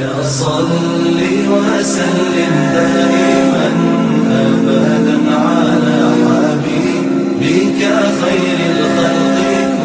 صل وسلم دائما أبدا على حبيبك خير الخلق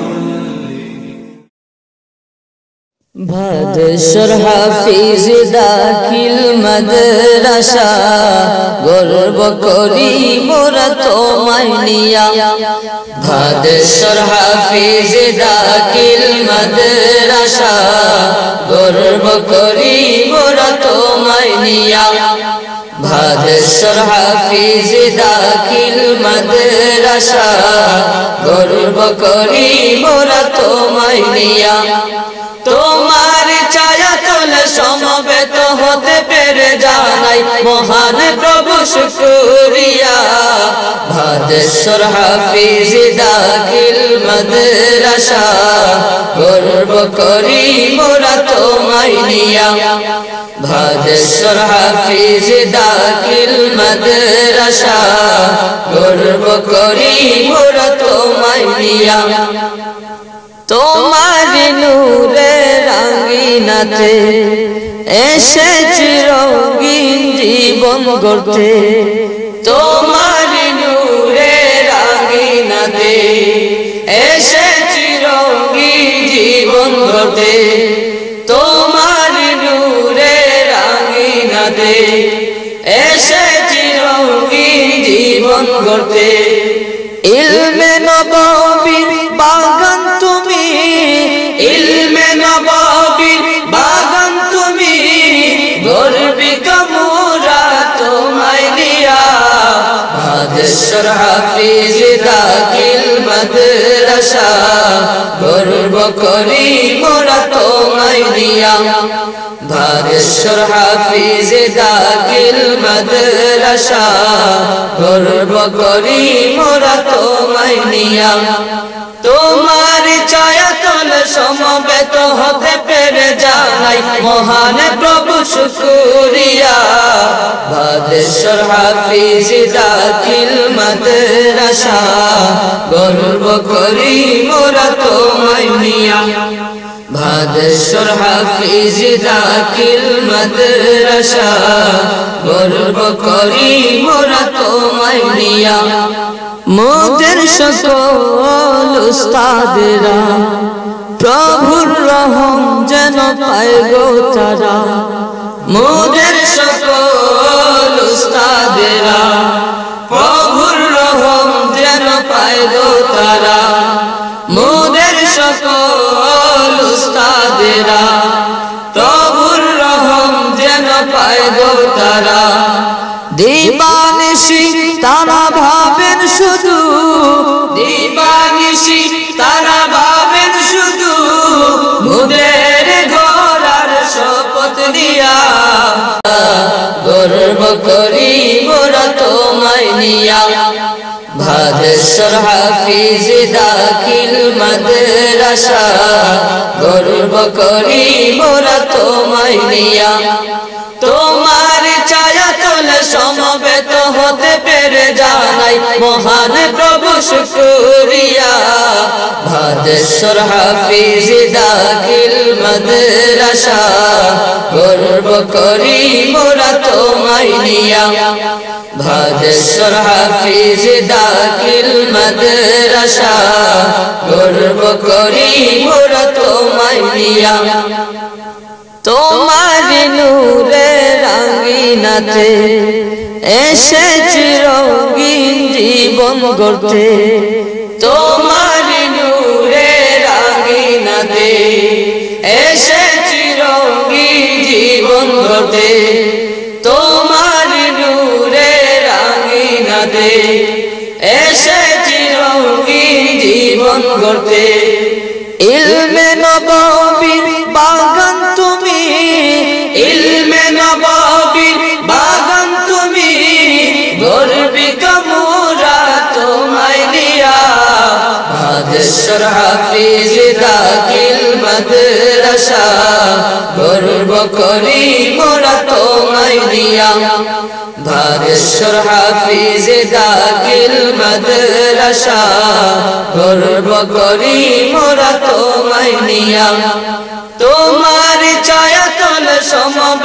ভাদেশ্বর হাফিজ দাখিল মাদ্রাসা গর্ব করি মোরা তোমায় নিয়া ভাদেশ্বর হাফিজ দাখিল মাদ্রাসা গর্ব করি মোরা তোমায় নিয়া ভাদেশ্বর হাফিজ দাখিল মাদ্রাসা গর্ব করি মোরা তোমায় নিয়া তোমার ছায়া তলে সমবেত হতে পেরে জানাই মহান প্রভু শুকরিয়া ভাদেশ্বর হাফিজ দাখিল মাদ্রাসা গর্ব করি মোরা তোমায় নিয়া ভাদেশ্বর হাফিজ দাখিল মাদ্রাসা গর্ব করি মোরা তোমায় নিয়া তোমার নূরে রঙিনাতে এসেছি রঙিন জীবন গড়তে তোমার নূরে রঙিনাতে এসেছি রঙিন জীবন গড়তে তোমার নূরে রঙিনাতে এসেছি রঙিন জীবন গড়তে ইলমে নববীর বাগান তুমি ইলমে নববীর বাগান তুমি গর্বিত মোরা তোমায় নিয়া ভাদেশ্বর হাফিজ দাখিল মাদ্রাসা গর্ব করি মোরা তোমায় নিয়া ভাদেশ্বর হাফিজ দাখিল মাদ্রাসা গর্ব করি মোরা তোমায় নিয়া তোমার ছায়া তলে সমবেত হতে পেরে জানাই মহান প্রভু শুকরিয়া ভাদেশ্বর হাফিজ দাখিল মাদ্রাসা গর্ব করি মোরা তোমায় নিয়া ভাদেশ্বর হাফিজ দাখিল মাদ্রাসা গর্ব করি মোরা তোমায় নিয়া মোদের সকল উস্তাদেরা প্রভুর রহম যেন পায় গো তারা মোদের সকল উস্তাদেরা প্রভুর রহম যেন পায় গো তারা মোদের সকল উস্তাদেরা প্রভুর রহম যেন পায় গো তারা দিবানিশি তারা ভাবেন শুধু দিবানিশি তারা ভাবেন শুধু মুদের ঘোরার শপথ দিয়া গর্ব করি মোরা তোমায় নিয়া ভাদেশ্বর হাফিজ দাখিল মাদ্রাসা গর্ব করি মোরা তোমায় নিয়া তোমার ছায়া তলে সমবেত হতে পেরে জানাই মহান প্রভু শুকরিয়া ভাদেশ্বর হাফিজ দাখিল মাদ্রাসা গর্ব করি মোরা তোমায় নিয়া ভাদেশ্বর হাফিজ দাখিল মাদ্রাসা গর্ব করি মোরা তোমায় নিয়া তোমার নূরে রঙিনাতে এসেছি রঙিন জীবন গড়তে তোমার নূরে রঙিনাতে এসেছি রঙিন জীবন গড়তে তোমার নূরে রঙিনাতে এসেছি রঙিন জীবন গড়তে ইলমে নববীর বাগান তুমি ইলমে নববীর বাগান তুমি গর্বিত মোরা তোমায় নিয়া ভাদেশ্বর হাফিজ দাখিল মাদ্রাসা গর্ব করি মোরা তোমায় নিয়া ভাদেশ্বর হাফিজ দাখিল মাদ্রাসা গর্ব করি মোরা তোমায় নিয়া তোমার ছায়া তলে সমবেত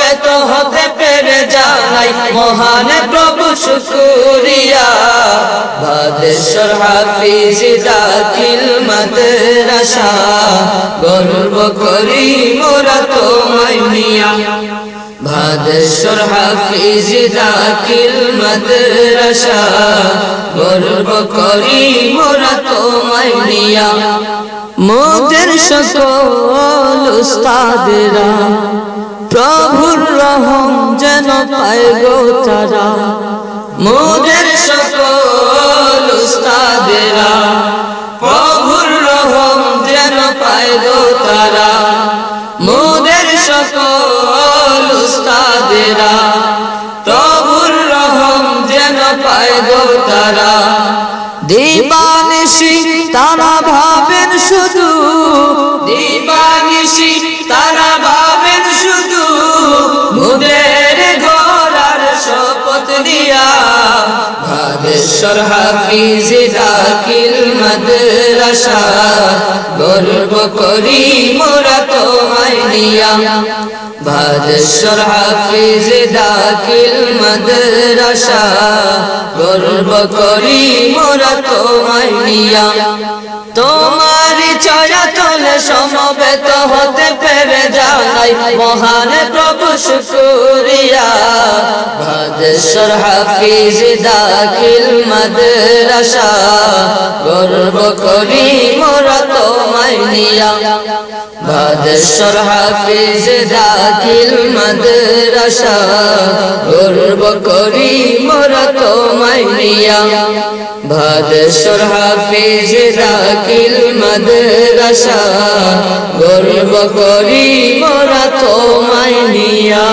জানাই মহান প্রভু শুকরিয়া ভাদেশ্বর হাফিজ দাখিল মাদ্রাসা গর্ব করি মোরা তোমায় নিয়া ভাদেশ্বর হাফিজ দাখিল মাদ্রাসা গর্ব করি মোরা তোমায় নিয়া মোদের সকল উস্তাদেরা প্রভুর রহম যেন পায় গো তারা মোদের সকল উস্তাদেরা প্রভুর রহম যেন পায় গো তারা মোদের সকল উস্তাদেরা প্রভুর রহম যেন পায় গো তারা দিবানিশি তারা ভাবেন শুধু দিবানিশি তারা ভাবেন শুধু মুদের ঘোরার শপথ দিয়া ভাদেশ্বর হাফিজ দাখিল মাদ্রাসা গর্ব করি মোরা তোমায় নিয়া ভাদেশ্বর হাফিজ দাখিল মাদ্রাসা গর্ব করি মোরা তোমায় নিয়া তোমার ছায়া তলে সমবেত হতে পেরে জানাই মহান প্রভু শুকরিয়া ভাদেশ্বর হাফিজ দাখিল মাদ্রাসা গর্ব করি মোরা তোমায় নিয়া ভাদেশ্বর হাফিজ দাখিল মাদ্রাসা গর্ব করি মোরা তোমায় নিয়া ভাদেশ্বর হাফিজ দাখিল মাদ্রাসা গর্ব করি মোরা তোমায় নিয়া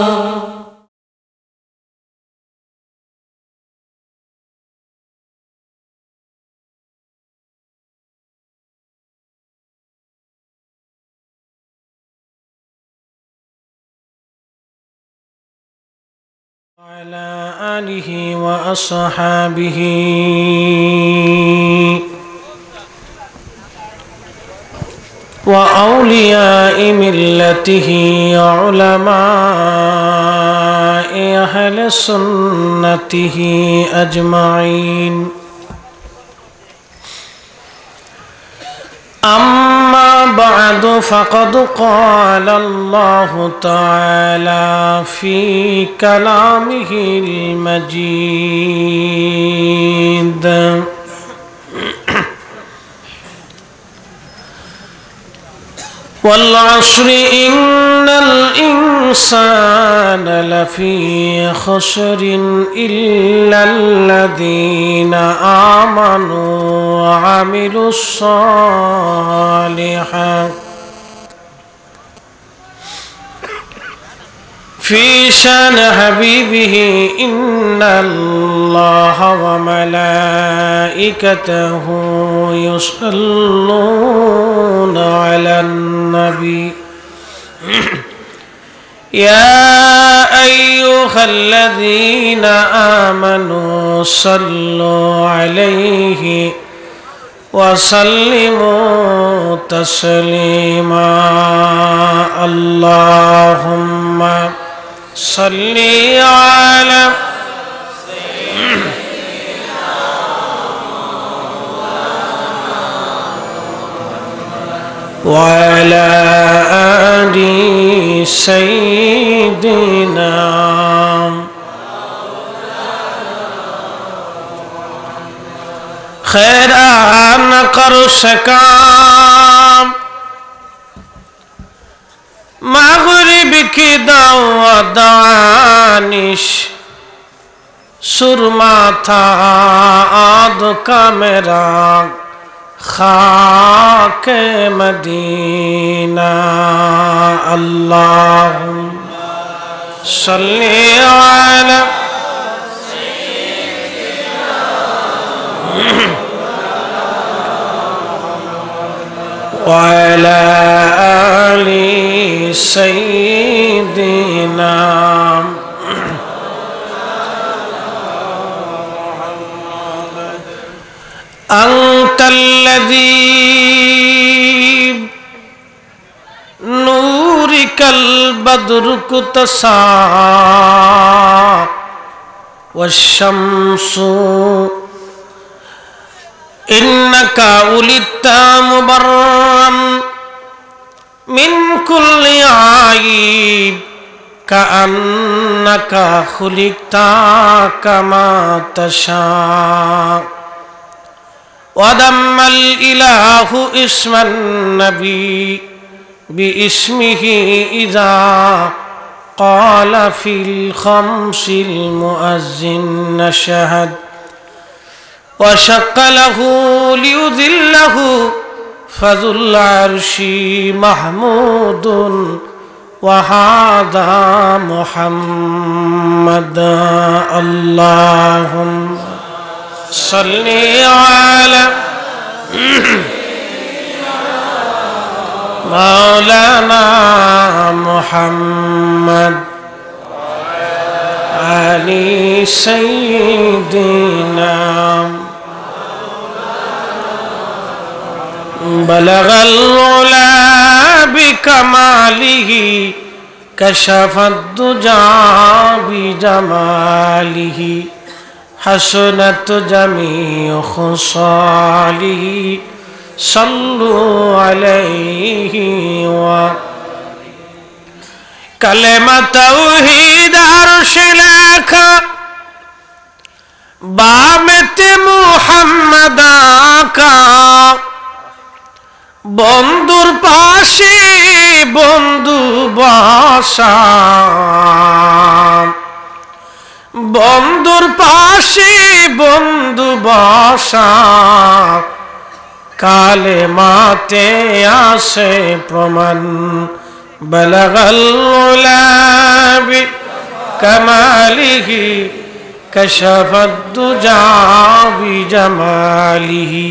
وعلى آله وأصحابه وأولياء ملته علماء أهل سنته أجمعين أما بعد فقد قال الله تعالى في كلامه المجيد والعصر إن الإنسان لفي خسر إلا الذين آمنوا وعملوا الصالحات في شان حبيبه إن الله وملائكته يصلون على النبي يا أيها الذين آمنوا صلوا عليه وسلموا تسليما اللهم صل على وعلى آل سيدنا خیران کر سکام مغرب کی دعوت دانش سرما تھا عاد کا میرا خاک مدینہ اللہم صلی علی وعلى آل سيدنا أنت الذي نورك البارئ قدرك تسعى والشمس إنك ولدت مبرا من كل عيب كأنك خلقت كما تشاء وضم الإله اسم النبي باسمه إذا قال في الخمس المؤذن شهد وشق له ليذله فذو العرش محمود وهذا محمد اللهم صل على مولانا محمد علي سيدنا بلغ العلا بكماله كشف الدجى بجماله حسنت جميع خصاله صلوا عليه كلمة توحيد عرش لك بامت محمد آقا বন্ধুর পাশে বন্ধু বসা বন্ধুর পাশে বন্ধু বসা কালেমাতে আসে প্রমাণ বলগল উলাবি কামালিহি কশফদ দুজা বিজামালিহি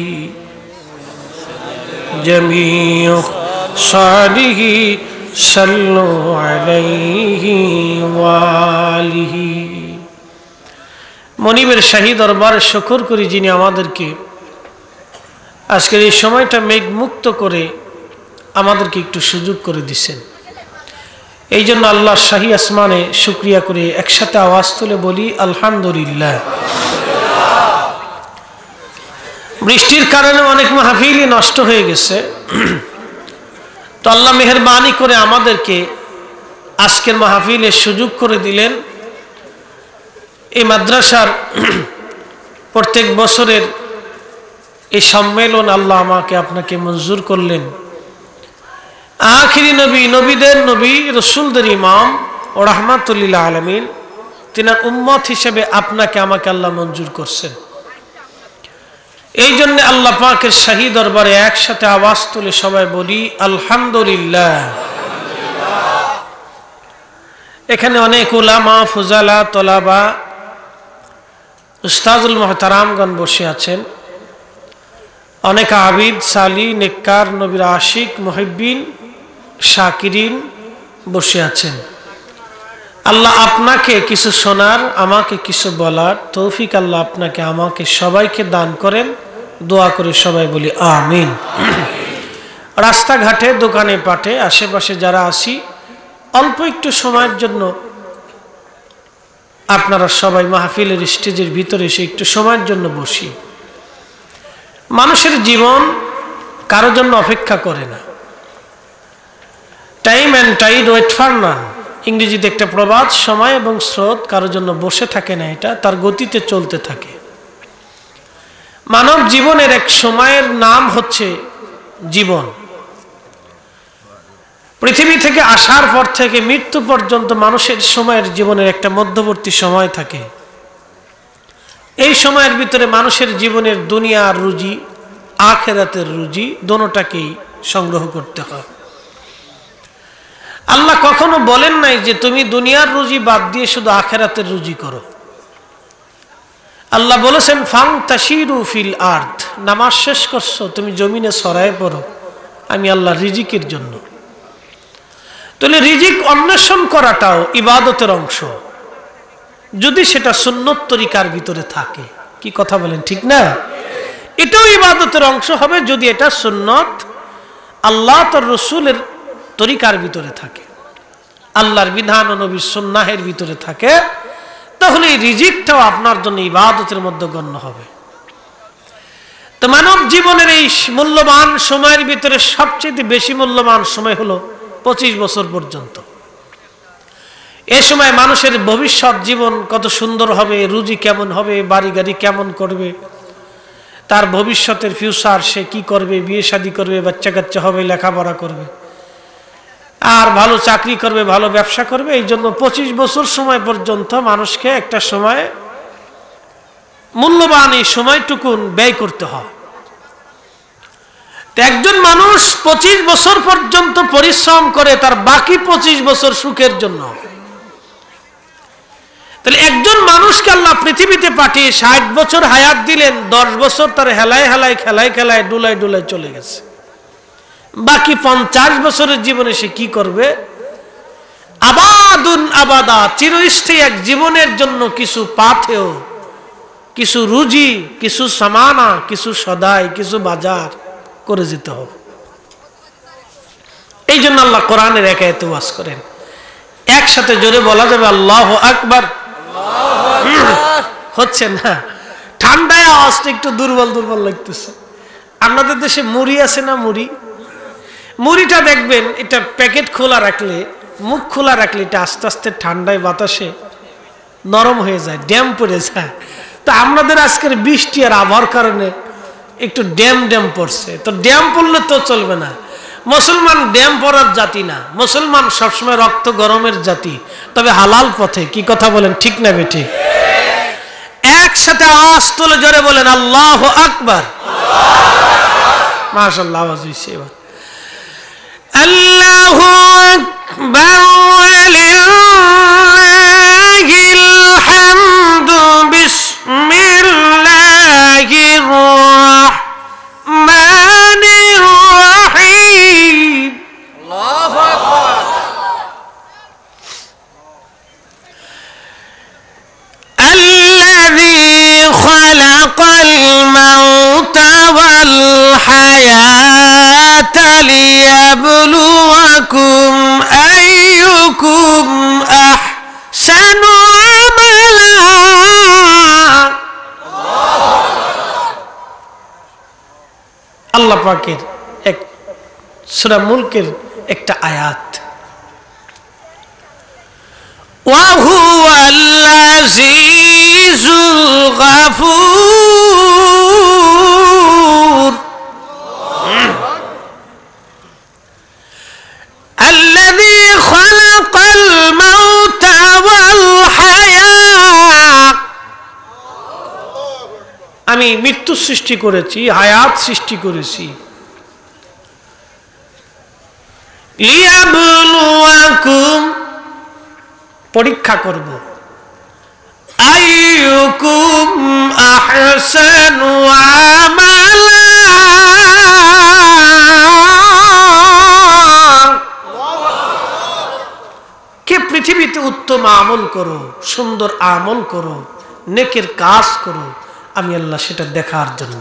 جميع صالح صلوا عليه وآله মনিবের শাহী দরবারে শুকর করি যিনি আমাদেরকে আজকের এই সময়টা মেঘমুক্ত করে আমাদেরকে একটু সুযোগ করে দিয়েছেন। এই জন্য আল্লাহ শাহী আসমানে শুকরিয়া করে একসাথে আওয়াজ তুলে বলি আলহামদুলিল্লাহ। বৃষ্টির কারণে অনেক মাহফিলই নষ্ট হয়ে গেছে, তো আল্লাহ মেহেরবানি করে আমাদেরকে আজকের মাহফিলের সুযোগ করে দিলেন। এই মাদ্রাসার প্রত্যেক বছরের এই সম্মেলন আল্লাহ আমাকে আপনাকে মঞ্জুর করলেন। আখিরি নবী, নবীদের নবী, রসুলদের ইমাম ও রাহমাতুল আলামিন, তিনার উম্মত হিসেবে আপনাকে আমাকে আল্লাহ মঞ্জুর করছেন। এই জন্য আল্লাহ পাকের শাহী দরবারে একসাথে আওয়াজ তুলে সবাই বলি আলহামদুলিল্লাহ। এখানে অনেক উলামা, ফুজালা, তলাবা, উস্তাজুল মুহতারামগণ বসে আছেন। অনেক আবিদ, সালি, নেককার, নবীর আশিক, মুহিব্বিন, শাকিরিন বসে আছেন। আল্লাহ আপনাকে কিছু শোনার, আমাকে কিছু বলার তৌফিক আল্লাহ আপনাকে আমাকে সবাইকে দান করেন। দোয়া করে সবাই বলি আমিন। রাস্তাঘাটে, দোকানে পাটে, আশেপাশে যারা আসি, অল্প একটু সময়ের জন্য আপনারা সবাই মাহফিলের স্টেজের ভিতরে এসে একটু সময়ের জন্য বসি। মানুষের জীবন কারো জন্য অপেক্ষা করে না। Time and tide wait for none, ইংরেজিতে একটা প্রবাদ, সময় এবং স্রোত কারোর জন্য বসে থাকে না, এটা তার গতিতে চলতে থাকে। মানব জীবনের এক সময়ের নাম হচ্ছে জীবন। পৃথিবী থেকে আসার পর থেকে মৃত্যু পর্যন্ত মানুষের সময়ের জীবনের একটা মধ্যবর্তী সময় থাকে। এই সময়ের ভিতরে মানুষের জীবনের দুনিয়ার রুজি, আখিরাতের রুজি দোনোটাকেই সংগ্রহ করতে হয়। আল্লাহ কখনো বলেন নাই যে তুমি দুনিয়ার রুজি বাদ দিয়ে শুধু আখিরাতের রুজি করো। আল্লাহ বলেছেন ফান্তাশিরু ফিল আরদ, নামাজ শেষ করছো, তুমি জমিনে ছড়ায় পড়ো, আমি আল্লাহ রিজিকের জন্য। তাহলে রিজিক অন্বেষণ করাটাও ইবাদতের অংশ, যদি সেটা সুন্নত তরিকার ভিতরে থাকে। কি কথা বলেন, ঠিক না? এটাও ইবাদতের অংশ হবে যদি এটা সুন্নত আল্লাহ তার রসুলের তরিকার ভিতরে থাকে। আল্লাহর বিধান ও নবীর সুন্নাহের ভিতরে থাকে, তাহলে এই রিজিকটাও আপনার জন্য ইবাদতের মধ্যে গণ্য হবে। তো মানব জীবনের এই মূল্যবান সময়ের ভিতরে সবচেয়ে বেশি মূল্যবান সময় হলো 25 বছর পর্যন্ত। এ সময় মানুষের ভবিষ্যৎ জীবন কত সুন্দর হবে, রুজি কেমন হবে, বাড়ি গাড়ি কেমন করবে, তার ভবিষ্যতের ফিউচার, সে কি করবে, বিয়ে শাদী করবে, বাচ্চা কাচ্চা হবে, লেখাপড়া করবে, আর ভালো চাকরি করবে, ভালো ব্যবসা করবে। এই জন্য 25 বছর সময় পর্যন্ত মানুষকে একটা সময় মূল্যবান এই সময়টুকুন ব্যয় করতে হয়। একজন মানুষ 25 বছর পর্যন্ত পরিশ্রম করে তার বাকি 25 বছর সুখের জন্য। তাহলে একজন মানুষকে আল্লাহ পৃথিবীতে পাঠিয়ে 60 বছর হায়াত দিলেন, 10 বছর তার হেলায় হেলায় খেলায় খেলায় ডুলায় ডুলায় চলে গেছে। বাকি 50 বছরের জীবনে সে কি করবে? আবাদুন আবাদা, চিরস্থায়ী এক জীবনের জন্য কিছু পাথেয়, কিছু রুজি, কিছু সামানা, কিছু সদাই, কিছু বাজার করে যেতে হবে। এই জন্য আল্লাহ কোরআনের এক আয়াতে ওয়াজ করেন, একসাথে জোরে বলা যাবে আল্লাহু আকবার। হচ্ছে না, ঠান্ডায় আওয়াজটা একটু দুর্বল দুর্বল লাগতেছে। আপনাদের দেশে মুড়ি আছে না? মুড়িটা দেখবেন, এটা প্যাকেট খোলা রাখলে, মুখ খোলা রাখলে এটা আস্তে আস্তে ঠান্ডায় বাতাসে নরম হয়ে যায়, ড্যাম পড়ে যায়। তো আপনাদের আজকের বৃষ্টি আর আবহাওয়ার কারণে একটু ড্যাম ড্যাম পড়ছে। তো ড্যাম পড়লে তো চলবে না। মুসলমান ড্যাম পড়ার জাতি না, মুসলমান সবসময় রক্ত গরমের জাতি, তবে হালাল পথে। কি কথা বলেন, ঠিক না বেঠিক? একসাথে আওয়াজ তুলে জোরে বলেন আল্লাহু আকবার। মাশাআল্লাহ, আওয়াজ হইছে এবার। আল্লাহু আকবার ওয়ালিল্লাহিল হামদু বিসমিল্লাহির রাহমানির রাহিম। আল্লাহু আকবার। الذي خلق الموت والحياة ليبلوكم أيكم أحسن عملا। আল্লাহ পাকের এক সূরা মুলকের একটা আয়াত, وهو العزيز الغفور الذي خلق الموت والحياة। আমি মৃত্যু সৃষ্টি করেছি, হায়াত সৃষ্টি করেছি, লিয়াবলুয়াকুম, পরীক্ষা করব, আইয়ুকুম আহসানু আমালা, কে পৃথিবীতে উত্তম আমল করো, সুন্দর আমল করো, নেকের কাজ করো, আমি আল্লাহ সেটা দেখার জন্য।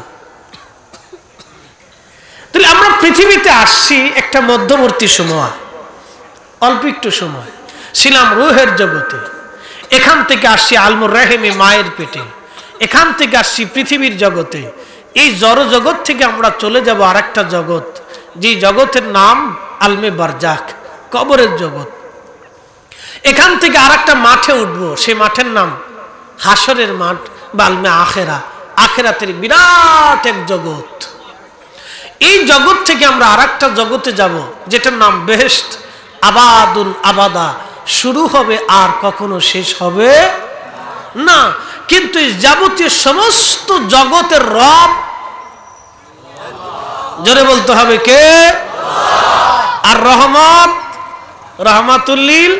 তাহলে আমরা পৃথিবীতে আসছি একটা মধ্যবর্তী সময়, অল্প একটু সময় ছিলাম রূহের জগতে, এখান থেকে আসছি আলমুর রাহিমে মায়ের পেটে, এখান থেকে আসছি পৃথিবীর জগতে। এই জড় জগৎ থেকে আমরা চলে যাব আরেকটা জগৎ, যে জগতের নাম আলমে বারজাখ, কবরের জগৎ। এখান থেকে আরেকটা মাঠে উঠবো, সে মাঠের নাম হাসরের মাঠ বা আলমে আখেরা, আখেরাতের বিরাট এক জগৎ। এই জগৎ থেকে আমরা আরেকটা জগতে যাব, যেটার নাম বেহেশত, আবাদুন আবাদা, শুরু হবে আর কখনো শেষ হবে না। কিন্তু এই যাবতীয় সমস্ত জগতের রব, জোরে বলতে হবে কে? আর রহমত, রহমাতুল্লিল।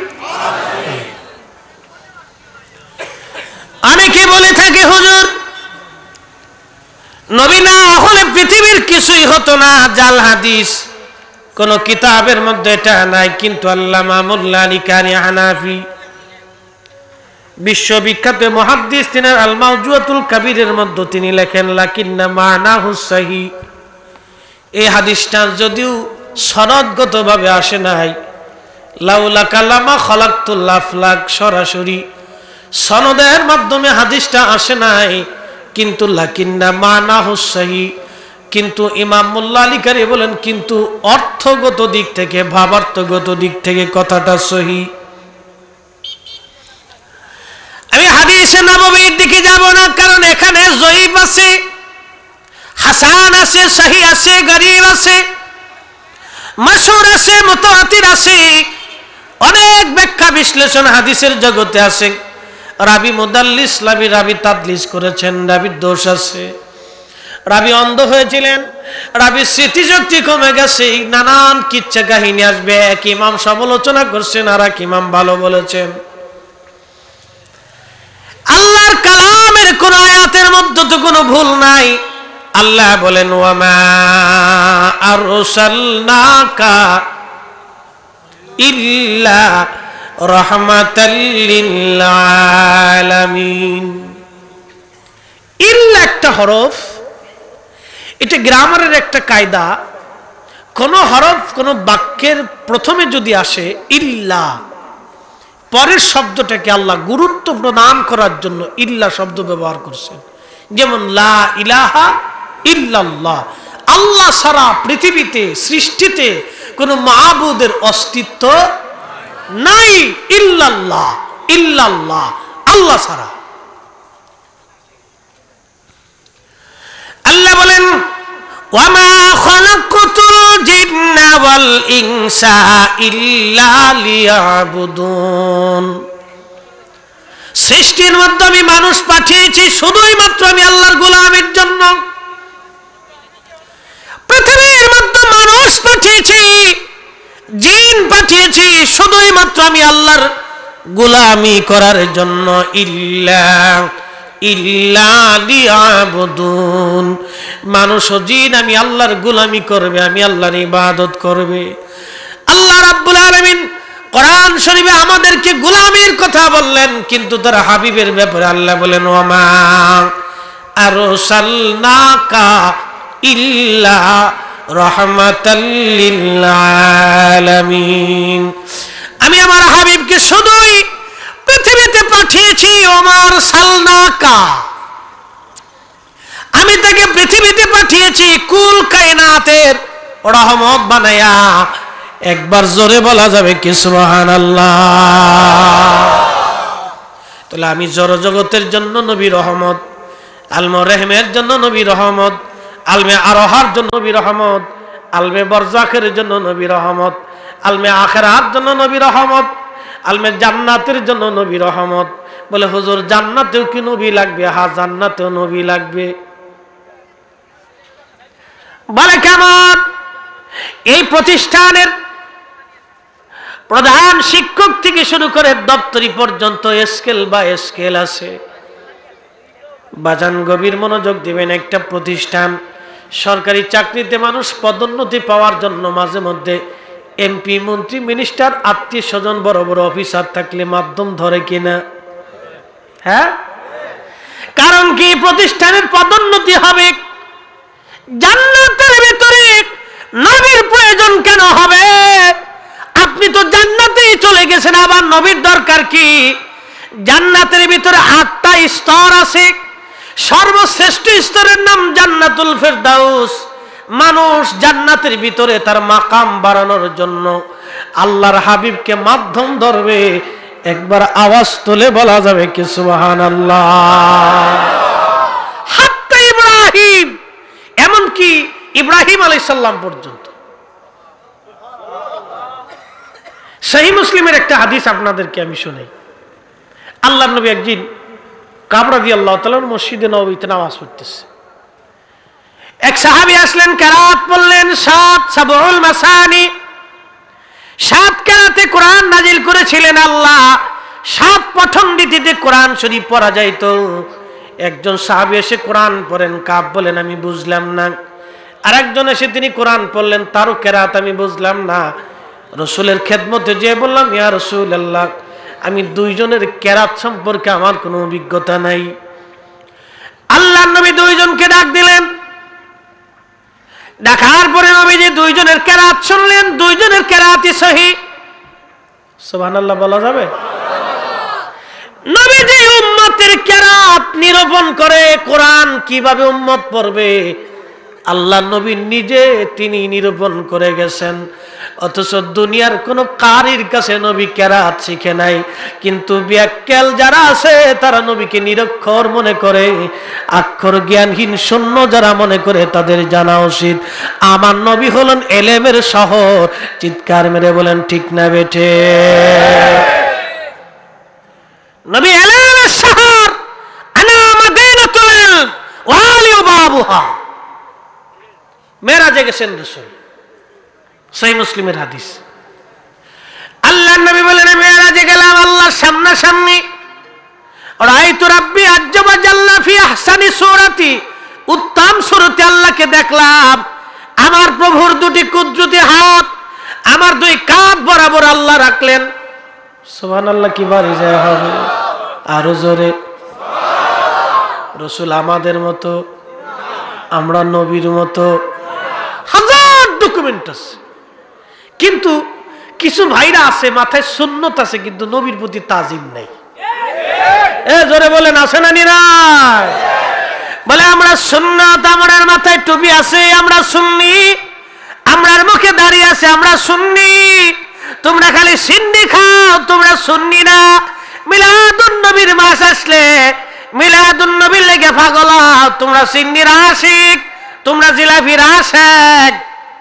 অনেকে বলে থাকে হুজুর নবী না হলে পৃথিবীর কিছুই হতো না, জাল হাদিস, কোন কিতাবের মধ্যে এটা নাই। কিন্তু আল্লামা মোল্লা আলী কারি হানাফি, বিশ্ববিখ্যাত মুহাদ্দিস, তিনি আল মাওজুআতুল কাবীরের মধ্যে তিনি লেখেন লাকিন্না মানাহু সহিহ, এই হাদিসটা যদিও সনদগতভাবে আসে নাই, লাউলা কালামা খালাকতুল আফলাক, সরাসরি সনদের মাধ্যমে হাদিসটা আসে নাই, কিন্তু লাকিন্না মানাহু সহি, কিন্তু ইমাম মোল্লা আলী কারি বলেন কিন্তু অর্থগত দিক থেকে, ভাবার্থগত দিক থেকে কথাটা সহি। আমি হাদিসে নববীর দিকে যাব না, কারণ এখানে জয়ীফ আছে, হাসান আছে, সহি আছে, গরীব আছে, মাশহুর আছে, মুতাওয়াতির আছে, অনেক ব্যাখ্যা বিশ্লেষণ হাদিসের জগতে আছে। রাবি মুদাল্লিস, রাবি তাদলিস করেছেন, রাবির দোষ আছে, রাবি অন্ধ হয়েছিলেন, রাবির স্মৃতিশক্তি কমে গেছে, নানান কিচ্ছা কাহিনী আসবে। এক ইমাম সমালোচনা করছেন আর এক ইমাম ভালো বলেছেন। আল্লাহর কালামের কোন আয়াতের মধ্যে তো কোনো ভুল নাই। আল্লাহ বলেন ওয়ামা আরসালনাকা ইল্লা রাহমাতাল লিল আলামিন। ইল্লা একটা হরফ, এটা গ্রামারের একটা কায়দা। কোন হরফ কোন বাক্যের প্রথমে যদি আসে ইল্লা, পরের শব্দটাকে আল্লাহ গুরুত্ব প্রদান করার জন্য ইল্লা শব্দ ব্যবহার করছেন। যেমন লা ইলাহা ইল্লাল্লাহ, আল্লাহ ছাড়া পৃথিবীতে সৃষ্টিতে কোনো মাবুদের অস্তিত্ব নাই। ইল্লাল্লাহ, ইল্লাল্লাহ, আল্লাহ ছাড়া। আল্লাহ বলেন ওয়ামা খালাকতুল জিন্না ওয়াল ইনসা ইল্লা লিয়াবুদুন। সৃষ্টির মধ্যে আমি মানুষ পাঠিয়েছি শুধুই মাত্র আমি আল্লাহর গোলামের জন্য। পৃথিবীর মধ্যে মানুষ পাঠিয়েছি, জিন পাঠিয়েছি শুধুই মাত্র আমি আল্লাহর গোলামি করার জন্য। ইল্লা লিয়াবুদুন, মানুষ ও জিন আমি আল্লাহর গোলামি করবে, আমি আল্লাহর ইবাদত করবে। আল্লাহ রাব্বুল আলামিন কোরআন শরীফে আমাদেরকে গোলামির কথা বললেন, কিন্তু তার হাবিবের ব্যাপারে আল্লাহ বলেন ওয়ামা আরসালনাকা ইল্লা রাহমাতাল লিল আলামিন। আমি আমার হাবিবকে শুধুই পৃথিবীতে পাঠিয়েছি। ওমার সালনাকা, আমি তাকে পৃথিবীতে পাঠিয়েছি কুল কায়নাতের রহমত বানায়া। একবার জোরে বলা যাবে কি সুবহানাল্লাহ? তাহলে আমি জড় জগতের জন্য নবী রহমত, আলমে রহমের জন্য নবী রহমত, আলমে আরোহার জন্য নবী রহমত, আলমে বরজাখের জন্য নবী রহমত, আলমে আখিরাতের জন্য নবী রহমত, আলমে জান্নাতের জন্য নবী রহমত। বলে হুজুর জান্নাতেও কি নবী লাগবে? হ্যাঁ, জান্নাতেও নবী লাগবে। বলে কেমন? এই প্রতিষ্ঠানের প্রধান শিক্ষক থেকে শুরু করে দপ্তরি পর্যন্ত স্কেল বা স্কেল আছে। বাজান গভীর মনোযোগ দিবেন। একটা প্রতিষ্ঠান, সরকারি চাকরিতে মানুষ পদোন্নতি পাওয়ার জন্য মাঝে মধ্যে এমপি, মন্ত্রী, মিনিস্টার, আত্মীয় স্বজন, বড় বড় অফিসার থাকলে মাধ্যম ধরে কিনা? হ্যাঁ, কারণ কি প্রতিষ্ঠানের পদোন্নতি হবে। জান্নাতের ভিতরে নবীর প্রয়োজন কেন হবে? আপনি তো জান্নাতেই চলে গেছেন, আবার নবীর দরকার কি? জান্নাতের ভিতরে 8টা স্তর আছে। সর্বশ্রেষ্ঠ স্তরের নাম জান্নাতুল ফেরদাউস। মানুষ জান্নাতের ভিতরে তার মাকাম বাড়ানোর জন্য আল্লাহর হাবিবকে মাধ্যম ধরবে। একবার আওয়াজ তুলে বলা যাবে কি সুবহানাল্লাহ? হাত্তা ইব্রাহিম, এমনকি ইব্রাহিম আলাইহিস সালাম পর্যন্ত। সহিহ মুসলিমের একটা হাদিস আপনাদেরকে আমি শোনাই। আল্লাহর নবী একদিন কাব রাদিয়াল্লাহু তাআলা মসজিদে নববীতে নামাজ পড়তেছে। এক সাহাবী আসলেন, কেরাত পড়লেন 7 সাবউল মাসানি। 7 কেরাতে কোরআন নাজিল করেছিলেন আল্লাহ। 7 পঠন রীতিতে কোরআন শরীফ পড়া যাইত। একজন সাহাবী এসে কোরআন পড়েন, কাব বলেন আমি বুঝলাম না। আরেকজন এসে তিনি কোরআন পড়লেন, তারও কেরাত আমি বুঝলাম না। রাসূলের খেদমতে যে বললাম, ইয়া রাসূলুল্লাহ, আমি দুইজনের কেরাত সম্পর্কে আমার কোনো অভিজ্ঞতা নাই। আল্লাহর নবী দুইজনকে ডাক দিলেন। ডাকার পরে নবীজি দুইজনের কেরাত শুনলেন। দুইজনের কেরাতই সহিহ। সুবহানাল্লাহ বলা যাবে? নবীজি উম্মতের কেরাত নিরূপণ করে কোরআন কিভাবে উম্মত পড়বে আল্লাহ নবী নিজে তিনি নিরূপণ করে গেছেন। অথচ দুনিয়ার কোন কারির কাছে নবী কেরাত শিখে নাই, কিন্তু ব্যাককেল যারা আছে তারা নবীকে নিরক্ষর মনে করে, অক্ষর জ্ঞানহীন শূন্য যারা মনে করে তাদের জানা উচিত আমার নবী হলেন এলেমের শহর। চিৎকার মেরে বলেন ঠিক না বেঠে? নবী এলেমের শহর, আনা মাদিনাতুল ইলম ওয়া আলী বাবুহা। মেরাজে গেছেন রাসূল, সহিহ মুসলিমের হাদিস। আল্লাহর নবী বলেন মেরাজে গেলাম আল্লাহর সামনাসামনি, রাআইতু রাব্বি আজ্জা ওয়া জাল্লা ফি আহসানি সূরাতি, উত্তম সূরতে আল্লাহকে দেখলাম। আমার প্রভুর দুটি কুদরতি হাত আমার দুই কাঁধ বরাবর আল্লাহ রাখলেন। সুবহানাল্লাহ কি বাড়ি যায় হবে আরো জোরে। রাসূল আমাদের মতো, আমরা নবীর মতো, হাজার ডকুমেন্ট আছে, কিন্তু কিছু ভাইরা আছে মাথায় সুন্নত আছে কিন্তু নবীর প্রতি তাজিম নাই। জোরে বলেন আছে না নিরায়? বলে আমরা সুন্নত, আমাদের মাথায় টুপি আছে, আমরা সুন্নি, আমরার মুখে দাঁড়িয়ে আছে, আমরা সুন্নি। তোমরা খালি সিন্নি খাও, তোমরা সুন্নি না। মিলাদুন নবীর মাস আসলে মিলাদুন নবীর লেগে পাগল হও, তোমরা সিন্নির আশিক, তোমরা জিলাপির আশেক।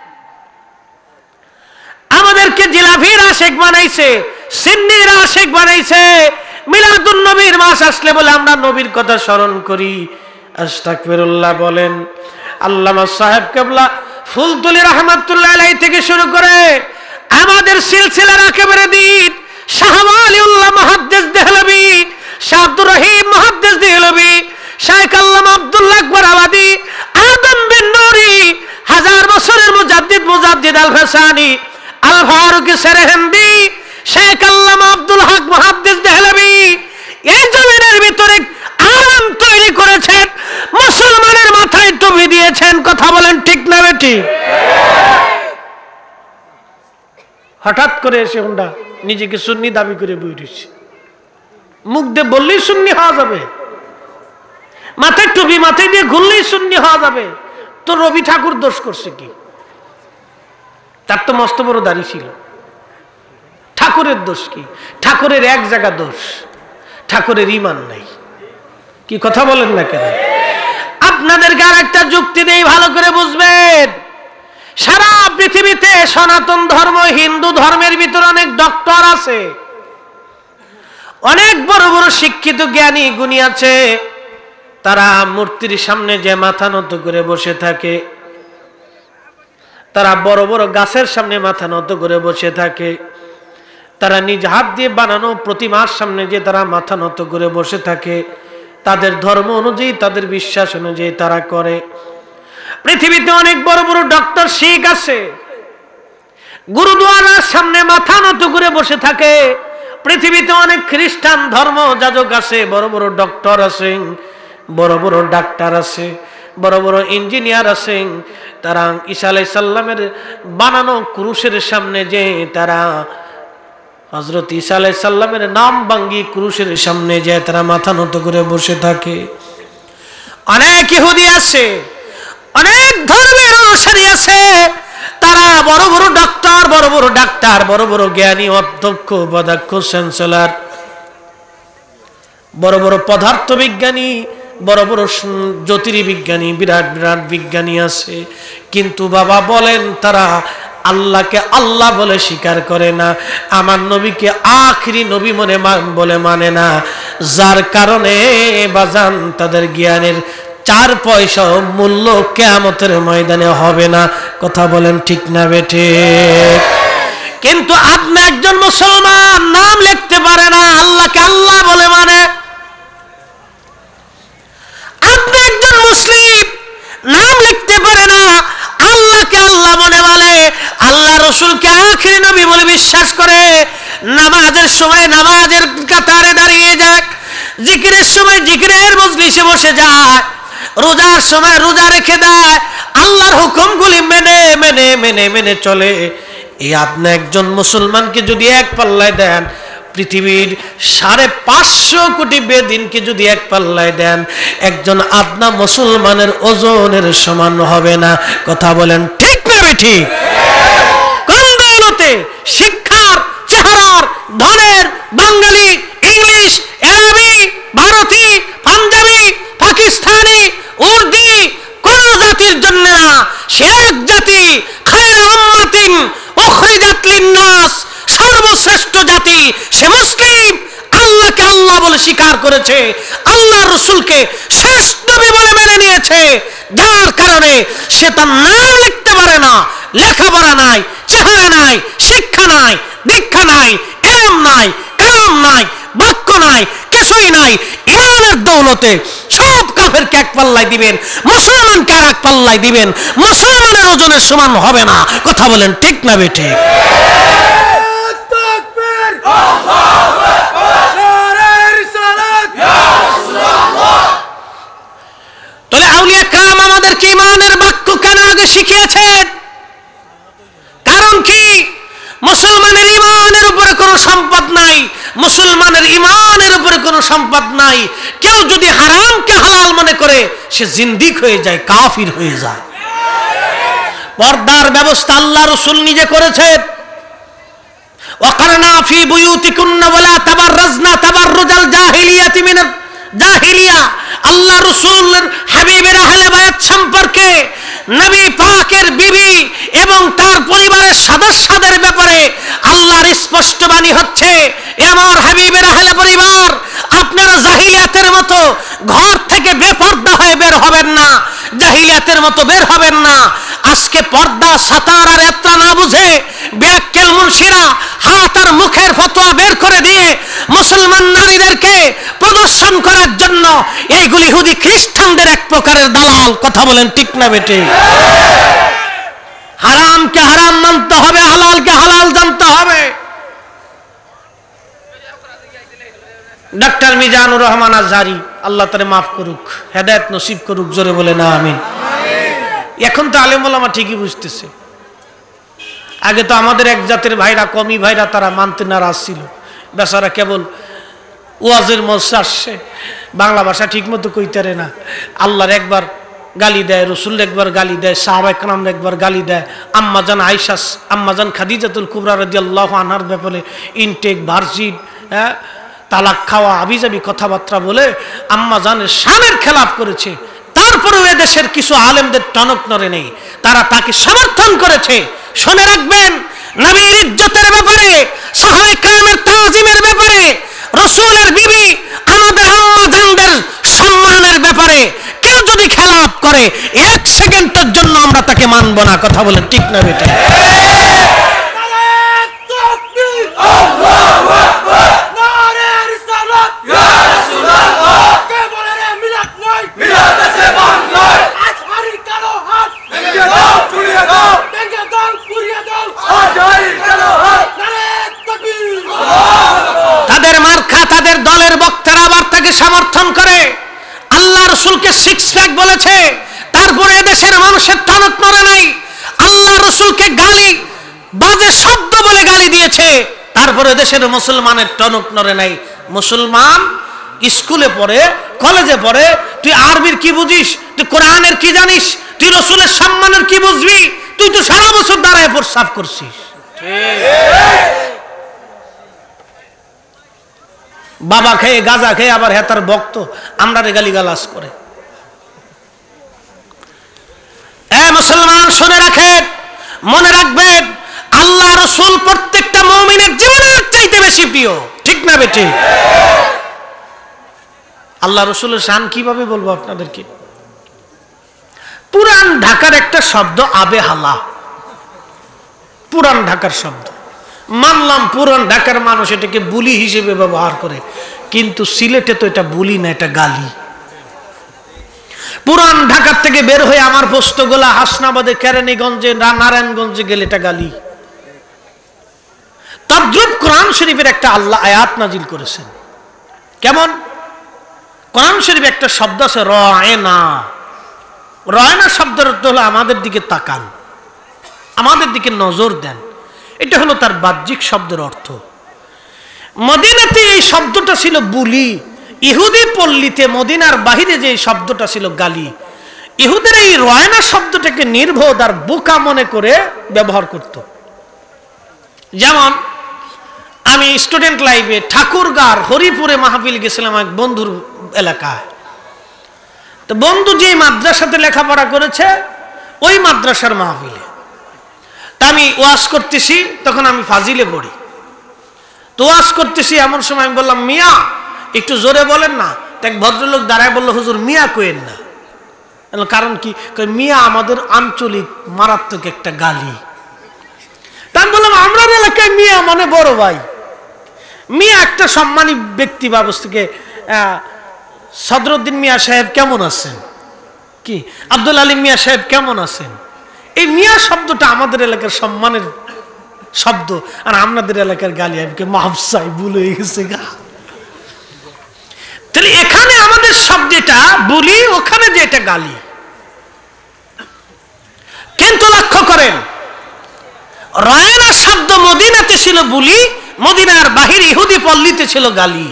আমাদেরকে জিলাপির আশেক বানাইছে, সিন্নির আশেক বানাইছে। মিলাদুন নবীর মাস আসলে বলে আমরা নবীর কথা স্মরণ করি। আস্তাগফিরুল্লাহ বলেন। আল্লামা সাহেব কেবলা ফুলতলি রহমাতুল্লাহ আলাইহি থেকে শুরু করে আমাদের সিলসিলার একেবারে দিন শাহ ওয়ালিউল্লাহ মুহাদ্দিস দেহলভী, শাহ আব্দুর রহিম মুহাদ্দিস দেহলভী, শাইখ আল্লামা আব্দুল্লাহ আকবর আবাদি, আদম বিন নুরি, হাজার বছরের মুজাদ্দিদ আল হাসানি, আল ফারুক সেরহিন্দি, শাইখ আল্লামা আব্দুল হক মুহাদ্দিস দেহলভী এই জমিনের ভিতরে আলেম তৈরি করেছেন, মুসলমানের মাথায় টুপি দিয়েছেন। কথা বলেন ঠিক না বেটি? হঠাৎ করে এসে হুন্ডা নিজেকে সুন্নি দাবি করে বই দিচ্ছে। মুখ দিয়ে বললেই সুন্নি হওয়া যাবে, মাথায় টুপি মাথায় দিয়ে ঘুরলেই সুন্নি হওয়া যাবে। তো রবি ঠাকুর দোষ করছে কি? তার তো মস্ত বড় দাড়ি ছিল। ঠাকুরের দোষ কি? ঠাকুরের এক জায়গা দোষ, ঠাকুরের ঈমান নাই। কি কথা বলেন না কেন? আপনাদেরকে আর একটা যুক্তি দেই, ভালো করে বুঝবেন। সারা পৃথিবীতে সনাতন ধর্ম, হিন্দু ধর্মের ভিতরে অনেক ডক্টর আছে, অনেক বড় বড় শিক্ষিত জ্ঞানী গুণী আছে। তারা মূর্তির সামনে যে মাথা নত করে বসে থাকে, তারা বড় বড় গাছের সামনে মাথা নত করে বসে থাকে, তারা নিজ হাত দিয়ে বানানো প্রতিমার সামনে যে তারা মাথা নত করে বসে থাকে, তাদের ধর্ম অনুযায়ী তাদের বিশ্বাস অনুযায়ী তারা করে। পৃথিবীতে অনেক বড় বড় ডক্টর শিখ আছে, গুরুদুয়ারার সামনে মাথা নত করে বসে থাকে। পৃথিবীতে অনেক খ্রিস্টান ধর্ম যাজক আছে, বড় বড় ডক্টর আছে, বড় বড় ডাক্তার আছে, বড় বড় ইঞ্জিনিয়ার আছে। তারা ঈসা আলাইহিস সালামের বানানো ক্রুশের সামনে যে তারা হযরত ঈসা আলাইহিস সালামের নাম ভাঙ্গি ক্রুশের সামনে যে তারা মাথা নত করে বসে থাকে। অনেক ইহুদি আছে, অনেক ধর্মের অনুসারী আছে, তারা বড় বড় ডক্টর, বড় বড় ডাক্তার, বড় বড় জ্ঞানী, অধ্যক্ষ, উপাধ্যক্ষ, চ্যান্সেলর, বড় বড় পদার্থ বিজ্ঞানী, বড় বড় জ্যোতির্বিজ্ঞানী, বিরাট বিরাট বিজ্ঞানী আছে। কিন্তু বাবা বলেন তারা আল্লাহকে আল্লাহ বলে স্বীকার করে না, আমার নবীকে আখিরি নবী মনে বলে মানে না। যার কারণে বাজান তাদের জ্ঞানের 4 পয়সা মূল্য কিয়ামতের ময়দানে হবে না। কথা বলেন ঠিক না বেঠে? কিন্তু আপনি একজন মুসলমান নাম লিখতে পারে না, আল্লাহকে আল্লাহ বলে মানে। আপনি একজন মুসলিম নাম লিখতে পারে না, আল্লাহকে আল্লাহ মনে বলে, আল্লাহ রসুলকে আখিরি নবী বলে বিশ্বাস করে। নামাজের সময় নামাজের কাতারে দাঁড়িয়ে যায়, জিকিরের সময় জিকিরের মজলিসে বসে যায়, রোজার সময় রোজা রেখে দেয়, আল্লাহর হুকুমগুলি মেনে মেনে মেনে মেনে চলে। এই আপনি একজন মুসলমানকে যদি এক পাল্লায় দেন, পৃথিবীর 550 কোটি বেদিনকে যদি এক পাল্লায় দেন, একজন আদনা মুসলমানের ওজনের সমান হবে না। কথা বলেন ঠিক না ঠিক? কোন দৌলতে? শিক্ষার, চেহারার, ধনের, বাঙালি, ইংলিশ, আরবি, ভারতী, পাঞ্জাবি, পাকিস্তানি, উর্দু কোন জাতির জন্য না। সে এক জাতি, খায়রুল উম্মাতিন উখরিজাত লিন-নাস, সর্বশ্রেষ্ঠ জাতি, সে মুসলিম। আল্লাহকে আল্লাহ বলে স্বীকার করেছে, আল্লাহ রসুলকে শেষ নবী বলে মেনে নিয়েছে, যার কারণে সে তার নাম লিখতে পারে না, লেখাপড়া নাই, চেহারা নাই, শিক্ষা নাই, দীক্ষা নাই, ইলম নাই, কালাম নাই, বাক্য নাই, কিছুই নাই। ইমানের দৌলতে সব কাফেরকে এক পাল্লায় দিবেন, মুসলমানকে আর এক পাল্লায় দিবেন, মুসলমানের ওজনের সমান হবে না। কথা বলেন ঠিক না বেঠিক? তাহলে আউলিয়া کرام আমাদেরকে ইমানের বাক্য কেন আগে শিখিয়েছেন? কারণ কি? মুসলমানের ইমানের উপরে কোনো সম্পদ নাই, মুসলমানের ইমানের উপরে কোনো সম্পদ নাই। কেউ যদি হারামকে হালাল মনে করে, সে জিন্দিক হয়ে যায়, কাফির হয়ে যায়। পর্দার ব্যবস্থা আল্লাহ রাসূল নিজে করেছেন। ওয়াকারনা ফি বুয়ুতিকুন্না ওয়ালা তাবাররাজনা তাবাররুজাল জাহিলিয়াতি মিনাল জাহিলিয়া। আল্লাহ রাসূলের হাবিবের আহলে বায়াত সম্পর্কে, নবী পাকের বিবি এবং তার পরিবারের সদস্যদের ব্যাপারে আল্লাহর স্পষ্ট বাণী হচ্ছে, আমার হাবিবের আহলে পরিবার, আপনারা জাহিলিয়াতের মতো ঘর থেকে বেপর্দা হয়ে বের হবেন না, জাহিলিয়াতের মতো বের হবেন না। আজকে পর্দা, সাতার আর এত্রা না বুঝে ব্যাক্কেল মুনশিরা হাত আর মুখের ফতোয়া বের করে দিয়ে মুসলমান নারীদেরকে প্রদর্শন করার জন্য এইগুলি ইহুদি খ্রিস্টানদের এক প্রকারের দালাল। কথা বলেন ঠিক না বেঠিক? হারামকে হারাম মানতে হবে, হালালকে হালাল জানতে হবে। ডাক্তার মিজানুর রহমান আজহারি, আল্লাহ তারে মাফ করুক, হেদায়েত নসিব করুক, জোরে বলে না আমিন। এখন তো আলেম ওলামা ঠিকই বুঝতেছে। আগে তো আমাদের এক জাতের ভাইরা, কমি ভাইরা, তারা মানতে নারাজ ছিল। বেচারা কেবল ওয়াজের মঞ্চে আসছে, বাংলা ভাষা ঠিক মতো কইতারে না, আল্লাহর একবার গালি দেয়, রসুল একবার গালি দেয়, সাহাবায়ে কেরাম একবার গালি দেয়, আম্মাজান আয়েশা, আম্মাজান খাদিজাতুল কুবরা রাদিয়াল্লাহু আনহার ব্যাপারে ইনটেক, ভার্জিন, তালাক খাওয়া, আবিজাবি কথাবার্তা বলে আম্মাজানের শানের খেলাফ করেছে। তারপরেও এদেশের কিছু আলেমদের টনক নড়ে নেই, তারা তাকে সমর্থন করেছে। শুনে রাখবেন, নবীর ইজ্জতের ব্যাপারে, সাহাবায়ে কেরামের তাজিমের ব্যাপারে, রাসূলের বিবি আমাদের আম্মাজানদের সম্মানের ব্যাপারে কেউ যদি খেলাফ করে, এক সেকেন্ডের জন্য আমরা তাকে মানব না। কথা বলেন ঠিক না বেটা? তাদের মার্কা, তাদের দলের বক্তারা আবার তাকে সমর্থন করে। আল্লাহ রসুলকে সিক্স প্যাক বলেছে, তারপরে এদেশের মানুষের টনক নড়ে নাই। আল্লাহ রসুলকে গালি, বাজে শব্দ বলে গালি দিয়েছে, তারপরে দেশের মুসলমানের টনক নড়ে নাই। মুসলমান স্কুলে পড়ে, কলেজে পড়ে, তুই আরবির কি বুঝিস, তুই কোরআনের কি জানিস, তুই রসুলের সম্মানের কি বুঝবি? তুই তো সারা বছর দাঁড়ায় প্রস্রাব করছিস। বাবা খেয়ে, গাঁজা খেয়ে, আবার হেতার ভক্ত, আমরা রে গালি গালাজ করে। মুসলমান শুনে রাখেন, মনে রাখবেন, আল্লাহ রসুল প্রত্যেকটা মুমিনের জীবনের চাইতে বেশি প্রিয়। ঠিক না বেটি? আল্লাহ রসুলের শান কিভাবে বলবো আপনাদেরকে? পুরান ঢাকার একটা শব্দ আবেহালা, পুরান ঢাকার শব্দ। মানলাম পুরান ঢাকার মানুষ এটাকে বুলি হিসেবে ব্যবহার করে, কিন্তু সিলেটে তো এটা বুলি না, এটা গালি। পুরান ঢাকার থেকে বের হয়ে আমার পোস্তগোলা, হাসনাবাদে, কেরানীগঞ্জে, নারায়ণগঞ্জে গেলে এটা গালি। তদ্রুপ কোরআন শরীফের একটা আল্লাহ আয়াত নাজিল করেছেন। কেমন? কোরআন শরীফে একটা শব্দ আছে রায়না। রায়না শব্দের অর্থ হলো আমাদের দিকে তাকান, আমাদের দিকে নজর দেন। এটা হলো তার বাহ্যিক শব্দের অর্থ। মদিনাতে এই শব্দটা ছিল বুলি, ইহুদি পল্লীতে মদিনার বাহিরে যে শব্দটা ছিল গালি। ইহুদের এই রয়না শব্দটাকে নির্বোধ আর বোকা মনে করে ব্যবহার করত। যেমন আমি স্টুডেন্ট লাইফে ঠাকুরগাঁর হরিপুরে মাহফিল গেছিলাম এক বন্ধুর এলাকায়। তো বন্ধু যে মাদ্রাসাতে লেখাপড়া করেছে ওই মাদ্রাসার মাহফিলে, তা আমি ওয়াজ করতেছি, তখন আমি ফাজিলে পড়ি। তো ওয়াজ করতেছি, এমন সময় আমি বললাম মিয়া একটু জোরে বলেন না। এক ভদ্রলোক দাঁড়ায় বললো হুজুর মিয়া কইেন না। কারণ কি? মিয়া আমাদের আঞ্চলিক মারাত্মক একটা গালি। তা আমি বললাম আমরা এলাকায় মিয়া মানে বড় ভাই। মিয়া একটা সম্মানী ব্যক্তি ব্যবস্থাকে, সদরুদ্দিন মিয়া সাহেব কেমন আছেন, কি আব্দুল আলিম মিয়া সাহেব কেমন আছেন, এই মিয়া শব্দটা আমাদের এলাকার সম্মানের শব্দ, আর আপনাদের এলাকার গালি। আমাকে মাফ চাই, ভুল হয়ে গেছে গা। তাহলে এখানে আমাদের শব্দটা বলি, ওখানে যে এটা গালি। কিন্তু লক্ষ্য করেন রয়না শব্দ মদিনাতে ছিল বুলি, মদিনার বাহির ইহুদি পল্লীতে ছিল গালি।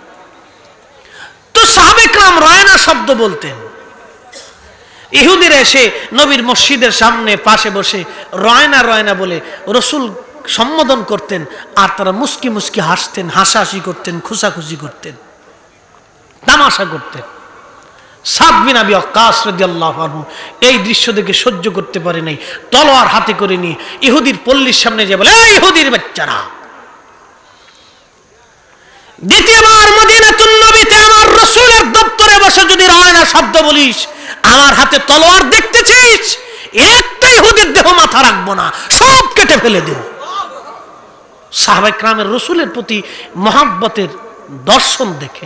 তো সাহাবে کرام রয়না শব্দ বলতেন। ইহুদিরা এসে নবীর মসজিদের সামনে পাশে বসে রয়না রয়না বলে রসুল সম্বোধন করতেন, আর তারা মুস্কি মুস্কি হাসতেন, হাসাহাসি করতেন, খুশাখুশি করতেন, তামাশা করতেন। সাদ বিন আবি ওয়াক্কাস রাদিয়াল্লাহু আনহু এই দৃশ্য দেখে সহ্য করতে পারে নাই, তলোয়ার হাতে করে নিয়ে ইহুদির পল্লীর সামনে যে বলে, এই ইহুদির বাচ্চারা, দ্বিতীয়বার মদিনাতুন নবীতে আমার রাসূলের দপ্তরে বসে যদি রয়না শব্দ বলিস, আমার হাতে তলোয়ার দেখতেছিস, একটা ইহুদির দেহ মাথা রাখবো না, সব কেটে ফেলে দেব। সাহাবায়ে কেরামের রাসূলের প্রতি মহব্বতের দর্শন দেখেন।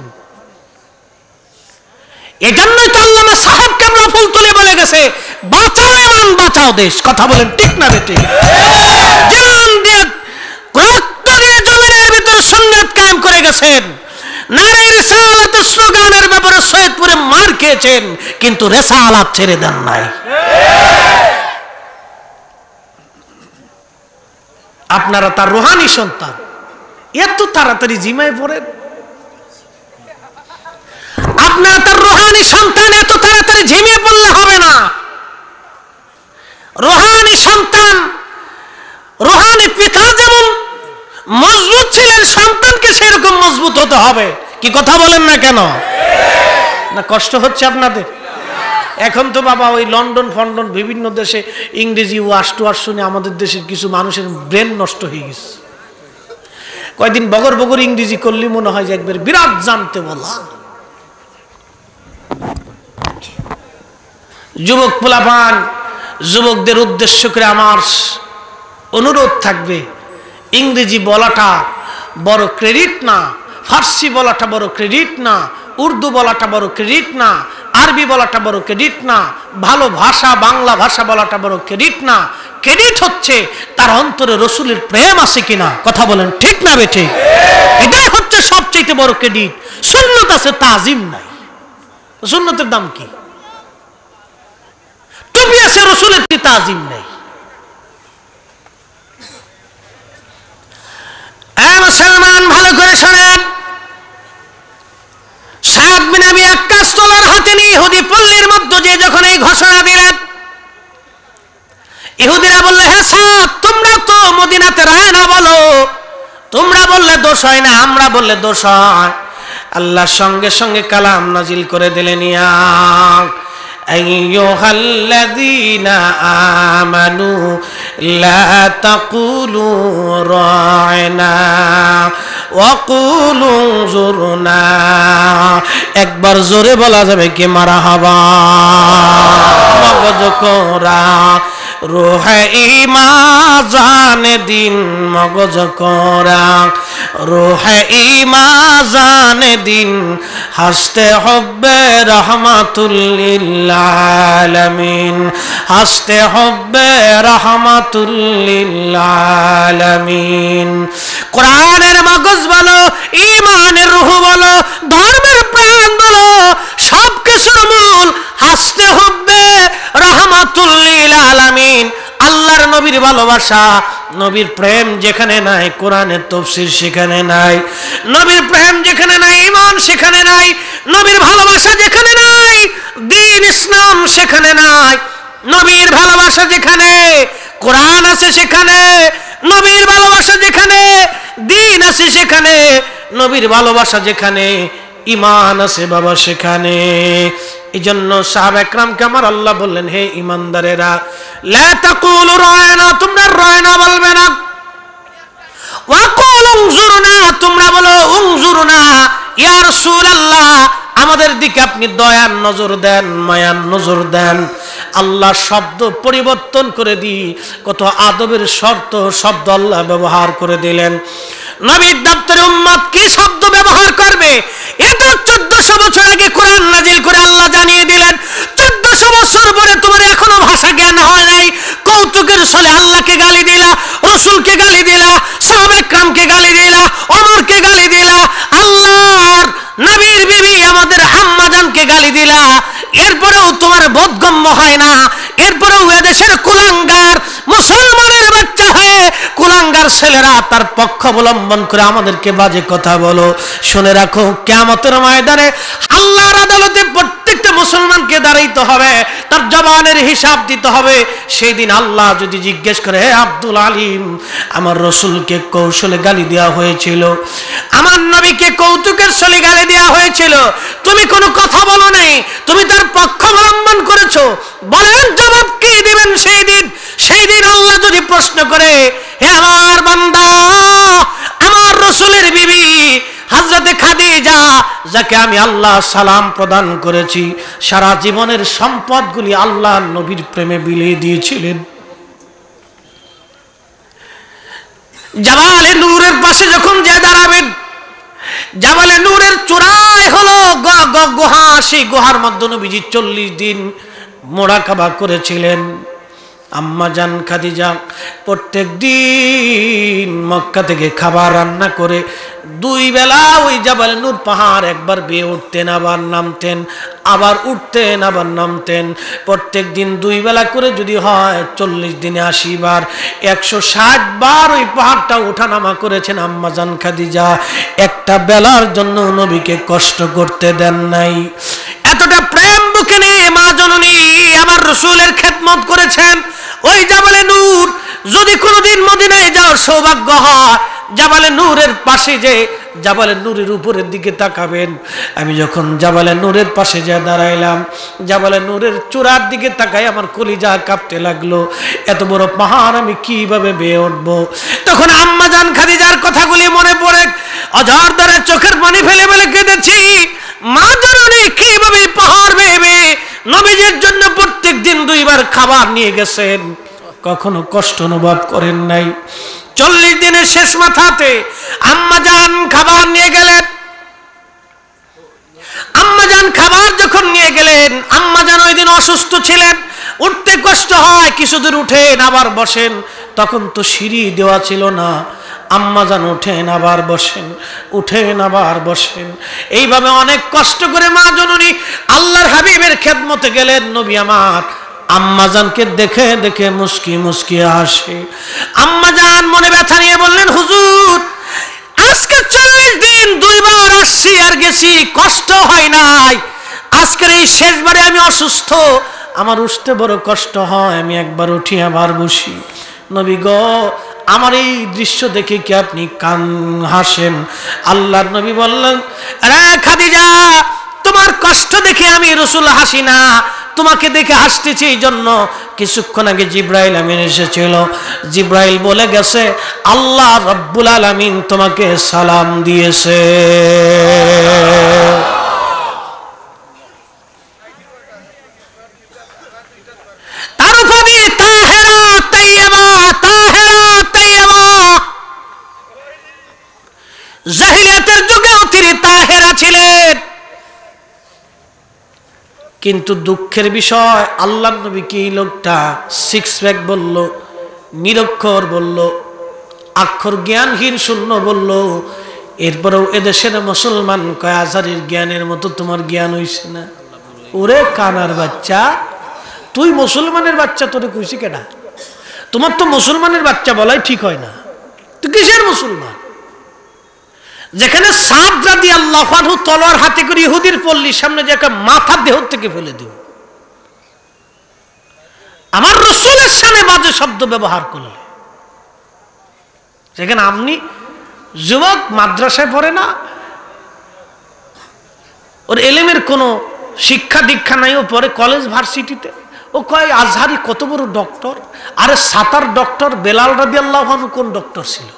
এজন্যই তো আল্লামা সাহেব কেবলা ফুল তুলে বলে গেছে, বাঁচাও ইমান বাঁচাও দেশ। কথা বলেন ঠিক না বেটে? জান দিয়ে রক্ত দিয়ে জমিনের ভিতরে সুন্নাত কায়েম করে গেছেন। নারে রিসালাতের স্লোগানের ব্যাপারে সৈয়দপুরে মার খেয়েছেন, কিন্তু রিসালাত ছেড়ে দেন নাই। আপনারা তার রুহানি সন্তান, এত তাড়াতাড়ি জিমায় পড়েন? আপনারা তার রুহানি সন্তান, এত তাড়াতাড়ি ঝিমিয়ে পড়লে হবে না। রুহানি সন্তান, রুহানি পিতা যেমন মজবুত ছিলেন, সন্তানকে সেরকম মজবুত হতে হবে। কি কথা বলেন না কেন? না কষ্ট হচ্ছে আপনাদের? এখন তো বাবা ওই লন্ডন ফন্ডন বিভিন্ন দেশে ইংরেজি ওয়াশ টুয়াশ শুনে আমাদের দেশের কিছু মানুষের ব্রেন নষ্ট হয়ে গেছে। কয়দিন বগর বগর ইংরেজি করলে মনে হয় যে একবার বিরাট জানতে বলা। যুবক পোলাপান, যুবকদের উদ্দেশ্য করে আমার অনুরোধ থাকবে, ইংরেজি বলাটা বড় ক্রেডিট না, ফার্সি বলাটা বড় ক্রেডিট না, উর্দু বলাটা বড় ক্রেডিট না, আরবি বলাটা বড় ক্রেডিট না, ভালো ভাষা বাংলা ভাষা বলাটা বড় ক্রেডিট না। ক্রেডিট হচ্ছে তার অন্তরে রসুলের প্রেম আছে কিনা। কথা বলেন ঠিক না বেঠে? এটাই হচ্ছে সবচেয়ে বড় ক্রেডিট। সুন্নত আছে, তাজিম নাই। সুন্নতের দাম কি? টুপি আছে, রসুলের কি তাজিম নেই? মুসলমান ভালো করে শোনেন, সাদ বিন আবি ওয়াক্কাস তলোয়ার হাতে নিয়ে ইহুদি পল্লীর মধ্যে যে যখন এই ঘোষণা দিলেন, ইহুদিরা বললে, হ্যাঁ সাদ, তোমরা তো মদিনাতে রয়না বলো, তোমরা বললে দোষ হয় না, আমরা বললে দোষ হয়। আল্লাহ সঙ্গে সঙ্গে কালাম নাজিল করে দিলেন, ইয়া আইয়ুহাল্লাযীনা আমানু লা তাকুলু রা'না ওয়া কুলু যুরনা। একবার জোরে বলা যাবে কি মারহাবা? মগজ কোরা রুহে ঈমান জানে দিন, মগজ কোরা রুহে ঈমান জানে দিন, হাসতে হবে রহমাতুল লিল আলামিন, হাসতে হবে রহমাতুল লিল আলামিন। কোরআনের মগজ বলো, ঈমানের রূহ বলো, ধর্মের প্রাণ বলো, সব কিছুর মূল হাসতে হবে রহমাতুল লিল আলামিন। আল্লাহর নবীর ভালোবাসা, নবীর প্রেম যেখানে নাই কোরআনের তাফসীর সেখানে নাই, নবীর প্রেম যেখানে নাই ঈমান সেখানে নাই, নবীর ভালোবাসা যেখানে নাই দ্বীন ইসলাম সেখানে নাই, নবীর ভালোবাসা যেখানে কোরআন আছে সেখানে, নবীর ভালোবাসা যেখানে দ্বীন আছে সেখানে, নবীর ভালোবাসা যেখানে ঈমান আছে বাবা সেখানে। এজন্য সাহাবা একরামকে আমার আল্লাহ বললেন, হে ঈমানদারেরা, লা তাকুলু রায়না, তোমরা রায়না বলবে না, ওয়া কুলু উনজুরনা, তোমরা বলো উনজুরনা, ইয়া রাসূলুল্লাহ আমাদের দিকে আপনি দয়ার নজর দেন, মায়ার নজর দেন। আল্লাহ শব্দ পরিবর্তন করে দি, কত আদবের শব্দ আল্লাহ ব্যবহার করে দিলেন। নবীর দপ্তরে উম্মত কি শব্দ ব্যবহার করবে এটা 1400 বছর আগে কোরআন নাজিল করে আল্লাহ জানিয়ে দিলেন। 1400 বছর পরে তোমার এখনো ভাষা জ্ঞান হয় নাই, কৌতুকের ছলে আল্লাহকে গালি দিলা, রাসূলকে গালি দিলা, সাহাবায়ে কেরামকে গালি দিলা, ওমরকে গালি দিলা, আল্লাহর নবীর বিবি আমাদের আম্মা জানকে গালি দিলা, এরপরেও তোমার বোধগম্য হয় না, এরপরেও এদেশের কুলাঙ্গার মুসলমানের বাচ্চা হয়ে কুলাঙ্গার ছেলেরা তার পক্ষ অবলম্বন করে আমাদেরকে বাজে কথা বলো। শুনে রাখো, কিয়ামতের ময়দানে আল্লাহর আদালতে প্রত্যেকটা মুসলমানকে দাঁড়াইতে হবে, তার জবানের হিসাব দিতে হবে। সেই দিন আল্লাহ যদি জিজ্ঞেস করে, হে আব্দুল আলিম, আমার রসুলকে কৌশলে গালি দেওয়া হয়েছিল, আমার নবীকে কৌতুকের ছলে গালি দেওয়া হয়েছিল, তুমি কোনো কথা বলো নাই, তুমি তার পক্ষ অবলম্বন করেছো, বলেন জবাব কি দিবেন সেই দিন? সেই দিন আল্লাহ যদি প্রশ্ন করে, হে আমার বান্দা, আমার রসুলের বিবি হযরতে খাদিজা, যাকে আমি আল্লাহ সালাম প্রদান করেছি, সারা জীবনের সম্পদগুলি আল্লাহ নবীর প্রেমে বিলিয়ে দিয়েছিলেন, জাবালে নূরের পাশে যখন যে দাঁড়াবেন, জাবালে নূরের চূড়ায় হলো গুহা, সেই গুহার মধ্যে নবীজি 40 দিন মুরাকাবা করেছিলেন। আম্মা জান খাদিজা প্রত্যেক দিন মক্কা থেকে খাবার রান্না করে 2 বেলা ওই জাবালে নূর পাহাড় একবার বেয়ে উঠতেন, আবার নামতেন, আবার উঠতেন, আবার নামতেন। প্রত্যেক দিন 2 বেলা করে যদি হয় 40 দিনে 80 বার, 160 বার ওই পাহাড়টা ওঠানামা করেছেন আম্মা জান খাদিজা। একটা বেলার জন্য নবীকে কষ্ট করতে দেন নাই। এতটা প্রেম বুকে নিয়ে মা জননী আমার রাসূলের খেদমত করেছেন। ওই জাবালে নূর যদি কোনোদিন মদিনায় যাওয়ার সৌভাগ্য হয়, জাবালে নূরের পাশে যে জাবালে নূরের উপরের দিকে তাকাবেন। আমি যখন জাবালে নূরের পাশে যা দাঁড়াইলাম, জাবালে নূরের চূড়ার দিকে তাকাই, আমার কলিজা কাঁপতে লাগলো, এত বড় পাহাড় আমি কিভাবে বেয়ে উঠবো। তখন আম্মা জান খাদিজার কথাগুলি মনে পড়ে অঝর ধরে চোখের পানি ফেলে ফেলে কেঁদেছি। মা জননী কিভাবে পাহাড় বেয়ে নবীজির জন্য প্রত্যেক দিন 2 বার খাবার নিয়ে গেছেন, কখনো কষ্ট অনুভব করেন নাই। 40 দিনের শেষ মাথাতে আম্মা জান খাবার নিয়ে গেলেন। আম্মা জান খাবার যখন নিয়ে গেলেন, আম্মা জান ওই দিন অসুস্থ ছিলেন, উঠতে কষ্ট হয়, কিছু দূর উঠেন আবার বসেন, তখন তো সিঁড়ি দেওয়া ছিল না। আম্মা জান উঠেন আবার বসেন, উঠেন আবার বসেন, এইভাবে অনেক কষ্ট করে মা জননী আল্লাহর হাবিবের খেদমতে গেলেন। নবী আমার আম্মা জানকে দেখে দেখে মুস্কি মুস্কি আসে। আম্মা জান মনে ব্যথা নিয়ে বললেন, হুজুর আজকে 40 দিন 2 বার আসছি আর গেছি, কষ্ট হয় নাই, আজকের এই শেষবারে আমি অসুস্থ, আমার উঠতে বড় কষ্ট হয়, আমি একবার উঠি আবার বসি। নবী গো, আমার এই দৃশ্য দেখে কি আপনি কান হাসেন? আল্লাহর নবী বললেন, আরে খাদিজা, তোমার কষ্ট দেখে আমি রাসূল হাসি না, তোমাকে দেখে হাসতেছি। এই জন্য কিছুক্ষণ আগে জিব্রাইল আমিন এসেছিল, জিব্রাইল বলে গেছে আল্লাহ রাব্বুল আলামিন তোমাকে সালাম দিয়েছে। জাহিলিয়াতের যুগেও তিনি তাহেরা ছিলেন, কিন্তু দুঃখের বিষয় আল্লাহর নবী কি লোকটা 6 প্যাক বলল, নিরক্ষর বলল, অক্ষর জ্ঞানহীন শূন্য বলল, এরপরেও এদেশের মুসলমান কয় আজারির জ্ঞানের মতো তোমার জ্ঞান হইছে না। ওরে কানার বাচ্চা, তুই মুসলমানের বাচ্চা, তোরে কইছি কেডা? তোমার তো মুসলমানের বাচ্চা বলাই ঠিক হয় না, তো কিসের মুসলমান? যেখানে সাদ রাদিয়াল্লাহু আনহু তলোয়ার হাতে করে ইহুদির পল্লীর সামনে যে একটা মাথা দেহ থেকে ফেলে দিও, আমার রাসূলের সামনে বাজে শব্দ ব্যবহার করলে, যেখানে আপনি যুবক মাদ্রাসায় পড়ে না, ওর এলেমের কোনো শিক্ষা দীক্ষা নাই, ও পরে কলেজ ভার্সিটিতে, ও কয় আজহারি কত বড় ডক্টর। আরে সাতার ডক্টর বেলাল রাদিয়াল্লাহু আনহু কোন ডক্টর ছিল?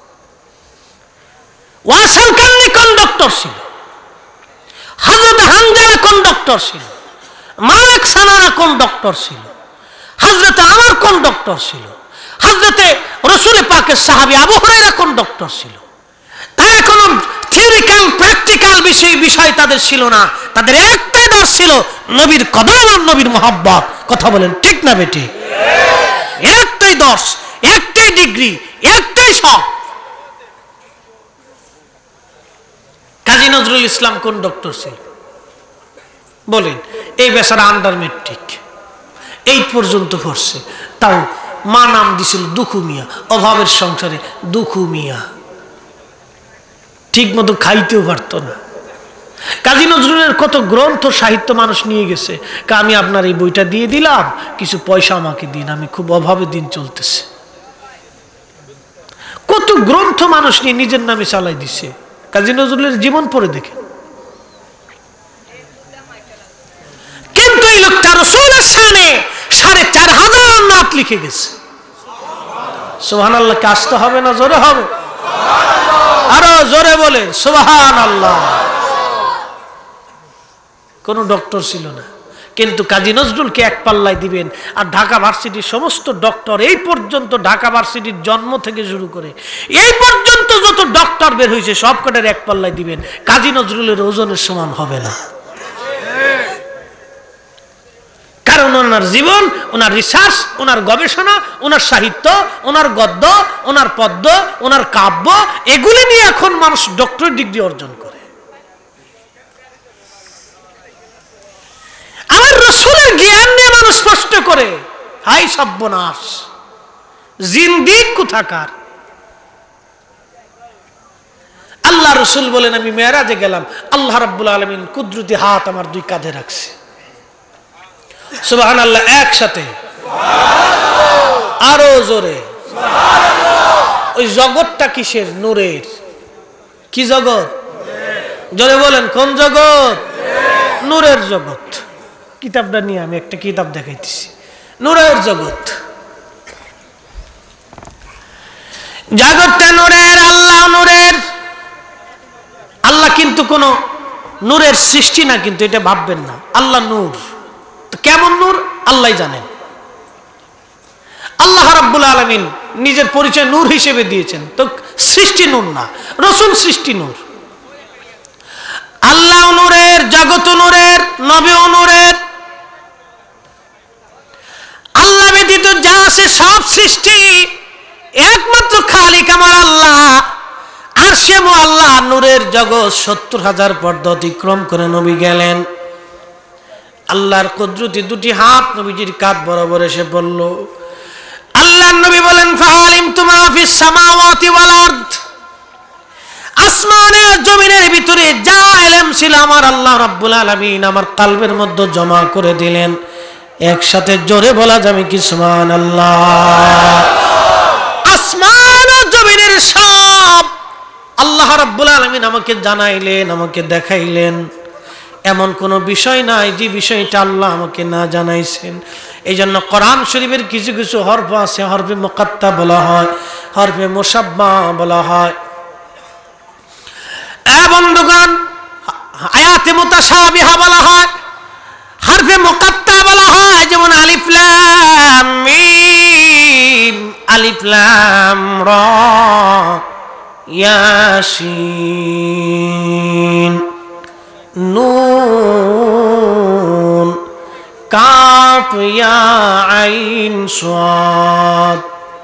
ওয়াসাল কান্নি কোন ডক্টর ছিল? হযরত হানজালা কোন ডক্টর ছিল? মালিক সানারা কোন ডক্টর ছিল? হযরত আমর কোন ডক্টর ছিল? হযরতে রাসূল পাকের সাহাবী আবু হুরায়রা কোন ডক্টর ছিল? তারা কোনো থিওরিক্যাল প্র্যাকটিক্যাল বিষয় তাদের ছিল না, তাদের একটাই দর্শ ছিল নবীর কদম আর নবীর মোহাব্বত। কথা বলেন ঠিক না বেটি? একটাই দর্শ, একটাই ডিগ্রি, একটাই সব। কাজী নজরুল ইসলাম কোন ডক্টর ছিল বলেন? এই বেচারা আন্ডার ম্যাট্রিক, 8 পর্যন্ত পড়ছে, তাও মা নাম দিছিল দুখু মিয়া, অভাবের সংসারে দুখু মিয়া, ঠিক মতো খাইতেও পারতো না। কাজী নজরুলের কত গ্রন্থ সাহিত্য মানুষ নিয়ে গেছে, আমি আপনার এই বইটা দিয়ে দিলাম, কিছু পয়সা আমাকে দিন, আমি খুব অভাবে দিন চলতেছে। কত গ্রন্থ মানুষ নিয়ে নিজের নামে চালাই দিছে। কাজী নজরুলের জীবন পড়ে দেখে, কিন্তু এই লোকটা রাসূলের শানে 4500 নাত লিখে গেছে। সুবহানাল্লাহ। আসতে হবে না? জোরে হবে, আরো জোরে বলে সুবহানাল্লাহ। কোন ডক্টর ছিল না, কিন্তু কাজী নজরুলকে এক পাল্লায় দিবেন। আর ঢাকা ভার্সিটির সমস্ত ডক্টর, এই পর্যন্ত ঢাকা ভার্সিটির জন্ম থেকে শুরু করে এই পর্যন্ত যত ডক্টর বের হয়েছে সব কটার এক পাল্লায় দিবেন, কাজী নজরুলের ওজনের সমান হবে না। কারণ ওনার জীবন, ওনার রিসার্চ, ওনার গবেষণা, ওনার সাহিত্য, ওনার গদ্য, ওনার পদ্য, ওনার কাব্য, এগুলি নিয়ে এখন মানুষ ডক্টরেট ডিগ্রি অর্জন করে। আমার রাসূলের জ্ঞান নিয়ে মানুষ স্পষ্ট করে, হাই সর্বনাশ, জিন্দিক কোথাকার। আল্লাহ রাসূল বলেন, আমি মেরাজে গেলাম, আল্লাহ রাব্বুল আলামিন কুদরতি হাত আমার 2 কাঁধে রাখছে। সুবহানাল্লাহ। একসাথে আরো জোরে সুবহানাল্লাহ। ওই জগৎটা কিসের? নূরের। কি জগৎ? জোরে বলেন, কোন জগৎ? নূরের জগৎ। কিতাবটা নিয়ে আমি একটা কিতাব দেখাইতেছি, নূরের জগৎ। জগৎটা নূরের, আল্লাহ নূরের। আল্লাহ কিন্তু কোন নূরের সৃষ্টি না, কিন্তু এটা ভাববেন না। আল্লাহ নূর। তো কেমন নূর আল্লাহ জানেন। আল্লাহ রাব্বুল আলামিন নিজের পরিচয় নূর হিসেবে দিয়েছেন, তো সৃষ্টি নূর না, রাসূল সৃষ্টি নূর। আল্লাহ নূরের, জগৎ নূরের, নবী নূরের। আল্লাহ ব্যতীত যা আছে সব সৃষ্টি, একমাত্র খালিক আমার আল্লাহ। আর সে আল্লাহ নূরের জগৎ 70,000 পর্দা অতিক্রম করে নবী গেলেন। আল্লাহর কুদরতি 2টি হাত নবীজির কাঁধ বরাবর এসে পড়ল। আল্লাহর নবী বলেন, ফাআলিমতু মা ফিস সামাওয়াতি ওয়াল আরদ। আসমানের জমিনের ভিতরে যা ইলম ছিল আমার আল্লাহ রাব্বুল আলামিন আমার কলবের মধ্যে জমা করে দিলেন। একসাথে জোরে বলা যাবে কি সুবহানাল্লাহ। আসমান ও জমিনের সব আল্লাহ রাব্বুল আলামিন আমাকে জানাইলেন, আমাকে দেখাইলেন। এমন কোন বিষয় নাই যে বিষয়টা আল্লাহ আমাকে না জানাইছেন। এই জন্য কোরআন শরীফের কিছু কিছু হরফ আছে, হরফে মুকাত্তা বলা হয়, হরফে মুসাব্বা বলা হয়। বন্ধুগণ, আয়াতে মুতাশাবিহা বলা হয়, হরফে মুকাত্তা বলা হয়। যেমন আলিফ লাম মিম, আলিফ লাম রা, ইয়াসিন, নুন, কাফ, ইয়া, আইন, সাদ।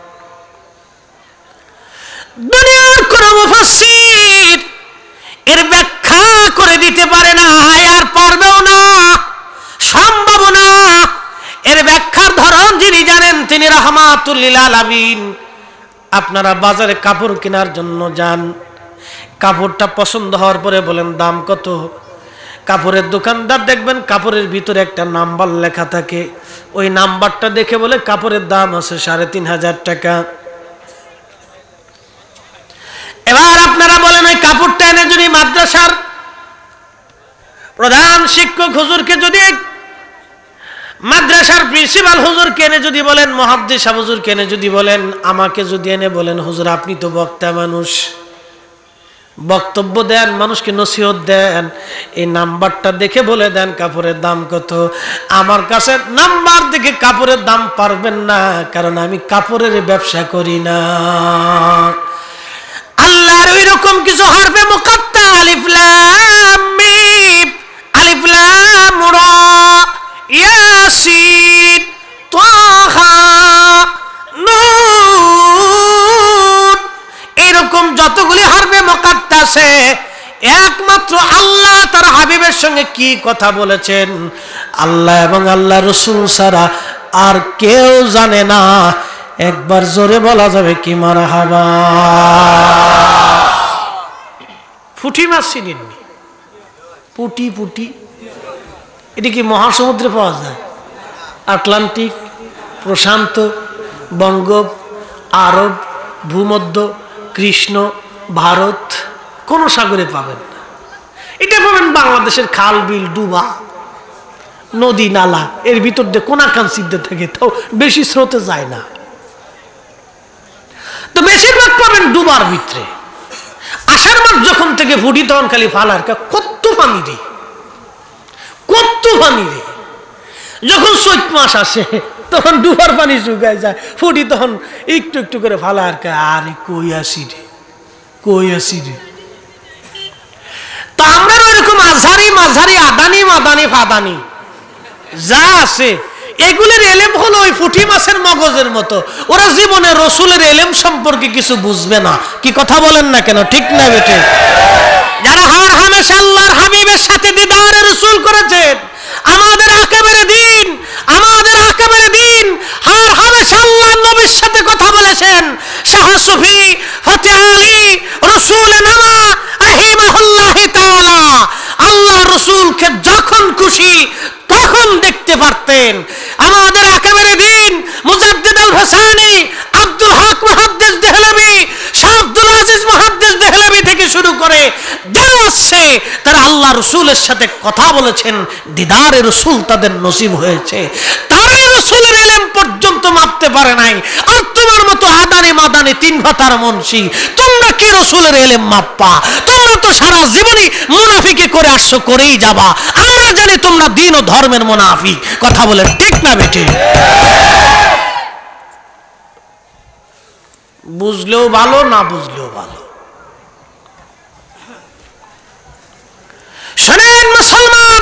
দুনিয়ার কোন মুফাসসির এর ব্যাখ্যা করে দিতে পারে না, আর পারবেও না, সম্ভব না। এর ব্যাখ্যার ধরন যিনি জানেন তিনি রহমান রাহমাতুল লিল আলামিন। আপনারা বাজারে কাপড় কেনার জন্য যান, কাপড়টা পছন্দ হওয়ার পরে বলেন দাম কত। কাপড়ের দোকানদার দেখবেন কাপড়ের ভিতরে একটা নাম্বার লেখা থাকে, ওই নাম্বারটা দেখে বলে কাপড়ের দাম আছে ৩৫০০ টাকা। এবার আপনারা বলেন ওই কাপড়টা এনে যদি মাদ্রাসার প্রধান শিক্ষক হুজুরকে, যদি মাদ্রাসার প্রিন্সিপাল হুজুর কেনে যদি বলেন, মুহাদ্দিস হুজুর কেনে যদি বলেন, আমাকে যদি এনে বলেন হুজুর আপনি তো বক্তা মানুষ, বক্তব্য দেন, মানুষকে নসিহত দেন, এই নাম্বারটা দেখে বলে দেন কাপড়ের দাম কত। আমার কাছে নাম্বার দেখে কাপড়ের দাম পারবেন না, কারণ আমি কাপড়ের ব্যবসা করি না। আল্লাহর ওই রকম কিছু হরফে মুকাত্তা, আলিফ লাম মিম, আলিফ লাম রা, ইয়াসিন, তাহা, নুন, এরকম যতগুলি হরফে মুকাত্তা আছে, একমাত্র আল্লাহ তার হাবিবের সঙ্গে কি কথা বলেছেন, আল্লাহ এবং আল্লাহ রাসূল ছাড়া আর কেউ জানে না। একবার জোরে বলা যাবে কি মারহাবা। পুঁটি মাছ চিনেননি? পুঁটি, পুঁটি এটি কি মহাসমুদ্রে পাওয়া যায়? আটলান্টিক, প্রশান্ত, বঙ্গোপ, আরব, ভূমধ্য, কৃষ্ণ, ভারত, কোন সাগরে পাবেন না। এটা পাবেন বাংলাদেশের খাল, বিল, ডুবা, নদী, নালা, এর ভিতর দিয়ে কোনাকান সিদ্ধে থাকে, তাও বেশি স্রোতে যায় না। তো বেশিরভাগ পাবেন ডুবার ভিতরে। আষাঢ় মাস যখন থেকে ফুটি তখন খালি ফালার কত পানি রে, কত পানি রে। যখন চৈত মাস আসে তখন ডুবার পানি শুকায় যায়, ফুটি তখন একটু একটু করে ফালার আরে কই আসি রে, কই আসি রে। তো আমরা ওইরকম আজহারি মাঝারি আদানি মাদানি ফাদানি যা আছে, এগুলোর এলেম হলো ওই পুঁটি মাছের মগজের মতো। ওরা জীবনে রসুলের এলেম সম্পর্কে কিছু বুঝবে না। কি কথা বলেন না কেন, ঠিক না বেটে? যারা হার হামেশা আল্লাহর হাবিবের সাথে দিদারে রসুল করেছেন, আমাদের আকেবের দিন, আমাদের আকেবের দিন হার হামেশা আল্লাহর নবীর সাথে কথা বলেছেন। শাহ সুফি ফতে আলী রসুল নামা রাহিমাহুল্লাহি তাআলা আল্লাহ রসুলকে যখন খুশি তখন দেখতে পারতেন। আমাদের আকেবের দিন মুজাদ্দিদ আল হাসানি, আব্দুল হক মুহাদ্দিস দেহলভী, শাহ আব্দুল আজিজ মুহাদ্দিস দেহলভী থেকে শুরু করে যারা আছে তারা আল্লাহ রসুলের সাথে কথা বলেছেন, দিদারে রসুল তাদের নসিব হয়েছে। তারা রসুলের এলেম পর্যন্ত মাপতে পারে নাই। আর তোমার মতো আদানি মাদানি তিন ভাতার মুন্সি তোমরা কি রসুলের এলেম মাপবা? তোমরা তো সারা জীবনই মুনাফিকি করে আসছো, করেই যাবা। আমরা জানি তোমরা দিন ও ধর্মের মুনাফিক। কথা বলেন ঠিক না বেটে? বুঝলেও ভালো, না বুঝলেও ভালো। শোনেন মুসলমান,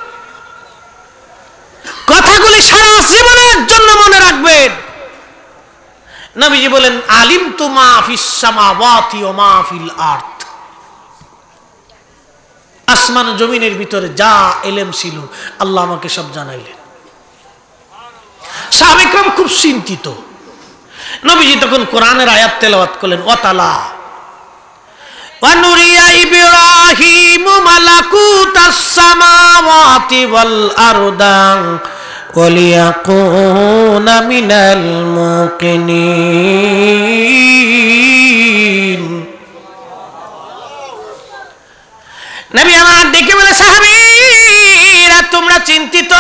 কথাগুলি সারা জীবনের জন্য মনে রাখবেন। নবীজি বলেন আলিমতু মা ফিস সামাওয়াতি ওয়া মা ফিল আরদ। আসমান জমিনের ভিতরে যা এলেম ছিল আল্লাহ আমাকে সব জানাইলেন। সাহাবায়ে কেরাম খুব চিন্তিত। নবীজি তখন কোরআনের আয়াত তেলাওয়াত করলেন, ওয়াতালা ওয়ানুরিয়া ইব্রাহিম মালাকুতাস সামাওয়াতি ওয়াল আরদা ওয়ালিয়াকুনা মিনাল মুকিনিন। নবী আমার দেখে বলে, সাহাবীরা তোমরা চিন্তিত?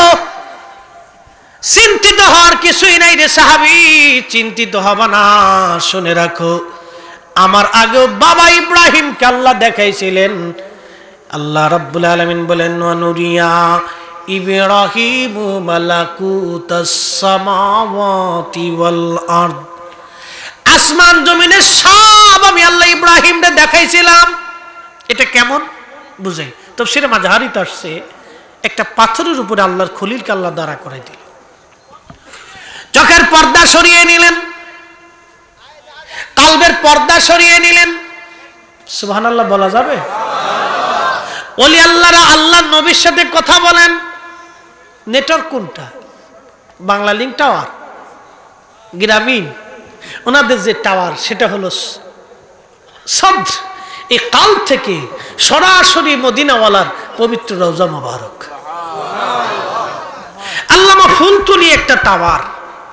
চিন্তিত হওয়ার কিছুই নাই রে সাহাবী, চিন্তিত হবা না। শুনে রাখো, আমার আগেও বাবা ইব্রাহিমকে আল্লাহ দেখাইছিলেন। আল্লাহ রাব্বুল আলামিন বলেন ওয়ানুরিয়া ইব্রাহিম মালাকুতাস সামাওয়াতি ওয়াল আরদ। আসমান জমিনের সব আমি আল্লাহ ইব্রাহিমকে দেখাইছিলাম। এটা কেমন বুঝাই? তাফসীরে মাজাহিরিতে আসছে, একটা পাথরের উপরে আল্লাহর খলিলকে আল্লাহ দাঁড়া করাই দিলেন, চোখের পর্দা সরিয়ে নিলেন, কালবের পর্দা সরিয়ে নিলেন। সুবহানাল্লাহ বলা যাবে? ওলি আল্লাহরা আল্লাহর নবীর সাথে কথা বলেন। নেটওয়ার্ক কোনটা? Banglalink tower? গ্রামীণ ওনাদের যে টাওয়ার সেটা হলো সদর, এই কাল থেকে সরাসরি মদিনাওয়ালার পবিত্র রওজা মোবারক। আল্লামা ফুলতলি একটা টাওয়ার,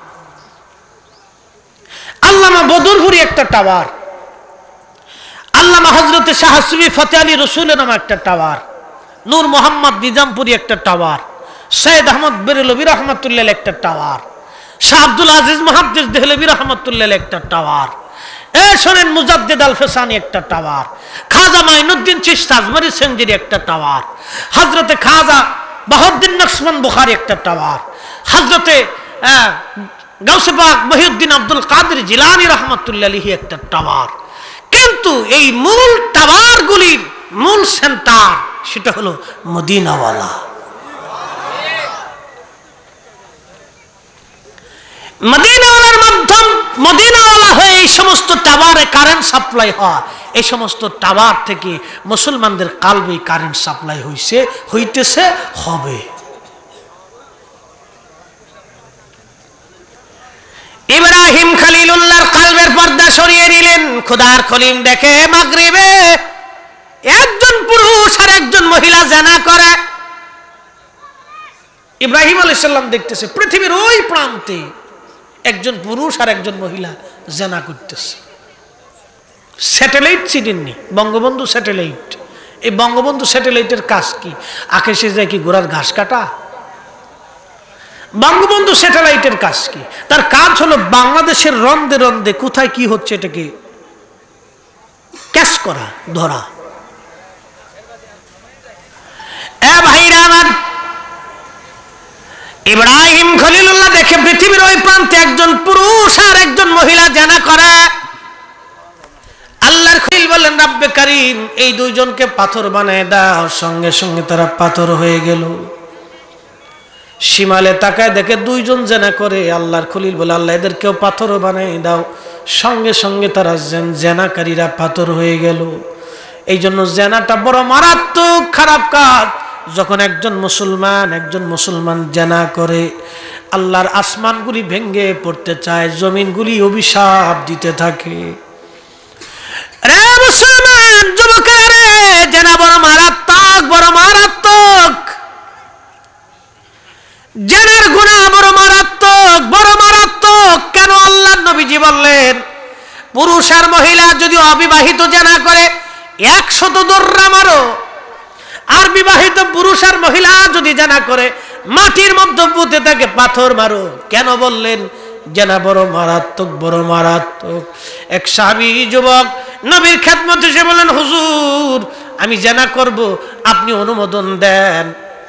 আল্লামা বদরপুরি একটা টাওয়ার, আল্লামা হযরতে শাহ সুফি ফতেহ আলী রসুলের নামে একটা টাওয়ার, নূর মোহাম্মদ নিজামপুরি একটা টাওয়ার, সৈয়দ আহমদ বেরেলভী রহমাতুল্লাহ একটা টাওয়ার, শাহ আব্দুল আজিজ মুহাদ্দিস দেহলভী রহমাতুল্লাহ একটা টাওয়ার, শোনেন মুজাদ্দিদ আল ফেসানি একটা টাওয়ার, খাজা মাইনুদ্দিন চিশতি আজমরি সেনজিরি একটা টাওয়ার, হযরতে খাজা বাহাউদ্দিন নকশবন্দ বুখারী একটা টাওয়ার, হযরতে গাউসে পাক মহিউদ্দিন আব্দুল কাদের জিলানী রহমাতুল্লাহ আলাইহি একটা টাওয়ার। কিন্তু এই মূল টাওয়ারগুলির মূল সেন্টার সেটা হলো মদিনাওয়ালা। মদিনাওয়ালার মাধ্যম মদিনাওয়ালা হয়ে এই সমস্ত টাওয়ারে কারেন্ট সাপ্লাই হয়। এই সমস্ত টাওয়ার থেকে মুসলমানদের কালবে কারেন্ট সাপ্লাই হইতেছে, হবে। ইব্রাহিম খলিলুল্লাহর কালবের পর্দা সরিয়ে দিলেন। খোদার খলিল দেখে মাগরিবে একজন পুরুষ আর একজন মহিলা জিনা করে। ইব্রাহিম আলাইহিস সালাম দেখতেছে পৃথিবীর ওই প্রান্তে একজন পুরুষ আর একজন মহিলা জিনা করতেছে। স্যাটেলাইট চিনেননি? বঙ্গবন্ধু স্যাটেলাইট। এই বঙ্গবন্ধু স্যাটেলাইটের কাজ কি? আকাশে যায় কি ঘোড়ার ঘাস কাটা? বঙ্গবন্ধু স্যাটেলাইটের কাজ কি? তার কাজ হলো বাংলাদেশের রন্দে রন্দে কোথায় কি হচ্ছে এটাকে ক্যাচ করা, ধরা। ভাইরা আমার, ইব্রাহিম খলিলুল্লাহ দেখে পৃথিবীর ওই প্রান্তে একজন পুরুষ আর একজন মহিলা জিনা করে। আল্লাহর খলিল বললেন, রব্বে কারীম এই দুইজনকে পাথর বানায় দাও। সঙ্গে সঙ্গে তারা পাথর হয়ে গেল। শিমালে তাকায় দেখে দুইজন জিনা করে। আল্লাহর খলিল বলে, আল্লাহ এদেরকেও পাথর বানায় দাও। সঙ্গে সঙ্গে তারা জিনাকারীরা পাথর হয়ে গেল। এই জন্য জিনাটা বড় মারাত্মক খারাপ কাজ। যখন একজন মুসলমান জিনা করে, আল্লাহর আসমানগুলি ভেঙে পড়তে চায়, জমিনগুলি অভিশাপ দিতে থাকে। রে মুসলমান যুবকেরা রে, জিনা বড় মারাত্মক, বড় মারাত্মক। জিনার গুনাহ বড় মারাত্মক, বড় মারাত্মক। কেন? আল্লাহর নবীজি বললেন, পুরুষ আর মহিলা যদি অবিবাহিত জিনা করে 100 দররা মারো, আর বিবাহিত পুরুষ আর মহিলা যদি জিনা করে মাটির মধ্যে পুঁতে তাকে পাথর মারো। কেন বললেন? জিনা বড় মারাত্মক, বড় মারাত্মক। এক সাহাবী যুবক নবীর খেদমতে এসে বললেন, হুজুর আমি জিনা করব, আপনি অনুমোদন দেন।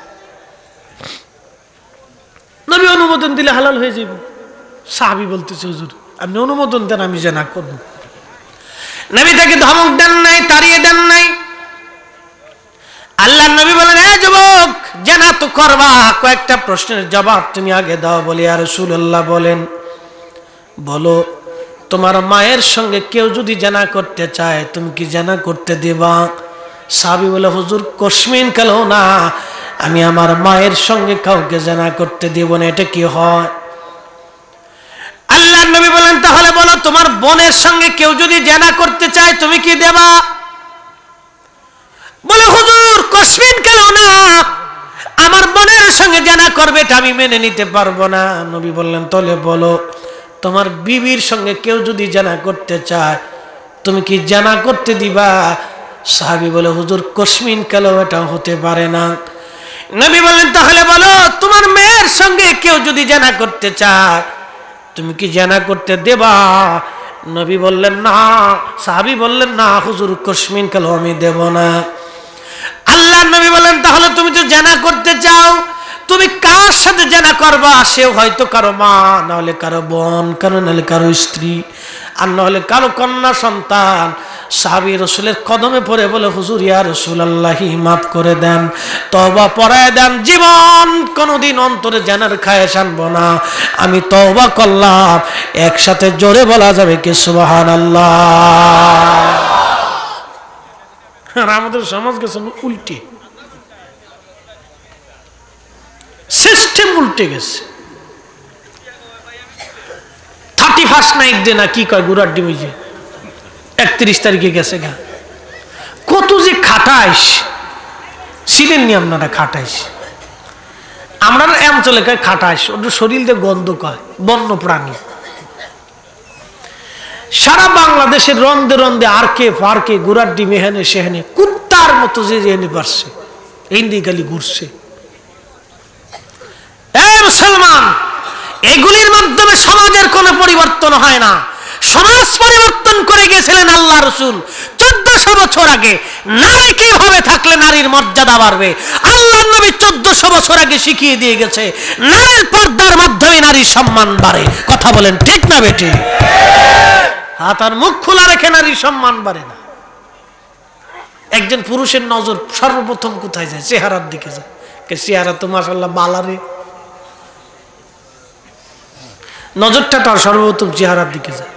নবী অনুমোদন দিলে হালাল হয়ে যাবে। সাহাবী বলতেছে, হুজুর আপনি অনুমোদন দেন, আমি জিনা করব। নবী তাকে ধমক দেন নাই, তাড়িয়ে দেন নাই। আল্লাহর নবী বলেন, হে যুবক জিনা তো করবা, কয়েকটা প্রশ্নের জবাব তুমি আগে দাও। বলি, ইয়া রাসূলুল্লাহ বলেন। বলো, তোমার মায়ের সঙ্গে কেউ যদি জিনা করতে চায় তুমি কি জিনা করতে দিবা? সাহাবী বলে, হুজুর কসমিন কালেও না, আমি আমার মায়ের সঙ্গে কাউকে জিনা করতে দিব না। এটা কি হয়? আল্লাহর নবী বলেন, তাহলে বলো তোমার বোনের সঙ্গে কেউ যদি জিনা করতে চায় তুমি কি দেবা? বলে, হুজুর কসমিন কালেও না, আমার বোনের সঙ্গে জিনা করবে এটা আমি মেনে নিতে পারবো না। নবী বললেন, তাহলে বলো তোমার বিবির সঙ্গে কেউ যদি জিনা করতে চায় তুমি কি জিনা করতে দিবা? সাহাবী বলে, হুজুর কসমিন কালেও এটা হতে পারে না। নবী বললেন, তাহলে বলো তোমার মেয়ের সঙ্গে কেউ যদি জিনা করতে চায় তুমি কি জিনা করতে দেবা? নবী বললেন না। সাহাবী বললেন, না হুজুর কসমিন কালেও আমি দেব না। আল্লাহর নবী বলেন, তাহলে তুমি তো জিনা করতে চাও, তুমি কার সাথে জিনা করবা? সেও হয়তো কারো মা, না হলে কারো বোন, নাহলে কারো স্ত্রী, আর না হলে কারো কন্যা সন্তান। সাহাবী রাসূলের কদমে পড়ে বলে, হুজুর ইয়া রাসূলুল্লাহ মাফ করে দেন, তওবা পড়ায় দেন, জীবন কোনোদিন অন্তরে জিনার খায়েশ আনবো না, আমি তওবা করলাম। একসাথে জোরে বলা যাবে কি সুবহানাল্লাহ? আর আমাদের সমাজ গেছে উল্টে, সিস্টেম উল্টে গেছে। ফার্স্ট নাইট ডে না কি কয় গুড়ার ডিম, ওই যে 31 তারিখে গেছে গা, কত যে খাটাইস, চিনেননি আপনারা খাটাইস? আমরা অঞ্চলে কয় খাটাইস, ওটা শরীর দিয়ে গন্ধ কয়, বন্য প্রাণী। সারা বাংলাদেশের রন্দে রন্দে আর কে পার্কে গুড়ার ডিম এখানে সেখানে কুত্তার মতো যে এনে পারছে, এই খালি ঘুরছে। মুসলমান, এগুলির মাধ্যমে সমাজের কোনো পরিবর্তন হয় না। সমাজ পরিবর্তন করে গেছিলেন আল্লাহ রাসূল 1400 বছর আগে। নারী কিভাবে থাকলে নারীর মর্যাদা বাড়বে, আল্লাহ নবী 1400 বছর আগে শিখিয়ে দিয়ে গেছে। নারীর পর্দার মাধ্যমে নারীর সম্মান বাড়ে। কথা বলেন ঠিক না বেটি? হাত আর মুখ খোলা রেখে নারীর সম্মান বাড়ে না। একজন পুরুষের নজর সর্বপ্রথম কোথায় যায়? চেহারার দিকে যায়। চেহারা তো মাশাআল্লাহ বালারে, নজরটা তার সর্বপ্রথম চেহারার দিকে যায়।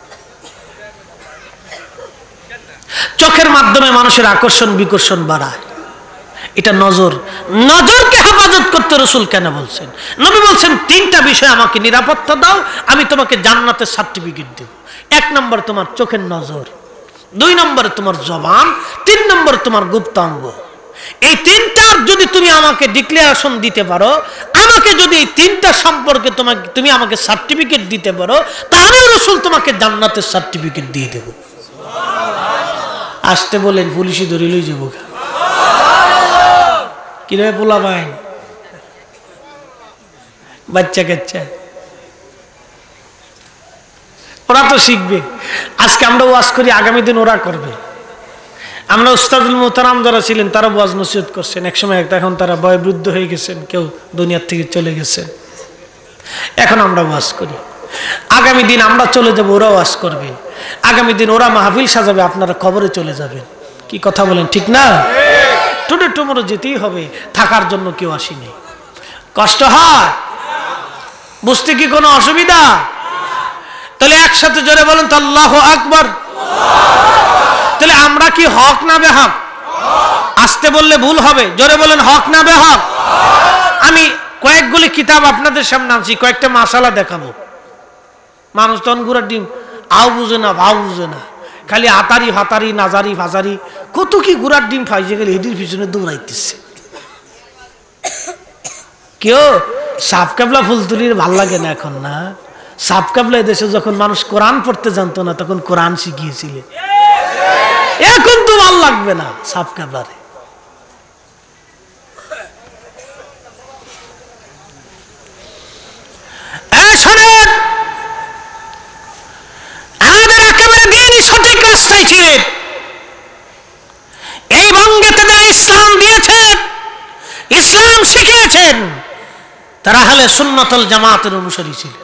চোখের মাধ্যমে মানুষের আকর্ষণ বিকর্ষণ বাড়ায়, এটা নজর। নজরকে হেফাজত করতে রাসূল কেন বলছেন? নবী বলছেন 3টা বিষয় আমাকে নিরাপত্তা দাও, আমি তোমাকে জান্নাতের সার্টিফিকেট দেব। 1 নম্বর তোমার চোখের নজর, 2 নম্বরে তোমার জবান, 3 নম্বরে তোমার গুপ্তাঙ্গ। এই 3টার যদি তুমি আমাকে ডিক্লারেশন দিতে পারো, আমাকে যদি এই 3টা সম্পর্কে তুমি আমাকে সার্টিফিকেট দিতে পারো, তাহলে রাসূল তোমাকে জান্নাতের সার্টিফিকেট দিয়ে দেব। আসতে বলেন, পুলিশই ধরে লই যাবো। কিভাবে পোলা ভাই, বাচ্চা কাচ্চা ওরা তো শিখবে। আজকে আমরা ওয়াজ করি, আগামী দিন ওরা করবে। আমরা উস্তাদুল মোহতারাম যারা ছিলেন তারা ওয়াজ নসিহত করছেন একসময়, এখন তারা বয়োবৃদ্ধ হয়ে গেছেন, কেউ দুনিয়ার থেকে চলে গেছেন। এখন আমরা ওয়াজ করি, আগামী দিন আমরা চলে যাব, ওরা ওয়াজ করবে। আগামী দিন ওরা মাহফিল সাজাবে, আপনারা কবরে চলে যাবেন। কি কথা বলেন ঠিক না? টুডে টুমোরো যেতেই হবে, থাকার জন্য কেউ আসেনি। কষ্ট হয় বুঝতে, কি কোনো অসুবিধা? তাহলে একসাথে জোরে বলেন তো আল্লাহু আকবার। তাহলে আমরা কি হক না বেহক? আসতে বললে ভুল হবে, জোরে বলেন হক না বেহক? আমি কয়েকগুলি কিতাব আপনাদের সামনে আনছি, কয়েকটা মাসালা দেখাবো। মানুষ তখন গুড়ার ডিম আও বুঝে না, ভাও বুঝে না, খালি আতারি ফাতারি নাজারি ফাজারি কত কি গুড়ার ডিম ফাইজে গেলে হেডির পিছনে দৌড়াইতেছে। কেউ সাপ কাবলা ফুলতুলির ভাল লাগে না এখন না? সাপ কাবলা দেশে যখন মানুষ কোরআন পড়তে জানতো না, তখন কোরআন শিখিয়েছিলেন। এখন তো ভাল লাগবে না সাপ কাবলারে। শোনেন, আমাদের একেবারে দিনই সঠিক রাস্তায় ছিলেন। এই বঙ্গে তাদের ইসলাম দিয়েছেন, ইসলাম শিখিয়েছেন, তারা আহলে সুন্নাতুল জামাতের অনুসারী ছিলেন।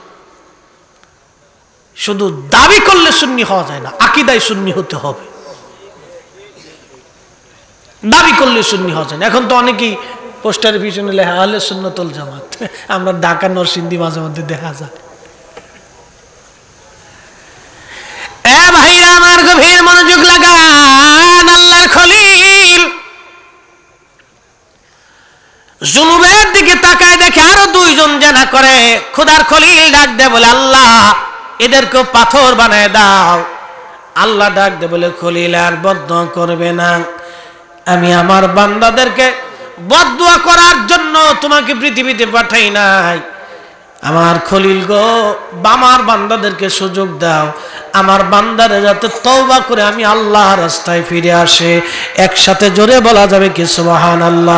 শুধু দাবি করলে সুন্নি হওয়া যায় না, আকীদায় সুন্নি হতে হবে। দাবি করলে সুন্নি হওয়া যায় না। এখন তো অনেকেই পোস্টারের পিছনে লেখা আহলে সুন্নাতুল জামাত, আমরা ঢাকা নরসিংদী মাঝে মধ্যে দেখা যায়। ভাইরা আমার, গভীর মনোযোগ লাগান। আল্লাহর খলিল জুনুবের দিকে তাকায়, দেখে আরো 2 জন জানা করে। খোদার খলিল ডাক দে বলে, আল্লাহ এদেরকে পাথর বানায় দাও। আল্লাহ ডাক দে বলে, খলিল আর বদদুয়া করবে না, আমি আমার বান্দাদেরকে বদদুয়া করার জন্য তোমাকে পৃথিবীতে পাঠাই নাই। আমার খলিল গো, আমার বান্দাদেরকে সুযোগ দাও, আমার বান্দারা যাতে তওবা করে আমি আল্লাহর রাস্তায় ফিরে আসে। একসাথে জোরে বলা যাবে কি সুবহানাল্লাহ?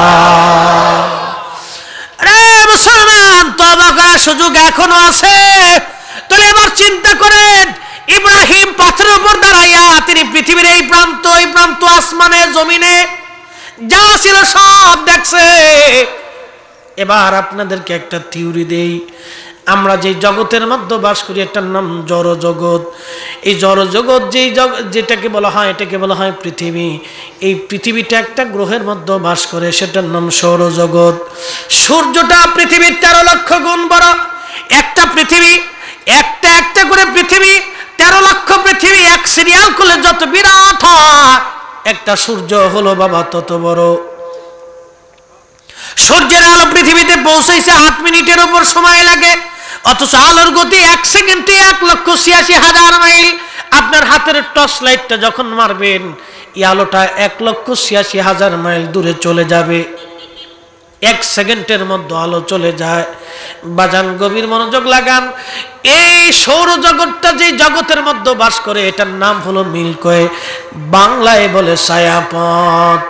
আরে মুসলমান, তওবা করার সুযোগ এখনো আছে। তাহলে এবার চিন্তা করেন, ইব্রাহিম পাথরের উপর দাঁড়াইয়া তিনি পৃথিবীর এই প্রান্ত ওই প্রান্ত, আসমানে জমিনে যা ছিল সব দেখছে। এবার আপনাদেরকে একটা থিওরি দেই। আমরা যে জগতের মধ্যে বাস করি, এটার নাম জড় জগৎ। এই জড় জগৎ যেটাকে বলা হয়, এটাকে বলা হয় পৃথিবী। এই পৃথিবীটা একটা গ্রহের মধ্যে বাস করে, সেটার নাম সৌরজগৎ। সূর্যটা পৃথিবীর 13 লক্ষ গুণ বড়। একটা পৃথিবী, একটা করে পৃথিবী, 13 লক্ষ পৃথিবী এক সিরিয়াল করলে যত বিরাট হয়, একটা সূর্য হলো বাবা তত বড়। সূর্যের আলো পৃথিবীতে পৌঁছাইছে 8 মিনিটের উপর সময় লাগে। অথচ আলোর গতি 1 সেকেন্ডে 1,86,000 মাইল। আপনার হাতের টর্চ লাইটটা যখন মারবেন এই আলোটা 1,86,000 মাইল দূরে চলে যাবে। 1 সেকেন্ডের মধ্যে আলো চলে যায়। বাজান গভীর মনোযোগ লাগান। এই সৌরজগৎটা যে জগতের মধ্যে বাস করে এটার নাম হলো মিল্কি ওয়ে, বাংলায় বলে ছায়াপথ।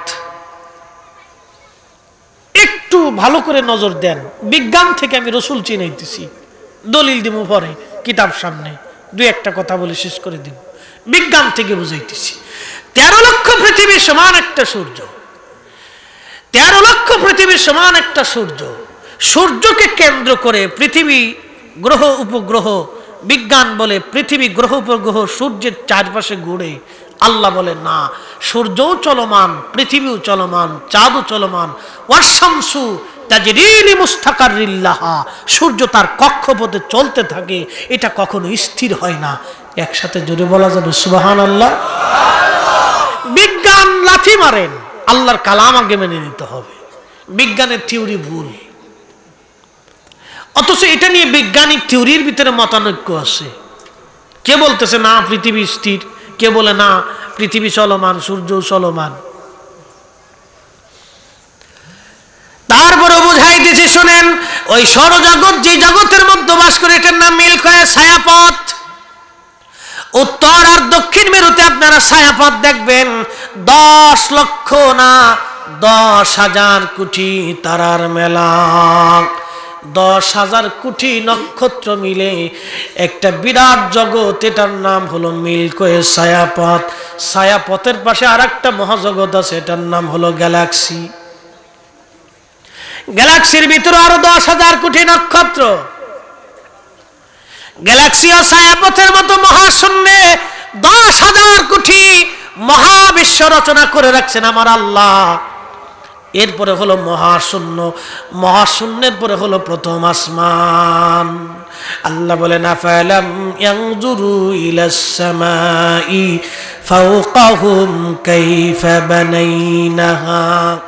একটু ভালো করে নজর দেন। বিজ্ঞান থেকে আমি রসুল চিনাইতেছি, দলিল দিব পরে কিতাব সামনে, 2-1টা কথা বলে শেষ করে দিব। বিজ্ঞান থেকে বুঝাইতেছি 13 লক্ষ পৃথিবী সমান একটা সূর্য, 13 লক্ষ পৃথিবীর সমান একটা সূর্য। সূর্যকে কেন্দ্র করে পৃথিবী গ্রহ উপগ্রহ, বিজ্ঞান বলে পৃথিবী গ্রহ উপগ্রহ সূর্যের চারপাশে ঘুরে। আল্লাহ বলে না, সূর্যও চলমান, পৃথিবীও চলমান, চাঁদও চলমান। ওয়াশামসু তাজরি লিমুস্তাকাররিল লাহা, সূর্য তার কক্ষপথে চলতে থাকে, এটা কখনো স্থির হয় না। একসাথে জোরে বলা যাবে সুবহানাল্লাহ। বিজ্ঞান লাথি মারেন, আল্লাহর কালাম আগে মেনে নিতে হবে। বিজ্ঞানের থিওরি ভুল, অথচ এটা নিয়ে বৈজ্ঞানিক থিওরির ভিতরে মতানৈক্য আছে। কে বলতেছে না পৃথিবী স্থির, কে বলে না পৃথিবী চলমান, সূর্য চলমান। তারপরে বুঝাইতেছি শুনেন, ওই সৌরজগৎ যে জগতের মধ্যে বাস করে এটার নাম মিল্কি ওয়ে, ছায়াপথ। উত্তর আর দক্ষিণ মেরুতে আপনারা ছায়াপথ দেখবেন 10 লক্ষ না 10,000 কোটি তারার মেলা, 10,000 কোটি নক্ষত্র মিলে একটা বিরাট জগৎ, এটার নাম হলো মিল্কি ওয়ে, ছায়াপথ। ছায়াপথের পাশে আরেকটা মহাজগৎ আছে, এটার নাম হলো গ্যালাক্সি। গ্যালাক্সির ভিতরে আরো 10,000 কোটি নক্ষত্র। গ্যালাক্সি ও ছায়াপথের মতো মহাশূন্যে 10,000 কোটি মহাবিশ্ব রচনা করে রাখছেন আমার আল্লাহ। এরপরে হলো মহাশূন্য, মহাশূন্যের পরে হলো প্রথম আসমান। আল্লাহ বলেন আফালাম ইয়ানজুরু ইলাস সামাই ফাওকাহুম কাইফা বানাইনাহা।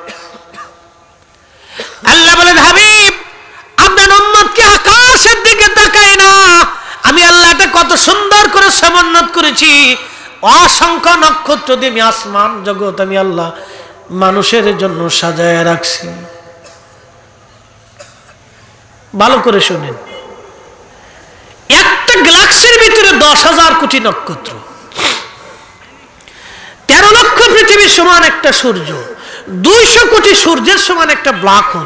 আল্লাহ বলেন হাবিব, আপনার উম্মত কি আকাশের দিকে তাকায় না? আমি আল্লাহ এটা কত সুন্দর করে সমন্বয় করেছি, অসংখ্য নক্ষত্র দিয়ে আমি আসমান জগৎ আমি আল্লাহ মানুষের জন্য সাজায় রাখছি। ভালো করে শুনেন, একটা গ্যালাক্সির ভিতরে 10,000 কোটি নক্ষত্র, 13 লক্ষ পৃথিবীর সমান একটা সূর্য, 200 কোটি সূর্যের সমান একটা ব্ল্যাক হোল।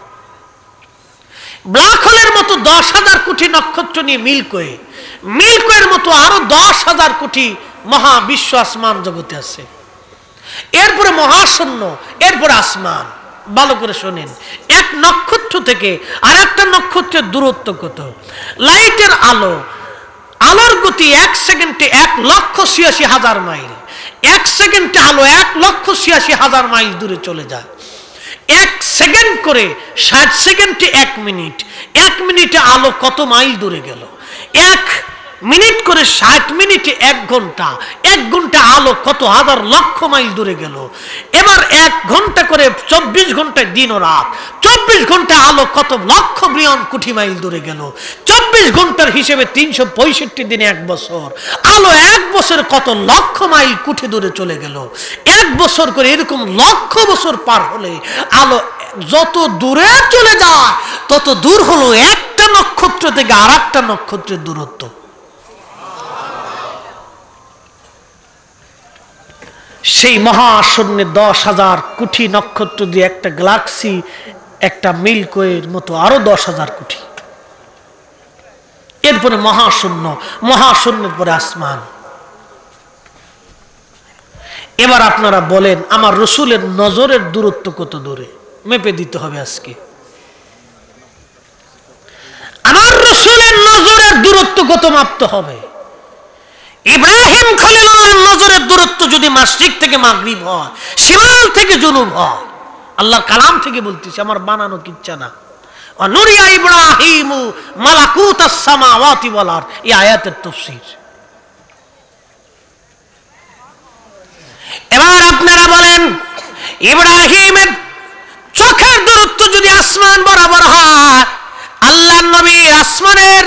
ব্ল্যাক হোলের মতো 10,000 কোটি নক্ষত্র নিয়ে মিল্কি ওয়ে, মিল্কি ওয়ের মতো আরো 10,000 কোটি মহাবিশ্ব আসমান জগতে আছে। এরপরে মহাশূন্য, এরপরে আসমান। ভালো করে শোনেন, এক নক্ষত্র থেকে আর একটা নক্ষত্রের দূরত্ব কত? লাইটের আলো, আলোর গতি 1 সেকেন্ডে 1,86,000 মাইল। 1 সেকেন্ডে আলো 1,86,000 মাইল দূরে চলে যায়। 1 সেকেন্ড করে 60 সেকেন্ডে 1 মিনিট, 1 মিনিটে আলো কত মাইল দূরে গেল? 1 মিনিট করে 60 মিনিটে 1 ঘন্টা, 1 ঘন্টা আলো কত হাজার লক্ষ মাইল দূরে গেল। এবার 1 ঘন্টা করে 24 ঘন্টায় দিন ও রাত, 24 ঘন্টা আলো কত লক্ষ বিলিয়ন কোটি মাইল দূরে গেল। 24 ঘন্টার হিসেবে 365 দিনে 1 বছর। আলো 1 বছরে কত লক্ষ মাইল কোটি দূরে চলে গেল। 1 বছর করে এরকম লক্ষ বছর পার হলে আলো যত দূরে চলে যায় তত দূর হলো একটা নক্ষত্র থেকে আর একটা নক্ষত্রের দূরত্ব। সেই মহাশূন্যে 10,000 কোটি নক্ষত্র দিয়ে একটা গ্যালাক্সি, একটা মিল্কি ওয়ের মতো আরো 10,000 কোটি। এরপরে মহাশূন্য, মহাশূন্যের পরে আসমান। এবার আপনারা বলেন আমার রসুলের নজরের দূরত্ব কত দূরে? মেপে দিতে হবে আজকে। আমার রসুলের নজরের দূরত্ব কত মাপতে হবে? ইব্রাহিম খলিলুল্লাহর নজরের দূরত্ব যদি মাশরিক থেকে মাগরিব হয়, শিমাল থেকে জুনুব হয়, আল্লাহর কালাম থেকে বলতেছি, আমার বানানো কিচ্ছা না। নুরিয়া ইব্রাহিম মালাকুতাস সামাওয়াতি ওয়াল আরদ, এই আয়াতের তাফসীর। এবার আপনারা বলেন ইব্রাহিমের চোখের দূরত্ব যদি আসমান বরাবর হয়, আল্লাহর নবী আসমানের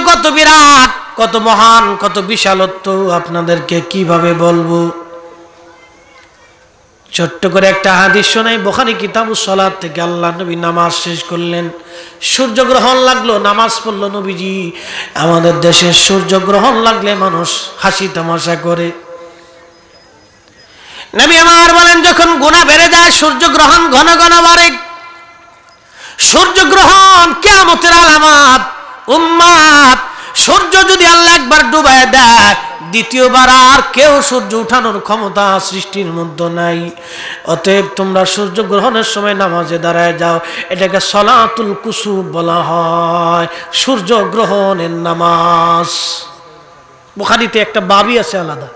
কত বিরাট, কত মহান, কত বিশালত্ব আপনাদেরকে কিভাবে বলবো। ছোট্ট করে একটা হাদিস শোনাই, বুখারী কিতাবুস সালাত থেকে। আল্লাহ নবী নামাজ শেষ করলেন, সূর্যগ্রহণ লাগলো, নামাজ পড়লো নবীজি। আমাদের দেশে সূর্যগ্রহণ লাগলে মানুষ হাসি তামাশা করে। নবী আমার বলেন, যখন গুনাহ বেড়ে যায় সূর্যগ্রহণ ঘন ঘন বাড়ে। সূর্যগ্রহণ কিয়ামতের আলামত। উম্মত, সূর্য যদি আল্লাহ একবার ডুবায় দেয়, দ্বিতীয়বার আর কেউ সূর্য উঠানোর ক্ষমতা সৃষ্টির মধ্যে নাই। অতএব তোমরা সূর্যগ্রহণের সময় নামাজে দাঁড়ায় যাও। এটাকে সলাতুল কুসুফ বলা হয়, সূর্যগ্রহণের নামাজ। বুখারীতে একটা বাবই আছে আলাদা,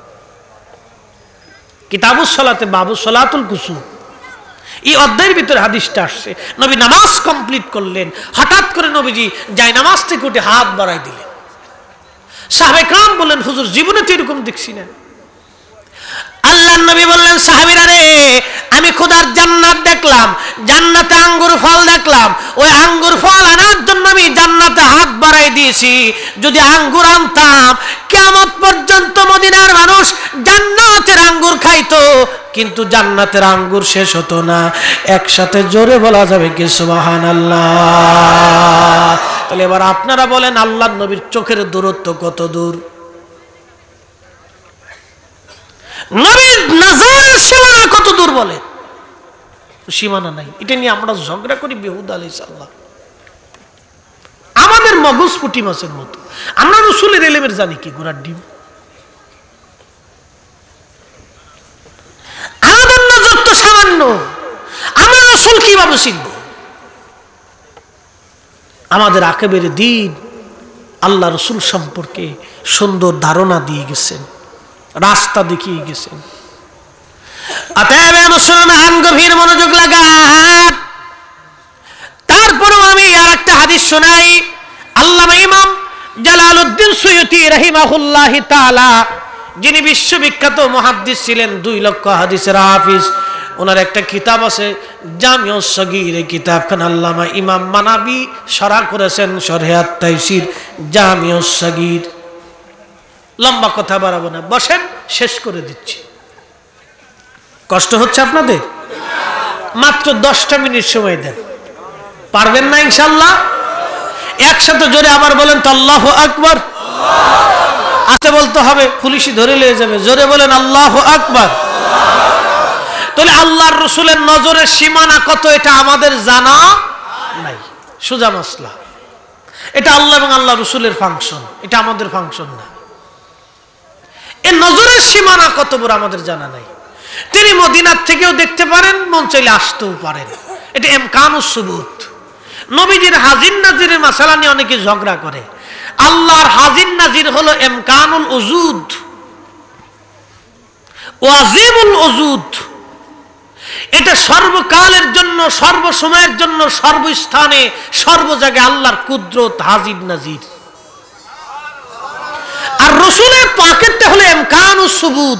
কিতাবুস সালাতে বাবু সলাতুল কুসুফ। এই অধ্যায়ের ভিতরে হাদিসটা আসছে। নবী নামাজ কমপ্লিট করলেন, হঠাৎ করে নবীজি যাই নামাজ থেকে উঠে হাত বাড়াই দিলেন। সাহাবায়ে কেরাম বললেন, হুজুর জীবনে তো এরকম দেখছি না। আল্লাহর নবী বললেন, সাহাবীরা রে, আমি খোদার জান্নাত দেখলাম, জান্নাতে আঙ্গুর ফল দেখলাম। ওই আঙ্গুর ফল আনার জন্য আমি জান্নাতে হাত বাড়াই দিয়েছি। যদি আঙ্গুর আনতাম, কিয়ামত পর্যন্ত মদিনার মানুষ জান্নাতের আঙ্গুর খাইতো, কিন্তু জান্নাতের আঙ্গুর শেষ হতো না। একসাথে জোরে বলা যাবে কি সুবহানাল্লাহ? তাহলে এবার আপনারা বলেন, আল্লাহর নবীর চোখের দূরত্ব কত দূর? নবীর নজরের সীমানা কত দূর বলে? সীমানা নাই। এটা নিয়ে আমরা ঝগড়া করি বেহুদা আলাইহিস সালাম। আমাদের মগজ পুঁটি মাছের মতো। আমরা রাসূলের ইলমের জানি কি ঘোড়ার ডিম? আমাদের নজর তো সামান্য। আমরা রাসূল কিভাবে শিখব? আমাদের আকিবের দ্বীন আল্লাহ রাসূল সম্পর্কে সুন্দর ধারণা দিয়ে গেছেন, রাস্তা দেখিয়ে গেছেন। অতএব মুসলমান গভীর মনোযোগ লাগান। তারপরেও আমি আর একটা হাদিস শোনাই। আল্লামা ইমাম জালালউদ্দিন সুয়ুতী রাহিমাহুল্লাহ তাআলা, যিনি বিশ্ববিখ্যাত মুহাদ্দিস ছিলেন, 2 লক্ষ হাদিসের হাফিজ, ওনার একটা কিতাব আছে জামিউস সগীর। এই কিতাবখান আল্লামা ইমাম মানাবী শরহ করেছেন, শরহে আত-তাইসির জামিউস সগীর। লম্বা কথা বাড়াবো না, বসেন, শেষ করে দিচ্ছি। কষ্ট হচ্ছে আপনাদের? মাত্র 10টা মিনিট সময় দেন, পারবেন না ইনশাআল্লাহ? একসাথে জোরে আবার বলেন তো আল্লাহু আকবার। আস্তে বলতে হবে, পুলিশই ধরে নিয়ে যাবে। জোরে বলেন আল্লাহু আকবার। তাহলে আল্লাহর রাসূলের নজরের সীমানা কত এটা আমাদের জানা নাই। সোজা মাসলা। এটা আল্লাহ এবং আল্লাহ রাসূলের ফাংশন, এটা আমাদের ফাংশন না। এই নজরের সীমানা কত বড় আমাদের জানা নাই। তিনি মদিনার থেকেও দেখতে পারেন, মন চাইলে আসতেও পারেন। এটা ইমকানুস সুবুত। নবীজির হাজির নাজিরের মাসালা নিয়ে অনেকে ঝগড়া করে। আল্লাহর হাজির নাজির হলো ইমকানুল উজুদ, ওয়াজিবুল উজুদ। এটা সর্বকালের জন্য, সর্বসময়ের জন্য, সর্বস্থানে, সর্ব জায়গায় আল্লাহর কুদরত হাজির নাজির। আর রাসূলের পাকেরটা হলো ইমকানুস সুবুত।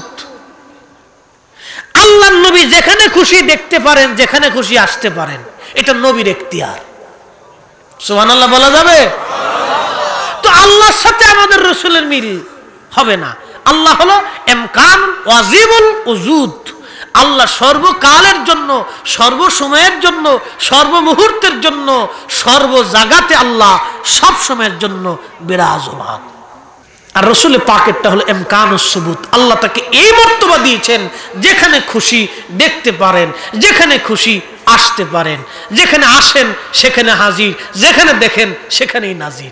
আল্লাহর নবী যেখানে খুশি দেখতে পারেন, যেখানে খুশি আসতে পারেন। এটা নবীর এখতিয়ার। সুবহানাল্লাহ বলা যাবে? তো আল্লাহর সাথে আমাদের রাসূলের মিল হবে না। আল্লাহ হলো ইমকান ওয়াজিবুল উজুদ। আল্লাহ সর্বকালের জন্য, সর্বসময়ের জন্য, সর্বমুহূর্তের জন্য, সর্ব জায়গাতে আল্লাহ সব সময়ের জন্য বিরাজমান। আর রাসূলের পাকেরটা হলো ইমকানুস সুবুত। আল্লাহ তাকে এই মর্তবা দিয়েছেন, যেখানে খুশি দেখতে পারেন, যেখানে খুশি আসতে পারেন, যেখানে আসেন সেখানে হাজির, যেখানে দেখেন সেখানেই নাজির।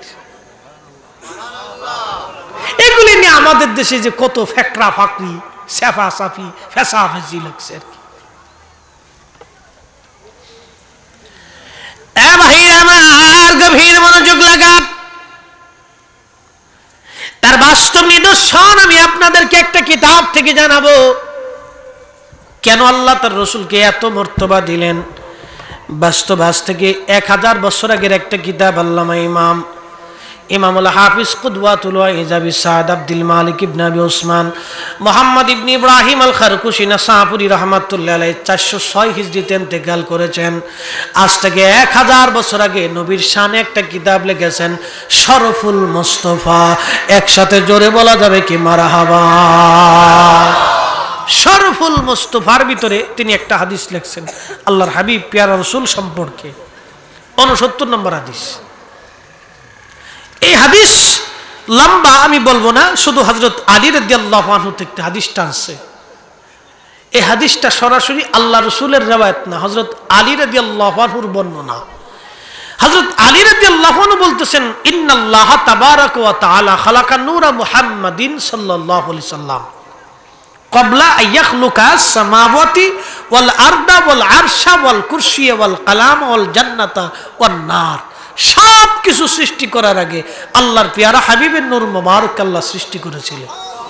এগুলি নিয়ে আমাদের দেশে যে কত ফেকরা ফাকরি, সাফা সাফি, ফেসাফেজি লাগছে আর কি। ভাই আমার গভীর মনোযোগ লাগান। তার বাস্তব নিদর্শন আমি আপনাদেরকে একটা কিতাব থেকে জানাবো। কেন আল্লাহ তার রাসূলকে এত মর্তবা দিলেন? বাস্তব আজ থেকে 1000 বছর আগের একটা কিতাব আল্লামা ইমাম ইমামুল হাফিজ কুদওয়াতুল ওয়াইজাবি সাদ আব্দুল মালিক ইবনে আবি ওসমান মুহাম্মদ ইবনে ইব্রাহিম আল খারকুশি নাসাপুরি রাহমাতুল্লাহ আলাইহি 406 হিজরিতে ইন্তেকাল করেছেন। আজ থেকে 1000 বছর আগে নবীর শানে একটা কিতাব লিখেছেন শরফুল মুস্তাফা। একসাথে জোরে বলা যাবে কি মারহাবা। শরফুল মুস্তাফার ভিতরে তিনি একটা হাদিস লিখছেন আল্লাহর হাবিব প্যারা রাসূল সম্পর্কে, 69 নম্বর হাদিস। এই হাদিস লম্বা, আমি বলবো না, শুধু হযরত আলী রাদিয়াল্লাহু আনহু থেকে হাদিস টানছে। এই হাদিসটা সরাসরি আল্লাহ রাসূলের রওয়ায়াত না, হযরত আলী রাদিয়াল্লাহু আনহুর বর্ণনা। হযরত আলী রাদিয়াল্লাহু আনহু বলতেছেন ইন্নাল্লাহ তাবারাকা ওয়া তাআলা খালাকা নূরা মুহাম্মাদিন সাল্লাল্লাহু আলাইহি সাল্লাম ক্বাবলা আইয়াখলুকাস সামাওয়াতি ওয়াল আরদা ওয়াল আরশা ওয়াল কুরসিয়া ওয়াল কালাম ওয়াল জান্নাতা ওয়ান নার। সব কিছু সৃষ্টি করার আগে আল্লাহর পেয়ারা হাবিবের নূর মোবারক আল্লাহ সৃষ্টি করেছিলেন।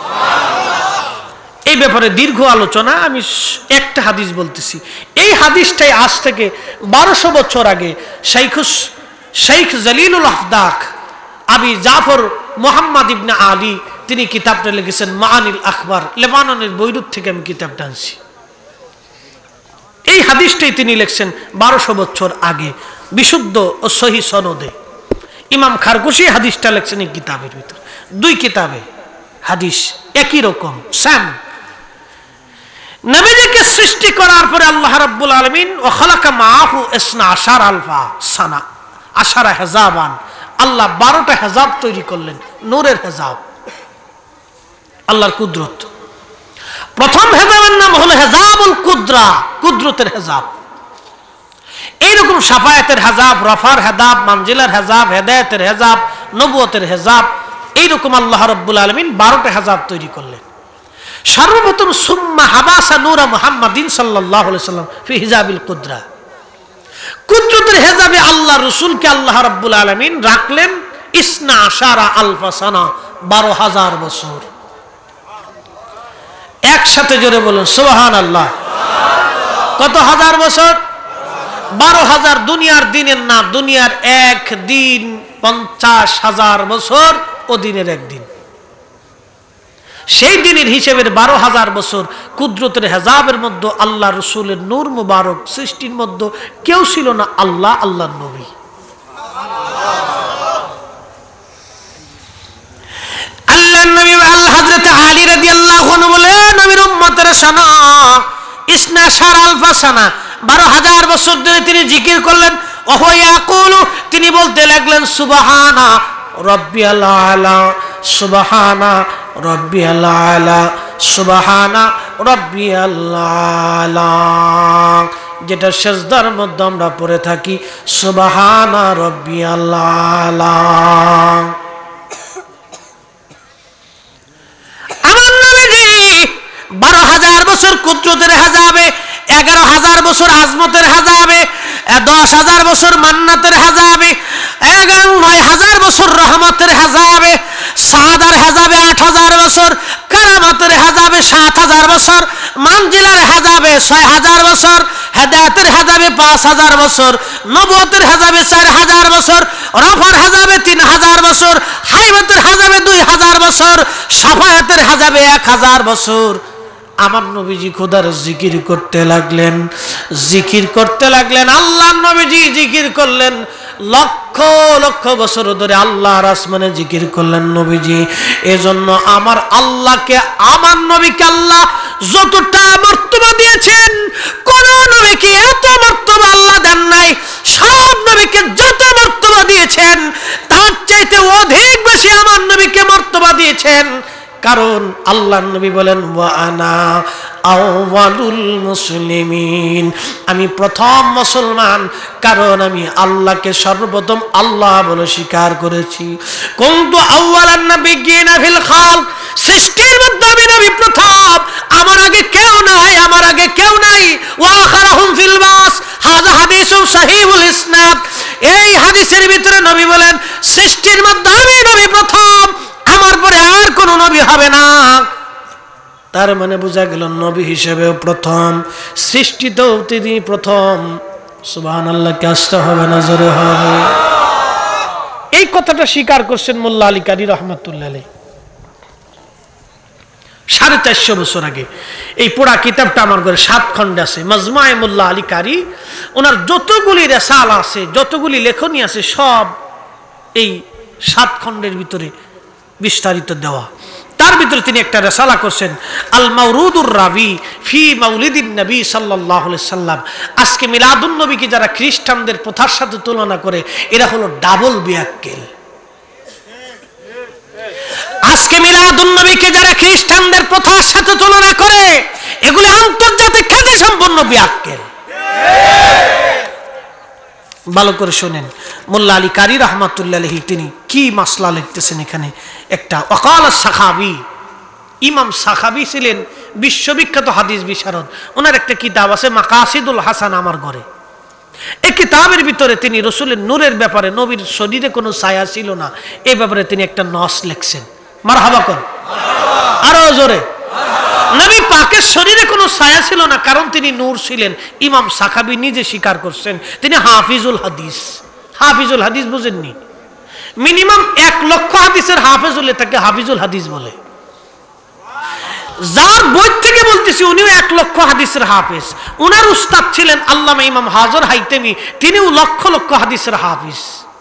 এই ব্যাপারে দীর্ঘ আলোচনা, আমি একটা হাদিস বলতেছি। এই হাদিসটাই আজ থেকে 1200 বছর আগে শেখ জলিলুল আফদাক আবি জাফর মুহাম্মদ ইবনে আলী তিনি কিতাবটা লিখেছেন মাআনিল আখবার। লেবাননের বৈরুত থেকে আমি কিতাবটা আনছি। এই হাদিসটাই তিনি লিখছেন 1200 বছর আগে বিশুদ্ধ ও সহি সনদে। ইমাম খারকুশি হাদিসটা লিখছেন এই কিতাবের ভিতর। 2 কিতাবে হাদিস একই রকম সেম। নবীজিকে সৃষ্টি করার পরে আল্লাহ রাব্বুল আলামিন ওয়া খালাকা মাআহু 12 আলফা সানা 10 হেজাবান, আল্লাহ 12টা হেজাব তৈরি করলেন, নূরের হেজাব, আল্লাহর কুদরত। প্রথম হেজাবের নাম হলো হেজাবুল কুদরা, কুদরতের হেজাব। এইরকম শাফায়াতের হেজাব, রফার হেজাব, মানজিলার হেজাব, হেদায়েতের হেজাব, নবুয়তের হেজাব, এইরকম আল্লাহ রাব্বুল আলামিন 12টা হেজাব তৈরি করলেন। সর্বপ্রথম সুম্মা হাবাসা নূরা মুহাম্মাদিন সাল্লাল্লাহু আলাইহি সাল্লাম ফি হিজাবিল কুদরা। কুদরতের হেজাবে আল্লাহ রাসূলকে আল্লাহ রাব্বুল আলামিন রাখলেন 12 আলফা সানা, 12,000 বছর। একসাথে জোরে বলুন সুবহানাল্লাহ। কত হাজার বছর? 12,000। দুনিয়ার দিনের না, দুনিয়ার এক দিন 50,000 বছর ও দিনের একদিন। সেই দিনের হিসেবের 12,000 বছর কুদরতের হেজাবের মধ্যে আল্লাহ রসুলের নূর মুবারক সৃষ্টির মধ্যে কেউ ছিল না, আল্লাহ আল্লাহর নবী। আল্লাহর নবী হযরত আলী রাদিয়াল্লাহু আনহু বলে নবীর উম্মতের শোনো, 12 আলফা সানা 12,000 বছর ধরে তিনি জিকির করলেন। ওয়া ইয়াকুলু, তিনি বলতে লাগলেন সুবহানা রাব্বিয়াল আলা, সুবহানা রাব্বিয়াল আলা, সুবহানা রাব্বিয়াল আলা। যেটা সিজদার মধ্যে আমরা পড়ে থাকি সুবহানা রাব্বিয়াল আলা। আমার নবীজি 12,000 বছর কুদরতের হেজাবে, 11,000 বছর আজমতের হেজাবে, 10,000 বছর মান্নাতের হেজাবে, 9,000 বছর রহমতের হেজাবে, সাদার হেজাবে 8,000 বছর, কারামাতের হেজাবে 7,000 বছর, মানজিলার হেজাবে 6,000 বছর, হেদায়েতের হেজাবে 5,000 বছর, নবুয়তের হেজাবে 4,000 বছর, রফার হেজাবে 3,000 বছর, হাইবাতের হেজাবে 2,000 বছর, শাফায়াতের হেজাবে 1,000 বছর। আমার নবীজি খোদার জিকির করতে লাগলেন, জিকির করতে লাগলেন। আল্লাহ নবীজি জিকির করলেন লক্ষ লক্ষ বছর ধরে আল্লাহর আসমানে জিকির করলেন নবীজি। এজন্য আমার আল্লাহকে, আমার নবীকে আল্লাহ যতটা মর্তবা দিয়েছেন, কোন নবীকে এত মর্তবা আল্লাহ দেন নাই। সব নবীকে যত মর্তবা দিয়েছেন তার চাইতে অধিক বেশি আমার নবীকে মর্তবা দিয়েছেন। কারণ আল্লাহ নবী বলেন ওয়া আনা আউয়ালুল মুসলিমিন, আমি প্রথম মুসলমান, কারণ আমি আল্লাহকে সর্বপ্রথম আল্লাহ বলে স্বীকার করেছি। কুনতু আউয়ালান নাবিয়্যিনা ফিল খালক, সৃষ্টির মধ্যে আমি নবী প্রথম, আমার আগে কেউ নাই, আমার আগে কেউ নাই। ওয়া আখারাহুম ফিল বাস, হাযা হাদিসুন সহিহুল ইসনাদ। এই হাদিসের ভিতরে নবী বলেন সৃষ্টির মধ্যে আমি নবী প্রথম, আমার পরে আর কোন নবী হবে না। তার মানে বোঝা গেল নবী হিসেবেও প্রথম, সৃষ্টিতেও তিনি প্রথম। সুবহানাল্লাহ, কে আসতে হবে না, জোরে হবে। এই কথাটা স্বীকার করছেন মোল্লা আলী কারি রহমাতুল্লাহ আলাইহি 450 বছর আগে। এই পুরা কিতাবটা আমার ঘরে 7 খণ্ডে আছে, মাজমুয়ে মোল্লা আলী কারি। ওনার যতগুলি রিসালা আছে, যতগুলি লেখনী আছে, সব এই 7 খণ্ডের ভিতরে বিস্তারিত দেওয়া। তার ভিতরে তিনি একটা রিসালা করছেন, আল মাওরুদুর রাবি ফি মাউলিদিন নবী সাল্লাল্লাহু আলাইহি সাল্লাম। আজকে মিলাদুন নবীকে যারা খ্রিস্টানদের প্রথার সাথে তুলনা করে, এরা হলো ডাবল বিয়াক্কেল। আজকে মিলাদুন নবীকে যারা খ্রিস্টানদের প্রথার সাথে তুলনা করে, এগুলো আন্তর্জাতিক খ্যাতি সম্পন্ন বিয়াক্কেল। ভালো করে শুনেন, মোল্লা আলী কারি রহমাতুল্লাহ আলাইহি তিনি কি মাসলা লিখতেছেন এখানে। একটা ওয়াকাল সাখাবি, ইমাম সাখাবি ছিলেন বিশ্ববিখ্যাত হাদিস বিশারদ। ওনার একটা কিতাব আছে মাকাসিদুল হাসান আমার ঘরে। এই কিতাবের ভিতরে তিনি রাসূলের নূরের ব্যাপারে, নবীর শরীরে কোনো ছায়া ছিল না, এই ব্যাপারে তিনি একটা নস লিখছেন। মারহাবা কর, আরো জোরে। নবী পাকের শরীরে কোনো ছায়া ছিল না, কারণ তিনি নূর ছিলেন। ইমাম সাখাবি নিজে স্বীকার করছেন তিনি হাফিজুল হাদিস। হাফিজুল হাদিস বুঝেননি? মিনিমাম 1 লক্ষ হাদিসের হাফেজ হলে তাকে হাফিজুল হাদিস বলে। যার বই থেকে বলতেছি উনিও 1 লক্ষ হাদিসের হাফেজ। উনার উস্তাদ ছিলেন আল্লামা ইমাম হাজর হাইতেমি, তিনিও লক্ষ লক্ষ হাদিসের হাফিজ।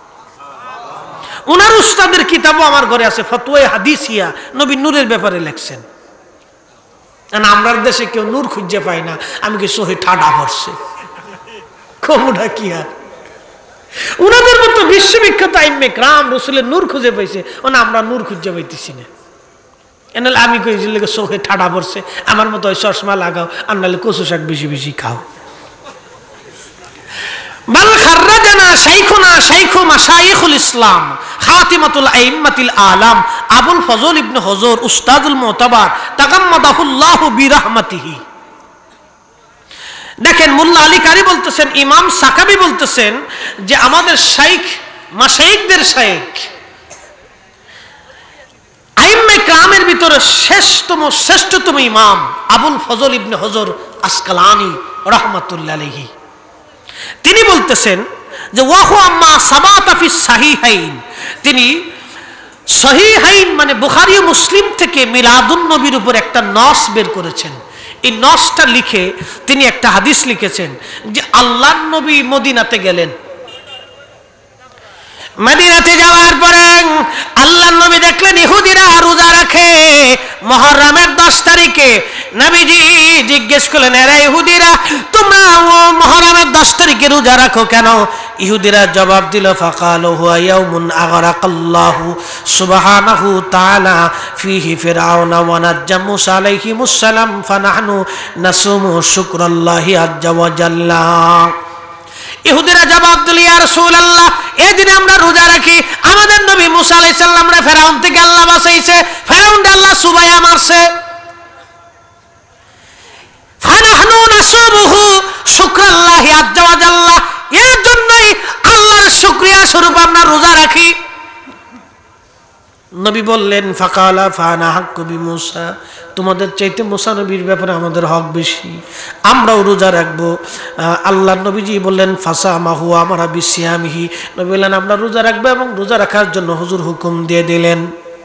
উনার উস্তাদের কিতাবও আমার ঘরে আছে, ফতোয়া হাদিসিয়া, নবী নূরের ব্যাপারে লেখছেন। আমরার দেশে কেউ নূর খুঁজে পায় না, আমি কি সহি ঠাডা পড়ছে কমুটা কি আর। উনাদের মতো বিশ্ববিখ্যাত আইম্মে کرام রাসূলের নূর খুঁজে পাইছে, ওনা আমরা নূর খুঁজে পাইতেছি না। এনালে আমি কই যে সহি ঠাডা পড়ছে, আমার মতো ওই চশমা লাগাও, আর নাহলে কচু শাক বেশি বেশি খাও। বাল খাররাজানা শাইখুনা শাইখু মাশাইখুল ইসলাম খাতিমাতুল আইম্মাতিল আলাম আবুল ফজল ইবনে হুজুর উস্তাদুল মুতাবার তাগাম্মাদাহুল্লাহু বিরহমাতিহি। দেখেন, মোল্লা আলী কারি বলতেছেন, ইমাম সাকাবি বলতেছেন যে আমাদের শাইখ, মাশাইখদের শাইখ, আইম্মে کرامের ভিতরে শ্রেষ্ঠতম ইমাম আবুল ফজল ইবনে হুজুর আসকালানি রাহমাতুল্লাহ আলাইহি। তিনি বলতেছেন যে ওয়াহু আম্মা সাবাতা ফিস সাহিহাইন, তিনি সহিহাইন মানে বুখারী ও মুসলিম থেকে মিলাদুন নবীর উপর একটা নস বের করেছেন। এই নসটা লিখে তিনি একটা হাদিস লিখেছেন যে আল্লাহর নবী মদিনাতে গেলেন। মদিনাতে যাওয়ার পরে আল্লাহর নবী দেখলেন ইহুদিরা রোজা রাখে মুহররমের 10 তারিখে। নবীজি জিজ্ঞেস করলেন, এরা ইহুদিরা তোমরা মুহররমের 10 তারিখে রোজা রাখো কেন? ইহুদিরা জবাব দিল, ফাকালু হুয়া ইয়াউমুন আগরাকাল্লাহু সুবহানাহু তাআলা ফিহি ফিরআউনা ওয়া নাজ্জা মূসা আলাইহিমুস সালাম ফানাহনু নাসুমু শুকরাল্লাহি আজ্জা ওয়া জাল্লা। ইহুদিরা জবাব দিল, ইয়া রাসূলুল্লাহ, এই দিনে আমরা রোজা রাখি, আমাদের নবী মূসা আলাইহিস সালাম রে ফেরাউন থেকে আল্লাহ বাঁচাইছে, ফেরাউনকে আল্লাহ সুবাইয়া মারছে। ফানাহনু নাসুমুহু শুকরাল্লাহি আজ্জা ওয়া জাল্লা, এর জন্যই আল্লাহর শুকরিয়া স্বরূপ আমরা রোজা রাখি। নবী বললেন, ফাকালা ফানা হাক্কু বিমূসা, তোমাদের চাইতে মূসা নবীর ব্যাপারে আমাদের হক বেশি, আমরাও রোজা রাখবো। আল্লাহর নবীজি বললেন, ফাসামাহু আমারা বিসিয়ামিহি, নবী বললেন আমরা রোজা রাখবো এবং রোজা রাখার জন্য হুজুর হুকুম দিয়ে দিলেন।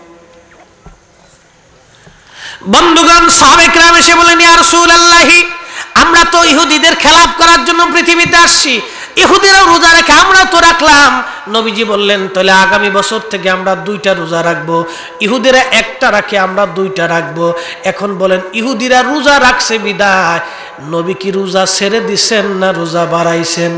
বন্ধুগণ, সাহাবে کرام এসে বলেন, ইয়া রাসূলুল্লাহ, আমরা তো ইহুদিদের খেলাফ করার জন্য পৃথিবীতে আসছি, ইহুদিরাও রোজা রাখে, আমরা তো রাখলাম। নবীজি বললেন, তাহলে আগামী বছর থেকে আমরা 2টা রোজা রাখবো। ইহুদিরা 1টা রাখে, আমরা 2টা রাখবো। এখন বলেন, ইহুদিরা রোজা রাখছে বিদায় নবী কি রোজা ছেড়ে দিছেন না রোজা বাড়াইছেন?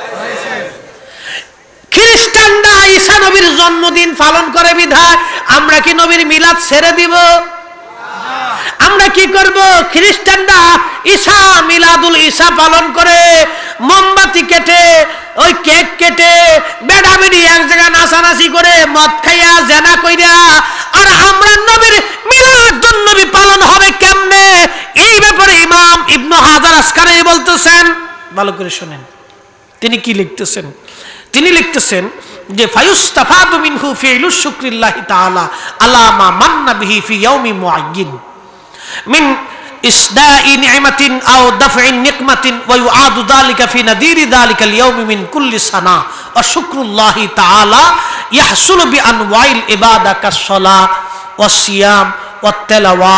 খ্রিস্টানরা ঈসা নবীর জন্মদিন পালন করে বিধায় আমরা কি নবীর মিলাদ ছেড়ে দিব? আমরা কি করব? খ্রিস্টানরা ঈসা মিলাদুল ঈসা পালন করে, মোমবাতি কেটে, ওই কেক কেটে, বেড়াবেড়ি এক জায়গায় নাচানাচি করে, মদ খাইয়া জেনা কইরা, আর আমরা নবীর মিলাদুন নবী পালন হবে কেমনে? এই ব্যাপারে ইমাম ইবনে হাজার আসকালানি বলতেছেন, ভালো করে শুনেন তিনি কি লিখতেছেন। তিনি লিখতেছেন যে ফায়ুস্তাফাদু মিনহু ফি'লুশ শুকরিল্লাহি তাআলা আলা মা মান্না বিহি ফি ইয়াউমি মুআয়্যিন মিন ইসদাই নি'মাতিন আও দাফ'i নিকমাতিন ওয়া ইউআদু যালিকা ফি নাদিরি যালিকাল ইয়াউমি মিন কুল্লি সানা ওয়া শুকরুল্লাহি তাআলা ইয়াহসুলু বিআনওয়াইল ইবাদা কাসসালাহ ওয়াস সিয়াম ওয়াত তিলাওয়া।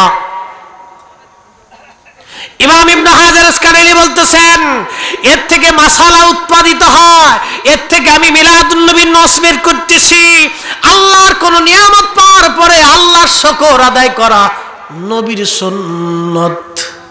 ইমাম ইবনে হাজার আসকালানী বলতেছেন এর থেকে মাসালা উৎপাদিত হয়, এর থেকে আমি মিলাদুন নবীর নস বের করতেছি। আল্লাহর কোন নিয়ামত পাওয়ার পরে আল্লাহর শুকর আদায় করা নবীর সুন্নত।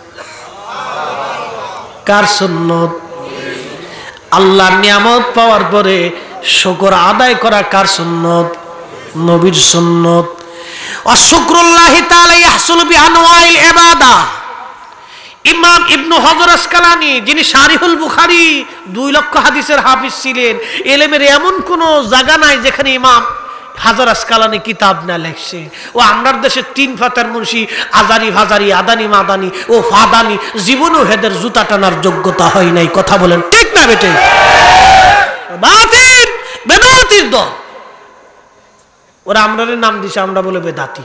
কার সুন্নত? আল্লাহর নিয়ামত পাওয়ার পরে শুকর আদায় করা কার সুন্নত? নবীর সুন্নত। ওয়া শুকরুল্লাহি তাআলা ইয়াহসুলু বিআনওয়াইল ইবাদা। ইমাম ইবনে হাজার আসকালানী যিনি শারিহুল বুখারী 2 লক্ষ হাদিসের হাফিজ ছিলেন, ইলমের এমন কোন জায়গা নাই যেখানে ইমাম হাজার আসকালানী কিতাব না লেখছে। ও আমরার দেশে 3 ফাতার মুন্সি আজারি ভাজারি আদানি মাদানি ও ফাদানি জীবনও হেদের জুতা টানার যোগ্যতা হয় নাই। কথা বলেন ঠিক না বেটে? বাতিল বেদাতির দল। ওরা আমরার নাম দিছে, আমরা বলে বেদাতি।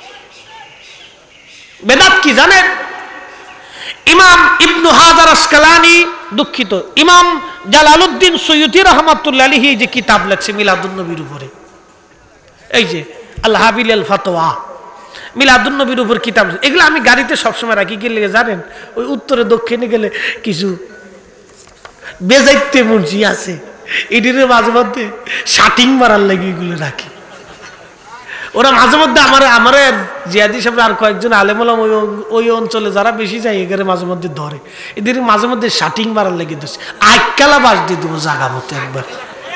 বেদাত কি জানেন? ইমাম ইবনে হাজার আসকালানী, দুঃখিত, ইমাম জালালউদ্দিন সৈয়দী রাহমাতুল্লাহ আলাইহি যে কিতাব লেখছে মিলাদুন নবীর উপরে, এই যে আল হাবিল আল ফাতওয়া, মিলাদুন নবীর উপর কিতাব, এগুলো আমি গাড়িতে সবসময় রাখি। কি লেগে জানেন? ওই উত্তরে দক্ষিণে গেলে কিছু বেজাইতে মুন্সি আছে, এটির মাঝে মধ্যে শাটিং মারার লেগে এগুলো রাখি। ওরা মাঝে মধ্যে আমার জিয়াদি সাহেব আর কয়েকজন আলেমুলাম ওই অঞ্চলে যারা বেশি যায় এখানে মাঝে মধ্যে ধরে, এদের মাঝে মধ্যে শাটিং মারার লেগে দিচ্ছে। আইকালা বাস দিয়ে দেবো জাগা মতো একবার।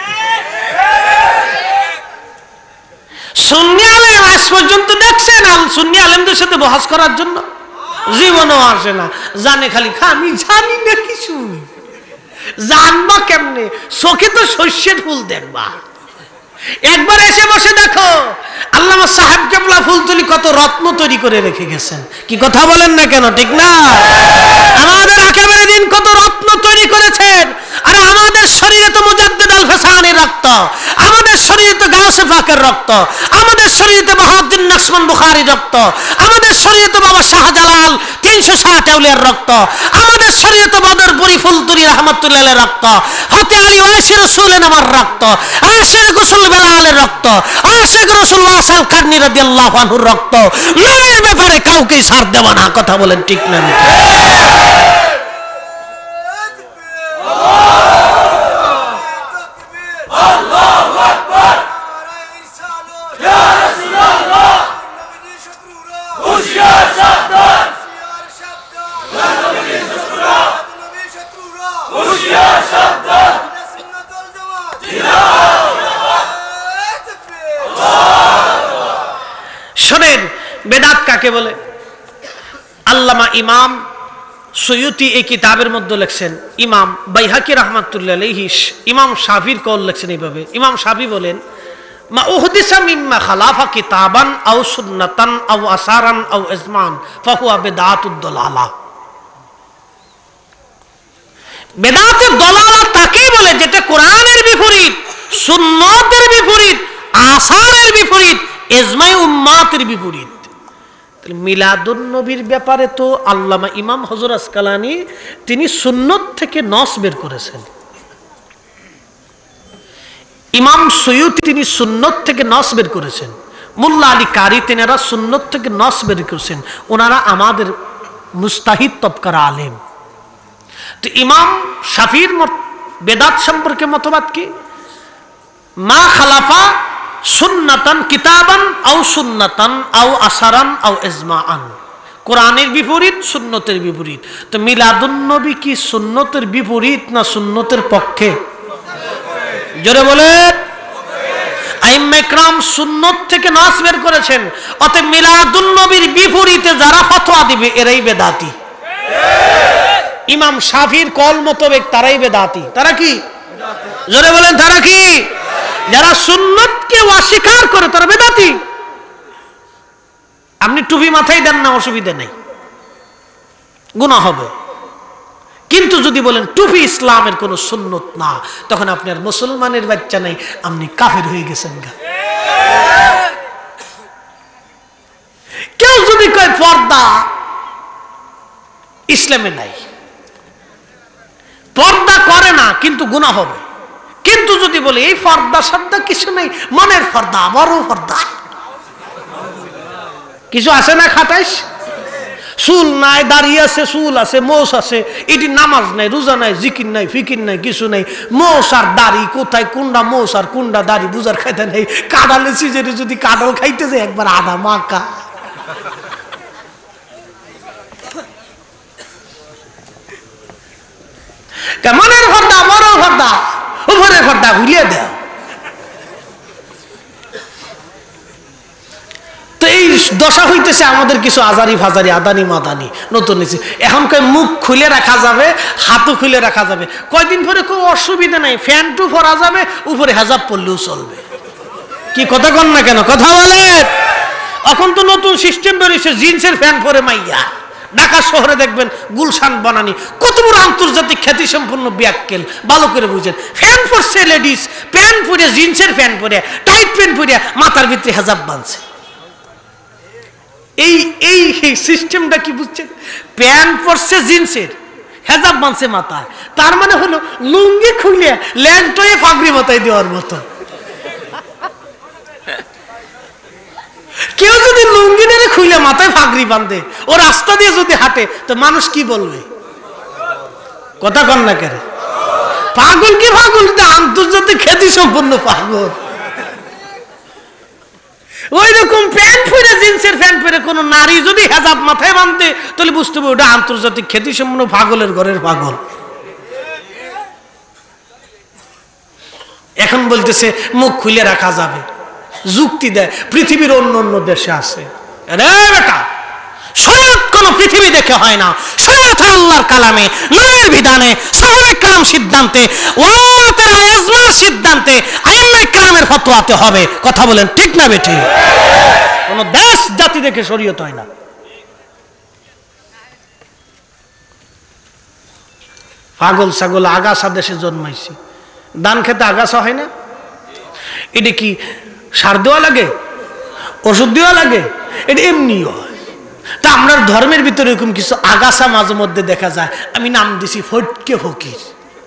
সুন্নি আলেম আজ পর্যন্ত দেখছেন সুন্নি আলেমদের সাথে বহাস করার জন্য? জীবনও আসে না, জানে খালি আমি জানি না কিছু। জানবা কেমনে? চোখে তো শস্যের ফুল দেখবা, একবার এসে বসে দেখো আল্লামা সাহেব কেবলা ফুলতলি কত রত্ন তৈরি করে রেখে গেছেন। কি কথা বলেন না কেন? ঠিক না? আমাদের আকেবের দিন কত রত্ন তৈরি করেছেন। আরে আমাদের শরীরে তো মুজাদ্দিদ আল ফাসানির রক্ত, আমাদের শরীরে তো গাউসে পাকের রক্ত, আমাদের শরীরে তো বাহাউদ্দিন নাসমান বুখারীর রক্ত, আমাদের শরীরে তো বাবা শাহজালাল 360 আউলিয়ার রক্ত, আমাদের শরীরে তো বদরপুরি ফুলতুরি রাহমাতুল্লাহ আলাইহির রক্ত, হতে আলী ওয়াইসি রাসূলের আমার রক্ত, আশিক রাসূল বেলালের রক্ত, আশিক রাসূল ওয়াসাল কারনী রাদিয়াল্লাহু আনহুর রক্ত। নবীর ব্যাপারে কাউকে ছাড় দেব না। কথা বলেন ঠিক না? শোনেন বেদাত কাকে বলে? আল্লামা ইমাম সৈয়ুতি এই কিতাবের মধ্যে লেখছেন, ইমাম বাইহাকি রাহমাতুল্লাহ আলাইহি ইমাম শাফির কওল লেখছেন এইভাবে। ইমাম শাফি বলেন মা উহদিসা মিম্মা খালাফা কিতাবান আও সুন্নাতান আও আসারান আও ইজমান ফাহুয়া বিদআতুদ দালালা। বেদাতের দলালা তাকেই বলে যেটা কোরআনের বিপরীত, সুন্নতের বিপরীত, আসারের বিপরীত, ইজমাই উম্মাতের বিপরীত। মিলাদুন নবীর ব্যাপারে তো আল্লামা ইমাম হযরত আসকালানী তিনি সুন্নত থেকে নস বের করেছেন। ইমাম সৈয়ুতি তিনি সুন্নত থেকে নস বের করেছেন। মোল্লা আলী কারি তেনারা সুন্নত থেকে নস বের করেছেন। ওনারা আমাদের মুস্তাহিদ তবকার আলেম। তো ইমাম শাফির বেদাত সম্পর্কে মতবাদ কি? মা খালাফা সুন্নাতান কিতাবান আও সুন্নাতান আও আসারান আও ইজমাআন, কোরআনের বিপরীত, সুন্নতের বিপরীত। তো মিলাদুন নবী কি সুন্নতের বিপরীত না সুন্নতের পক্ষে? জোরে বলেন। আইম্মা ইকরাম সুন্নত থেকে নাস বের করেছেন, অতএব মিলাদুন নবীর বিপরীতে যারা ফতোয়া দিবে এরাই বেদাতি। ইমাম শাফির কল মোতাবেক তারাই বেদাতি। তারা কি? জোরে বলেন, তারা কি? যারা সুন্নতকে অস্বীকার করে তারা বেদাতি। আপনি টুপি মাথায় দেন না, অসুবিধা নেই, গুনাহ হবে। কিন্তু যদি বলেন টুপি ইসলামের কোন সুন্নত না, তখন আপনি আর মুসলমানের বাচ্চা নাই, আপনি কাফের হয়ে গেছেন গা। কেউ যদি কয় পর্দা ইসলামে নাই, পর্দা করে না কিন্তু গুনাহ হবে, কিন্তু যদি বলি এই পর্দা শব্দ কিছু নেই, মনের পর্দা, আবারও পর্দা কিছু আছে না? খাটাইস চুল নাই, দাঁড়িয়ে আছে, চুল আছে, মোষ আছে, এটি নামাজ নাই, রোজা নাই, জিকির নাই, ফিকির নাই, কিছু নাই। মোষ আর দাড়ি কোথায়, কোনটা মোষ আর কোনটা দাড়ি বুঝার খাইতে নেই। কাঁঠালের সিজনে যদি কাঁঠাল খাইতে যায় একবার আধা মাকা। মনের পর্দা, বড় পর্দা, উপরের পর্দা ঘুরিয়ে দেয়। তো এই দশা হইতেছে আমাদের কিছু আজারি ফাজারি, আদানি মাদানি নতুন নিচে। এখন কয় মুখ খুলে রাখা যাবে, হাতও খুলে রাখা যাবে। কয়দিন পরে কোনো অসুবিধা নাই, ফ্যান টু পরা যাবে, উপরে হেজাব পড়লেও চলবে। কি কথা কন না কেন? কথা বলে। এখন তো নতুন সিস্টেম বেরিয়েছে, জিন্সের ফ্যান পরে মাইয়া। ঢাকা শহরে দেখবেন গুলশান বানানি কত বড় আন্তর্জাতিক খ্যাতি সম্পন্ন ব্যাককেল, ভালো করে বুঝেন। ফ্যান পরছে লেডিস, প্যান্ট পরে, জিন্সের প্যান্ট পরে, টাইট প্যান্ট পরে, মাথার ভিতরে হেজাব বাঁধছে। এই এই সিস্টেমটা কি বুঝছেন? প্যান্ট পরছে জিন্সের, হেজাব বাঁধছে মাথায়, তার মানে হলো লুঙ্গি খুলে ল্যাংটোয়ে পাগড়ি মাথায় দেওয়ার মতো। কেউ যদি লুঙ্গি ধরে খুলে মাথায় পাগড়ি বাঁধে, ও রাস্তা দিয়ে যদি হাঁটে, তো মানুষ কি বলবে? কথা কন না কেন? পাগল কি পাগল? আন্তর্জাতিক খ্যাতি সম্পন্ন পাগল। ওই রকম প্যান্ট পরে, জিন্সের প্যান্ট পরে কোন নারী যদি হেজাব মাথায় বাঁধে, তাহলে বুঝতে হবে ওটা আন্তর্জাতিক খ্যাতি সম্পন্ন পাগলের ঘরের পাগল। এখন বলতেছে মুখ খুলে রাখা যাবে, যুক্তি দেয় পৃথিবীর অন্য অন্য দেশে আছে। রে বেটা, শরীয়ত কোন পৃথিবী দেখে হয় না, শরীয়ত আল্লাহর কালামে, নবীর বিধানে, সাহাবায়ে কেরাম সিদ্ধান্তে, উম্মতের ইজমার সিদ্ধান্তে, আইম্মায়ে কেরামের ফতোয়াতে হবে। কথা বলেন ঠিক না বেঠিক? কোন দেশ জাতি দেখে শরীয়ত হয় না। পাগল ছাগল আগাছা দেশে জন্মাইছে, ধান খেতে আগাছা হয় না? এটা কি সার দেওয়া লাগে, ওষুধ দেওয়া লাগে? এটা এমনি হয়। তা আমরা ধর্মের ভিতরে এরকম কিছু আগাছা মাঝে মধ্যে দেখা যায়। আমি নাম দিছি ফটকে ফকির।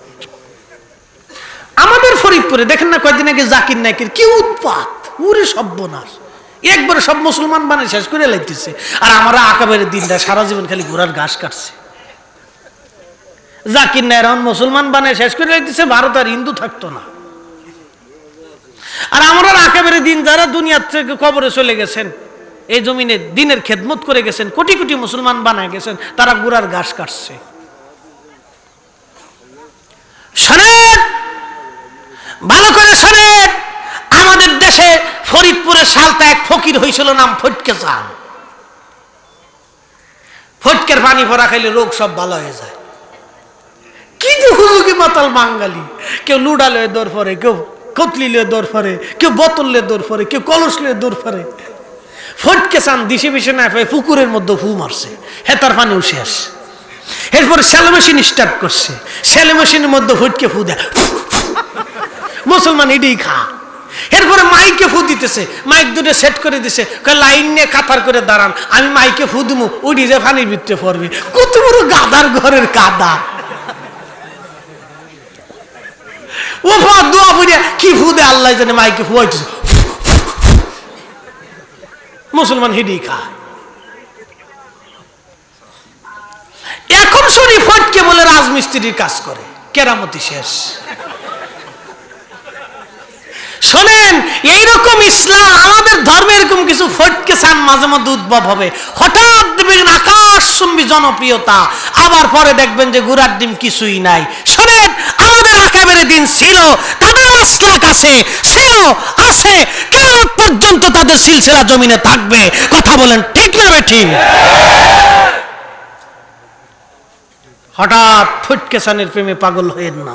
আমাদের ফরিদপুরে দেখেন না, কয়েকদিন আগে জাকির নায়কের কি উৎপাত, উরে সর্বনাশ, একবারে সব মুসলমান বানায় শেষ করে লাইতেছে। আর আমরা আকাবের দিনটা সারা জীবন খালি ঘোড়ার ঘাস কাটছে। জাকির নায়ক এখন মুসলমান বানায় শেষ করে লাইতেছে, ভারত আর হিন্দু থাকতো না। আর আমরা আকাবের দিন যারা দুনিয়ার থেকে কবরে চলে গেছেন, এই জমিনে দিনের খেদমত করে গেছেন, কোটি কোটি মুসলমান বানায় গেছেন, তারা গুড়ার ঘাস কাটছে। শোনেন, ভালো করে শোনেন, আমাদের দেশে ফরিদপুরের সালতা এক ফকির হয়েছিল, নাম ফটকে চান। ফটকের পানি ভরা খাইলে রোগ সব ভালো হয়ে যায়। কি যে হুজুকি মাতাল বাঙালি, কেউ লুডা লয়ে দৌড় পরে, কেউ কতলি লয়ে দৌড় পরে, কেউ বোতল লয়ে দৌড় পরে, কেউ কলস লয়ে দৌড় পরে। ফটকে চান দিশে বিশে না পায় পুকুরের মধ্যে ফু মারছে, হেতার পানি উঠে আস। এরপরে সেলো মেশিন স্টার্ট করছে, সেলো মেশিনের মধ্যে ফটকে ফু দেয়, মুসলমান এটাই খা। এরপরে মাইকে ফু দিতেছে, মাইক দুটো সেট করে দিছে, লাইন নিয়ে কাতার করে দাঁড়ান, আমি মাইকে ফু দিমু, উঠি যে পানির ভিতরে পড়বে। কত বড় গাদার ঘরের কাদা। ও দোয়া পড়িয়া কি ফু দেয় আল্লাহ জানে, মাইকে ফুয়াইতেছে, মুসলমান হিডি খায়। এখন শুনি ফটকে বলে রাজমিস্ত্রির কাজ করে, কেরামতি শেষ। শোনেন, এইরকম ইসলাম আমাদের ধর্মে এরকম কিছু ফটকে চান মাঝে মধ্যে উদ্ভব হবে। হঠাৎ দেখবেন আকাশচুম্বী জনপ্রিয়তা, আবার পরে দেখবেন যে গুড়ার ডিম কিছুই নাই। শোনেন, আমাদের আকাবের দিন ছিল, তাদের মাসলাক আছে, ছিল, আছে, কিয়ামত পর্যন্ত তাদের সিলসিলা জমিনে থাকবে। কথা বলেন ঠিক না বেঠিক? হঠাৎ ফটকে চানের প্রেমে পাগল হয়েন না।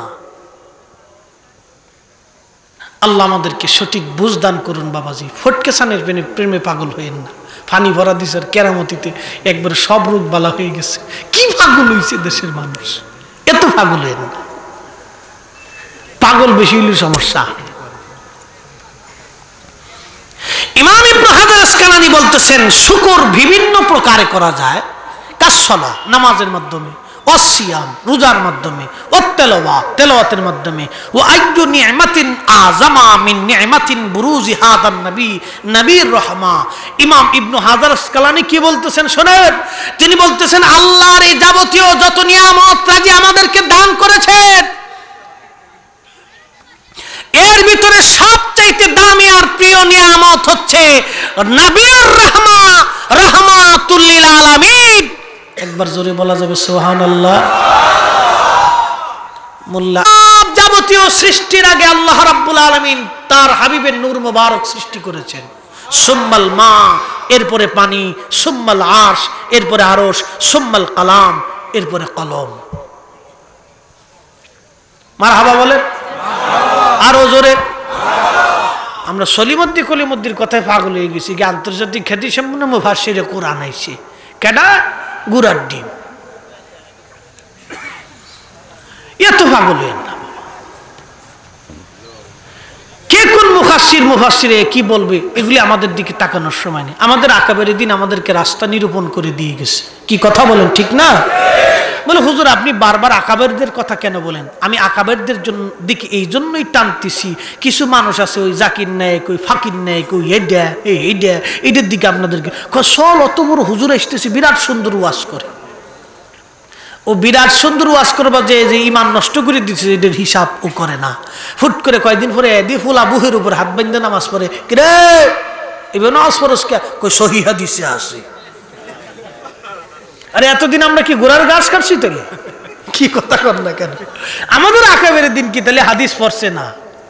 আল্লাহ আমাদেরকে সঠিক বুঝ দান করুন বাবাজি। ফটকে চানের প্রেমে পাগল হয়েন না। পানি ভরা দিছে কেরামতিতে একবারে সব রোগ বালা হয়ে গেছে। কি পাগল হয়েছে দেশের মানুষ, এত পাগল হয়েন না। পাগল বেশি হইলে সমস্যা। ইমাম ইবনে হাজার আসকালানী বলতেছেন, শুকর বিভিন্ন প্রকারে করা যায়। কাসসালা, নামাজের মাধ্যমে, ওয়াসিয়াম রোজার মাধ্যমে, ওয়াত্তিলাওয়াত তেলাওয়াতের মাধ্যমে, ওয়া আইয়ু নি'মাতিন আযামা মিন নি'মাতিন বুরুজি হাদান নবী নবীর রহমা। ইমাম ইবনু হাজার আসকালানি কি বলতেছেন শোনেন, তিনি বলতেছেন আল্লাহর এই যাবতীয় যত নিয়ামত রাজি আমাদেরকে দান করেছেন, এর ভিতরে সবচাইতে দামি আর প্রিয় নিয়ামত হচ্ছে নবীর রহমা, রাহমাতুল লিল আলামিন। একবার জোরে বলা যাবে সুবহানাল্লাহ। মোল্লা যাবতীয় সৃষ্টির আগে আল্লাহ রাব্বুল আলামিন তার হাবিবের নূর মুবারক সৃষ্টি করেছেন। সুম্মাল মা, এরপরে পানি, সুম্মাল আরশ, এরপরে আরশ, সুম্মাল কালাম, এরপরে কলম। মারহাবা বলেন আরো জোরে। আমরা সলিমুদ্দি কলিমুদ্দির কথায় পাগল হয়ে গেছি, কি আন্তর্জাতিক খ্যাতি সম্পন্ন মুফাসসিরে কোরআন আইছে কেডা গুড়ার ডিম, এত পাগল হইেন না। কে কোন মুফাসসিরে কি বলবে এগুলি আমাদের দিকে তাকানোর সময় নেই। আমাদের আকাবের দিন আমাদেরকে রাস্তা নিরূপণ করে দিয়ে গেছে। কি কথা বলেন ঠিক না? বলে হুজুর আপনি বারবার আকাবেরদের কথা কেন বলেন? আমি আকাবেরদের জন্য দিকে এই জন্যই টানতেছি, কিছু মানুষ আছে ওই জাকির নেয়, কই ফাকির নেয়, কই এটার দিকে আপনাদেরকে সল অত বড় হুজুর আসতেছি বিরাট সুন্দর ওয়াজ করে, ও বিরাট সুন্দর ওয়াজ করবা যে ইমান নষ্ট করে দিচ্ছে এদের হিসাব ও করে না। ফুট করে কয়েকদিন পরে এদি ফুলা বুহের উপর হাত বান্ধে নামাজ পড়ে, কিরে এবার নামাজ পড়স কে? কই সহিহ হাদিসে আসে। আরে এতদিন আমরা কি গোড়ার গাছ কাটছি তাহলে? কি কথা কর না কেন? আমাদের আকাবের দিন কি তাহলে হাদিস পড়ছে না?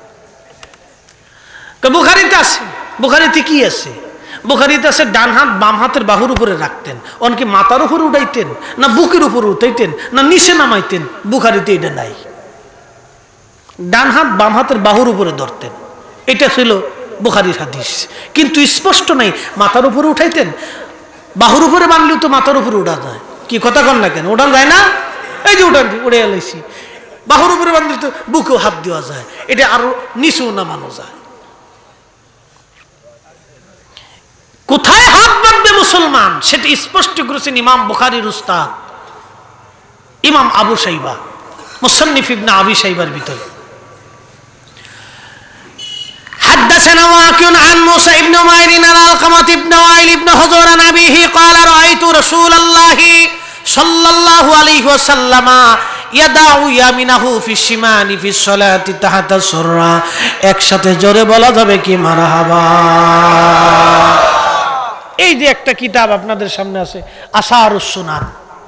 বুখারীতে আছে, বুখারীতে কি আছে? বুখারীতে আছে ডান হাত বাম হাতের বাহুর উপরে রাখতেন, অনেকে মাথার উপর উঠাইতেন, না বুকের উপর উঠাইতেন, না নিচে নামাইতেন। বুখারীতে এটা নাই। ডান হাত বাম হাতের বাহুর উপরে ধরতেন, এটা ছিল বুখারীর হাদিস। কিন্তু স্পষ্ট নাই মাথার উপরে উঠাইতেন, বাহুর উপরে বানলেও তো মাথার উপরে উঠা যায়। কি কথা কন না কেন? উঠান যায় না? এই যে উঠান উড়ে এলাইছি, বাহুর উপরে বানলে তো বুকেও হাত দেওয়া যায়, এটা আরো নিচেও নামানো যায়। কোথায় হাত বাঁধবে মুসলমান সেটা স্পষ্ট করেছেন ইমাম বুখারীর উস্তাদ ইমাম আবু শাইবা, মুসান্নিফ ইবনে আবি শাইবার ভিতরে। حدثنا واقع عن موسى ابن عمير عن علقمة ابن وائل ابن حجر عن أبيه قال رأيت رسول الله صلى الله عليه وسلم يدع يمينه في الشمال في الصلاة تحت السرة। একসাথে জোরে বলা যাবে কি মারহাবা? এই যে একটা কিতাব আপনাদের সামনে আছে আসারুস সুনান,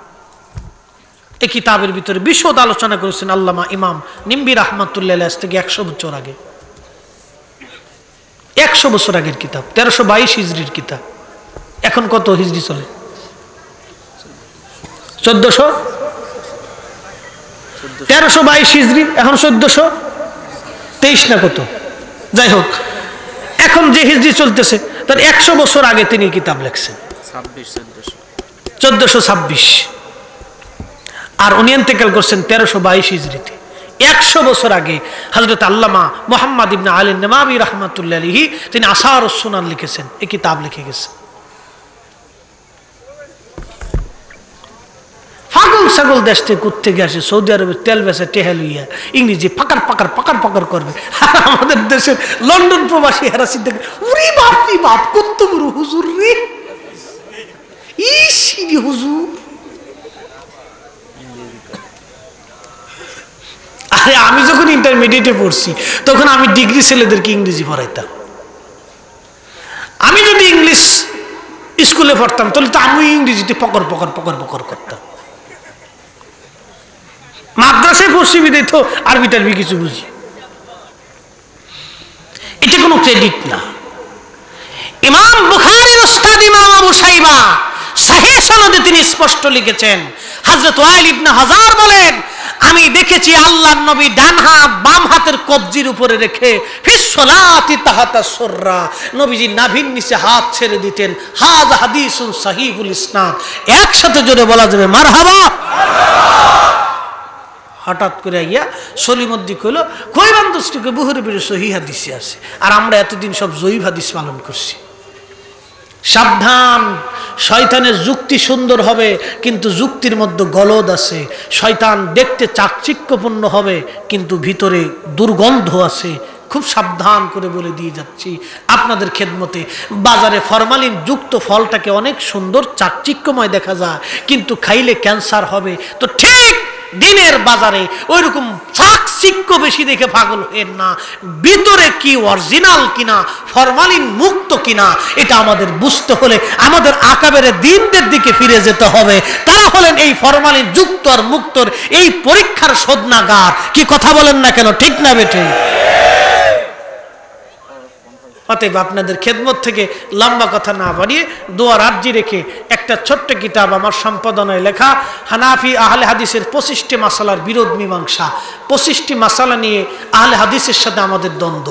এই কিতাবের ভিতরে বিশদ আলোচনা করেছেন আল্লামা ইমাম নিম্বি রাহমাতুল্লাহ আলাইহি থেকে 100 বছর আগে, 100 বছর আগের কিতাব, 1322 হিজরির কিতাব। এখন কত হিজরি চলে? 1400, 1322 হিজরি, এখন 1423 না কত, যাই হোক এখন যে হিজরি চলতেছে তার 100 বছর আগে তিনি কিতাব লিখছেন, 1426। আর উনি ইন্তেকাল করছেন 1322 হিজরিতে। 100 বছর আগে হযরত আল্লামা মুহাম্মদ ইবনে আলী নামাবী রাহমাতুল্লাহি আলাইহি তিনি আসারুস সুনান লিখেছেন, এই কিতাব লিখে গেছেন। পাগল ছাগল দেশ থেকে করতে গেছে সৌদি আরবে তেল বেচে টেহেল হইয়া ইংরেজি পাকার পাকার পাকার পাকার করবে। আর আমাদের দেশের লন্ডন প্রবাসী হেরা চিন্তা করে উরি বাপ রে বাপ কত বড় হুজুর রে, ইসি হুজুর। আরে আমি যখন ইন্টারমিডিয়েটে পড়ছি তখন আমি ডিগ্রি ছেলেদেরকে ইংরেজি পড়াইতাম। আমি যদি ইংলিশ স্কুলে পড়তাম তাহলে তো আমি ইংরেজিতে পকর পকর পকর পকর করতাম। মাদ্রাসায় পড়ছি বিদায় তো আরবি টারবি কিছু বুঝি, এটা কোনো ক্রেডিট না। ইমাম বুখারীর উস্তাদ ইমাম আবু শাইবা সহিহ সনদে তিনি স্পষ্ট লিখেছেন, হযরত ওয়াইল ইবনে হাজার বলেন আমি দেখেছি আল্লাহর নবী ডান হাত বাম হাতের কবজির উপরে রেখে ফিস সালাতি তাহাতা সুররা, নবীজি নাভির নিচে হাত ছেড়ে দিতেন। হাযা হাদিসুন সহিহুল ইসনাদ। একসাথে জোরে বলা যাবে মারহাবা। হঠাৎ করে আইয়া সলিমুদ্দি কইল কই বান্দুষ্টিকে বুহুরি বিরে সহিহ হাদিসে আছে, আর আমরা এতদিন সব জয়ীফ হাদিস পালন করছি। সাবধান, শয়তানের যুক্তি সুন্দর হবে কিন্তু যুক্তির মধ্যে গলদ আছে। শয়তান দেখতে চাকচিক্যপূর্ণ হবে কিন্তু ভিতরে দুর্গন্ধ আছে। খুব সাবধান করে বলে দিয়ে যাচ্ছি আপনাদের খেদমতে, বাজারে ফরমালিন যুক্ত ফলটাকে অনেক সুন্দর চাকচিক্যময় দেখা যায় কিন্তু খাইলে ক্যান্সার হবে। তো ঠিক দিনের বাজারে ওইরকম চাকচিক্য বেশি দেখে পাগল হয়েন না, ভিতরে কি অরিজিনাল কিনা, ফরমালিন মুক্ত কিনা এটা আমাদের বুঝতে হলে আমাদের আকাবেরে দিনদের দিকে ফিরে যেতে হবে। তারা হলেন এই ফরমালিন যুক্ত আর মুক্তর এই পরীক্ষার শোধনাগার। কি কথা বলেন না কেন, ঠিক না বেঠে? অতএব আপনাদের খেদমত থেকে লম্বা কথা না বাড়িয়ে দোয়ার আরজি রেখে একটা ছোট্ট কিতাব আমার সম্পাদনায় লেখা, হানাফি আহলে হাদিসের 25টি মাসালার বিরোধ মীমাংসা। 25টি মাসালা নিয়ে আহলে হাদিসের সাথে আমাদের দ্বন্দ্ব,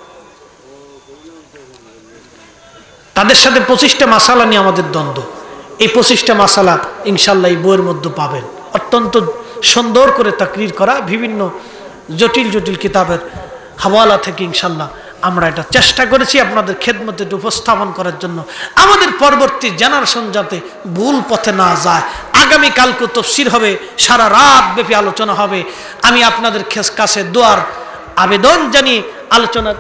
তাদের সাথে 25টা মাসালা নিয়ে আমাদের দ্বন্দ্ব। এই 25টা মাসালা ইনশাল্লাহ এই বইয়ের মধ্যে পাবেন, অত্যন্ত সুন্দর করে তাকরির করা বিভিন্ন জটিল জটিল কিতাবের হাওয়ালা থেকে ইনশাল্লাহ আমরা এটা চেষ্টা করেছি আপনাদের খেদমতে উপস্থাপন করার জন্য, আমাদের পরবর্তী জেনারেশন যাতে ভুল পথে না যায়। আগামীকালকে তাফসীর হবে, সারা রাত ব্যাপী আলোচনা হবে। আমি আপনাদের কাছে দোয়ার আবেদন জানিয়ে আলোচনা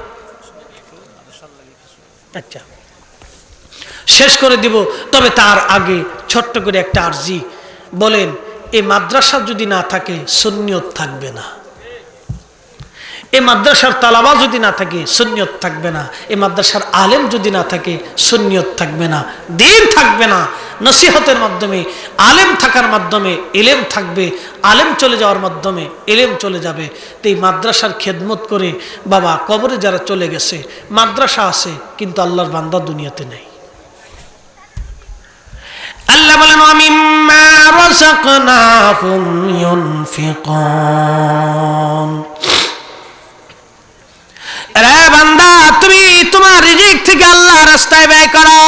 শেষ করে দিব। তবে তার আগে ছোট্ট করে একটা আরজি, বলেন এই মাদ্রাসা যদি না থাকে সুন্নিয়ত থাকবে না, এই মাদ্রাসার তালাবা যদি না থাকে সুন্নিয়ত থাকবে না, এই মাদ্রাসার আলেম যদি না থাকে সুন্নিয়ত থাকবে না, দিন থাকবে না। নসিহতের মাধ্যমে, আলেম থাকার মাধ্যমে এলেম থাকবে, আলেম চলে যাওয়ার মাধ্যমে এলেম চলে যাবে। তো এই মাদ্রাসার খেদমত করে বাবা কবরে যারা চলে গেছে, মাদ্রাসা আছে কিন্তু আল্লাহর বান্দা দুনিয়াতে নেই। আল্লাহ বলেন ওয়ামিম্মা রাযাকনাহুম ইউনফিকুন, রে বান্দা তুমি তোমার রিজিক থেকে আল্লাহর রাস্তায় ব্যয় করো।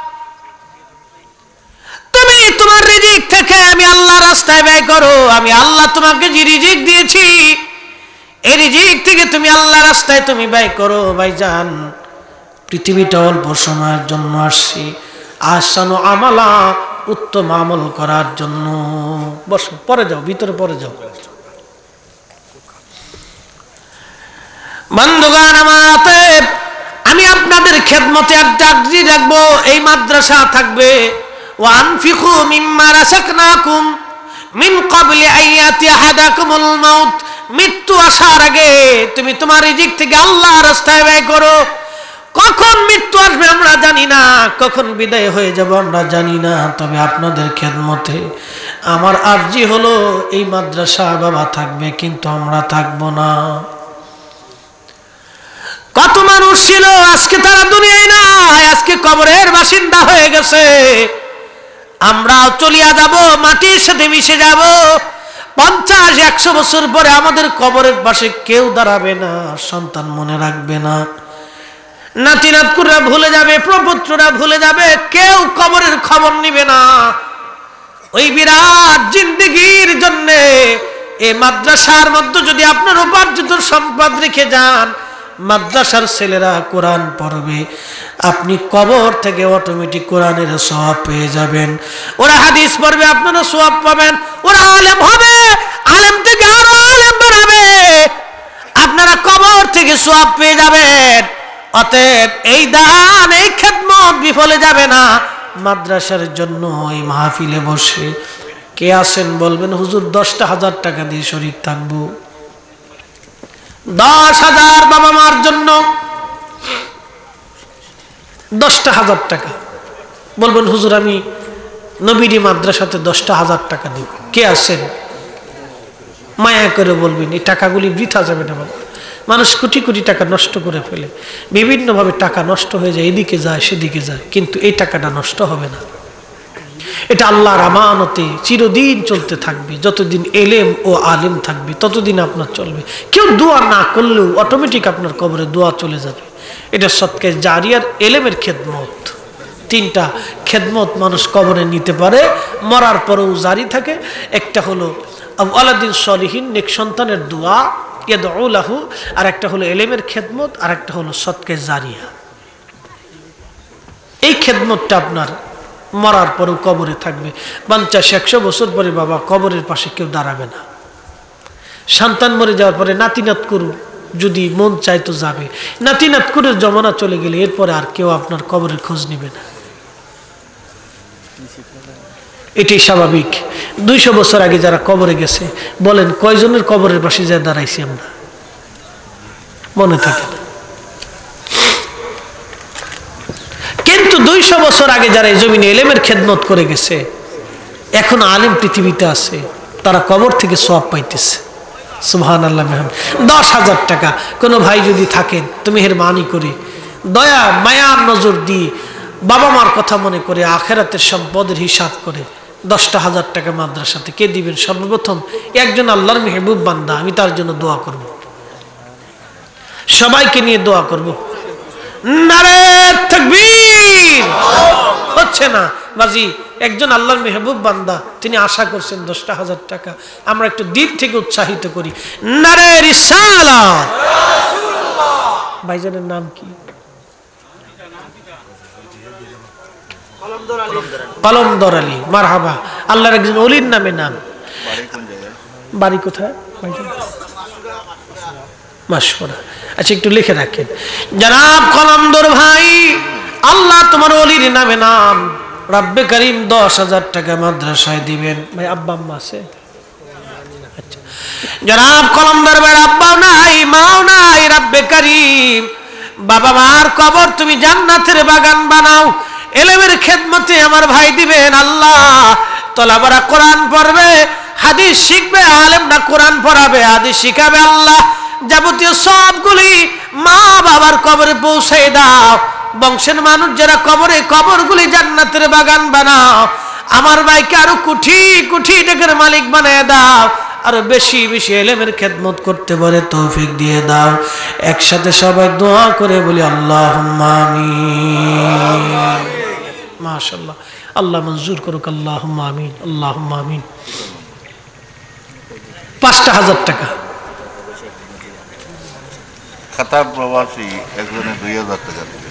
তুমি তোমার রিজিক থেকে আমি আল্লাহর রাস্তায় ব্যয় করো। আমি আল্লাহ তোমাকে যে রিজিক দিয়েছি এই রিজিক থেকে তুমি আল্লাহর রাস্তায় তুমি ব্যয় করো। ভাইজান পৃথিবীটা অল্প সময়ের জন্য আসছি, আহসানু আমালা উত্তম আমল করার জন্য। বসো, পরে যাও, ভিতরে পরে যাও। বন্ধুগণ আমার, আমি আপনাদের খেদমতে একটা আরজি রাখবো, এই মাদ্রাসা থাকবে। ওয়ানফিকু মিম্মা রাযাকনাকুম মিন ক্বাবলি আইয়াতি আহাদাকুমুল মাউত, মৃত্যু আসার আগে তুমি তোমার রিজিক থেকে আল্লাহর রাস্তায় ব্যয় করো। কখন মৃত্যু আসবে আমরা জানি না, কখন বিদায় হয়ে যাব আমরা জানি না। তবে আপনাদের খেদমতে আমার আরজি হলো এই মাদ্রাসা বাবা থাকবে কিন্তু আমরা থাকবো না। কত মানুষ ছিল আজকে তারা দুনিয়ায় নাই, আজকে কবরের বাসিন্দা হয়ে গেছে। আমরাও চলিয়া যাব, মাটির সাথে মিশে যাব। 50-100 বছর পরে আমাদের কবরের পাশে কেউ দাঁড়াবে না, সন্তান মনে রাখবে না, নাতি নাতকুররা ভুলে যাবে, প্রপুত্ররা ভুলে যাবে, কেউ কবরের খবর নিবে না। ওই বিরাট জিন্দেগির জন্য এই মাদ্রাসার মধ্যে যদি আপনার উপার্জিত সম্পদ রেখে যান, মাদ্রাসার ছেলেরা কোরআন পড়বে, আপনি কবর থেকে অটোমেটিক কোরআনের সওয়াব পেয়ে যাবেন। ওরা হাদিস পড়বে, আপনারা সওয়াব পাবেন। ওরা আলেম হবে, আলেম থেকে আরো আলেম বাড়াবে, আপনারা কবর থেকে সওয়াব পেয়ে যাবেন। অতএব এই দান, এই খেদমত বিফলে যাবে না। মাদ্রাসার জন্য এই মাহফিলে বসে কে আছেন বলবেন হুজুর 10,000 টাকা দিয়ে শরীক থাকবো। 10,000 বাবা মার জন্য 10,000 টাকা বলবেন হুজুর আমি নবীরি মাদ্রাসাতে 10,000 টাকা দিব। কে আছেন? মায়া করে বলবেন এই টাকাগুলি বৃথা যাবে না বাবা। মানুষ কোটি কোটি টাকা নষ্ট করে ফেলে, বিভিন্নভাবে টাকা নষ্ট হয়ে যায়, এদিকে যায় সেদিকে যায়, কিন্তু এই টাকাটা নষ্ট হবে না। এটা আল্লাহর আমানতে চিরদিন চলতে থাকবে। যতদিন এলেম ও আলেম থাকবে ততদিন আপনার চলবে। কেউ দোয়া না করলেও অটোমেটিক আপনার কবরে দোয়া চলে যাবে। এটা সৎকার জারিয়ার এলেমের খেদমত। 3টা খেদমত মানুষ কবরে নিতে পারে, মরার পরেও জারি থাকে। একটা হলো আওলাদিন সলিহিন, নেক সন্তানের দোয়া ইয়াদউ লাহু, আর একটা হলো এলেমের খেদমত, আর একটা হলো সৎকার জারিয়া। এই খেদমতটা আপনার মরার পরেও কবরে থাকবে। 50-100 বছর পরে বাবা কবরের পাশে কেউ দাঁড়াবে না। সন্তান মরে যাওয়ার পরে নাতিনাত করু যদি মন চায় তো যাবে, নাতিনাত করে জমানা চলে গেলে এরপরে আর কেউ আপনার কবরের খোঁজ নেবে না। এটাই স্বাভাবিক। 200 বছর আগে যারা কবরে গেছে বলেন কয়জনের কবরের পাশে যা দাঁড়াইছি আমরা? মনে থাকে না। কিন্তু 200 বছর আগে যারা এই জমিনে ইলমের খেদমত করে গেছে, এখন আলেম পৃথিবীতে আছে, তারা কবর থেকে সওয়াব পাইতেছে। সুবহানাল্লাহ। 10,000 টাকা কোনো ভাই যদি থাকেন তো মেহেরবানি করে দয়া মায়ার নজর দিয়ে বাবা মার কথা মনে করে আখেরাতের সম্পদের হিসাব করে 10,000 টাকা মাদ্রাসাতে কে দিবেন? সর্বপ্রথম একজন আল্লাহর মেহবুব বান্দা, আমি তার জন্য দোয়া করব, সবাইকে নিয়ে দোয়া করব। নারে তাকবীর। হচ্ছে না বাজি, একজন আল্লাহর মেহবুব বান্দা তিনি আশা করছেন 10,000 টাকা, আমরা একটু দিক থেকে উৎসাহিত করি। নারে রিসালাত। ভাইজানের নাম কি? কলমদর আলী। মারহাবা। আল্লাহর একজন ওলির নামে নাম। বাড়ি কোথায় ভাইজান? মাশকুরা। আচ্ছা একটু লিখে রাখেন। জনাব কলমদর ভাই, আল্লাহ তোমার ওলির নামে নাম, রব্বে করিম 10,000 টাকা মাদ্রাসায় দিবেন। ভাই আব্বা আম্মা আছে? আচ্ছা জনাব কলমদর ভাই আব্বাও নাই মাও নাই, রব্বে করিম বাবা মার কবর তুমি জান্নাতের বাগান বানাও। ইলমের খেদমতে আমার ভাই দিবেন আল্লাহ। তলাবারা কোরআন পড়বে, হাদিস শিখবে, আলেম না কোরআন পড়াবে, হাদিস শিখাবে আল্লাহ। যাবতীয় সবগুলি মা বাবার কবরে পৌঁছে দাও। বংশের মানুষ যারা কবরে, কবরগুলি জান্নাতের বাগান বানাও। আমার ভাইকে আরো কোটি কোটি টাকার মালিক বানিয়ে দাও, আরো বেশি বেশি ইলমের খেদমত করতে পারে তৌফিক দিয়ে দাও। একসাথে সবাই দোয়া করে বলি আল্লাহুম্মা আমিন। মাশাআল্লাহ, আল্লাহ মঞ্জুর করুক। আল্লাহুম্মা আমিন, আল্লাহুম্মা আমিন। 5,000 টাকা। খাতা প্রবাসী একজনে 2,000 টাকা।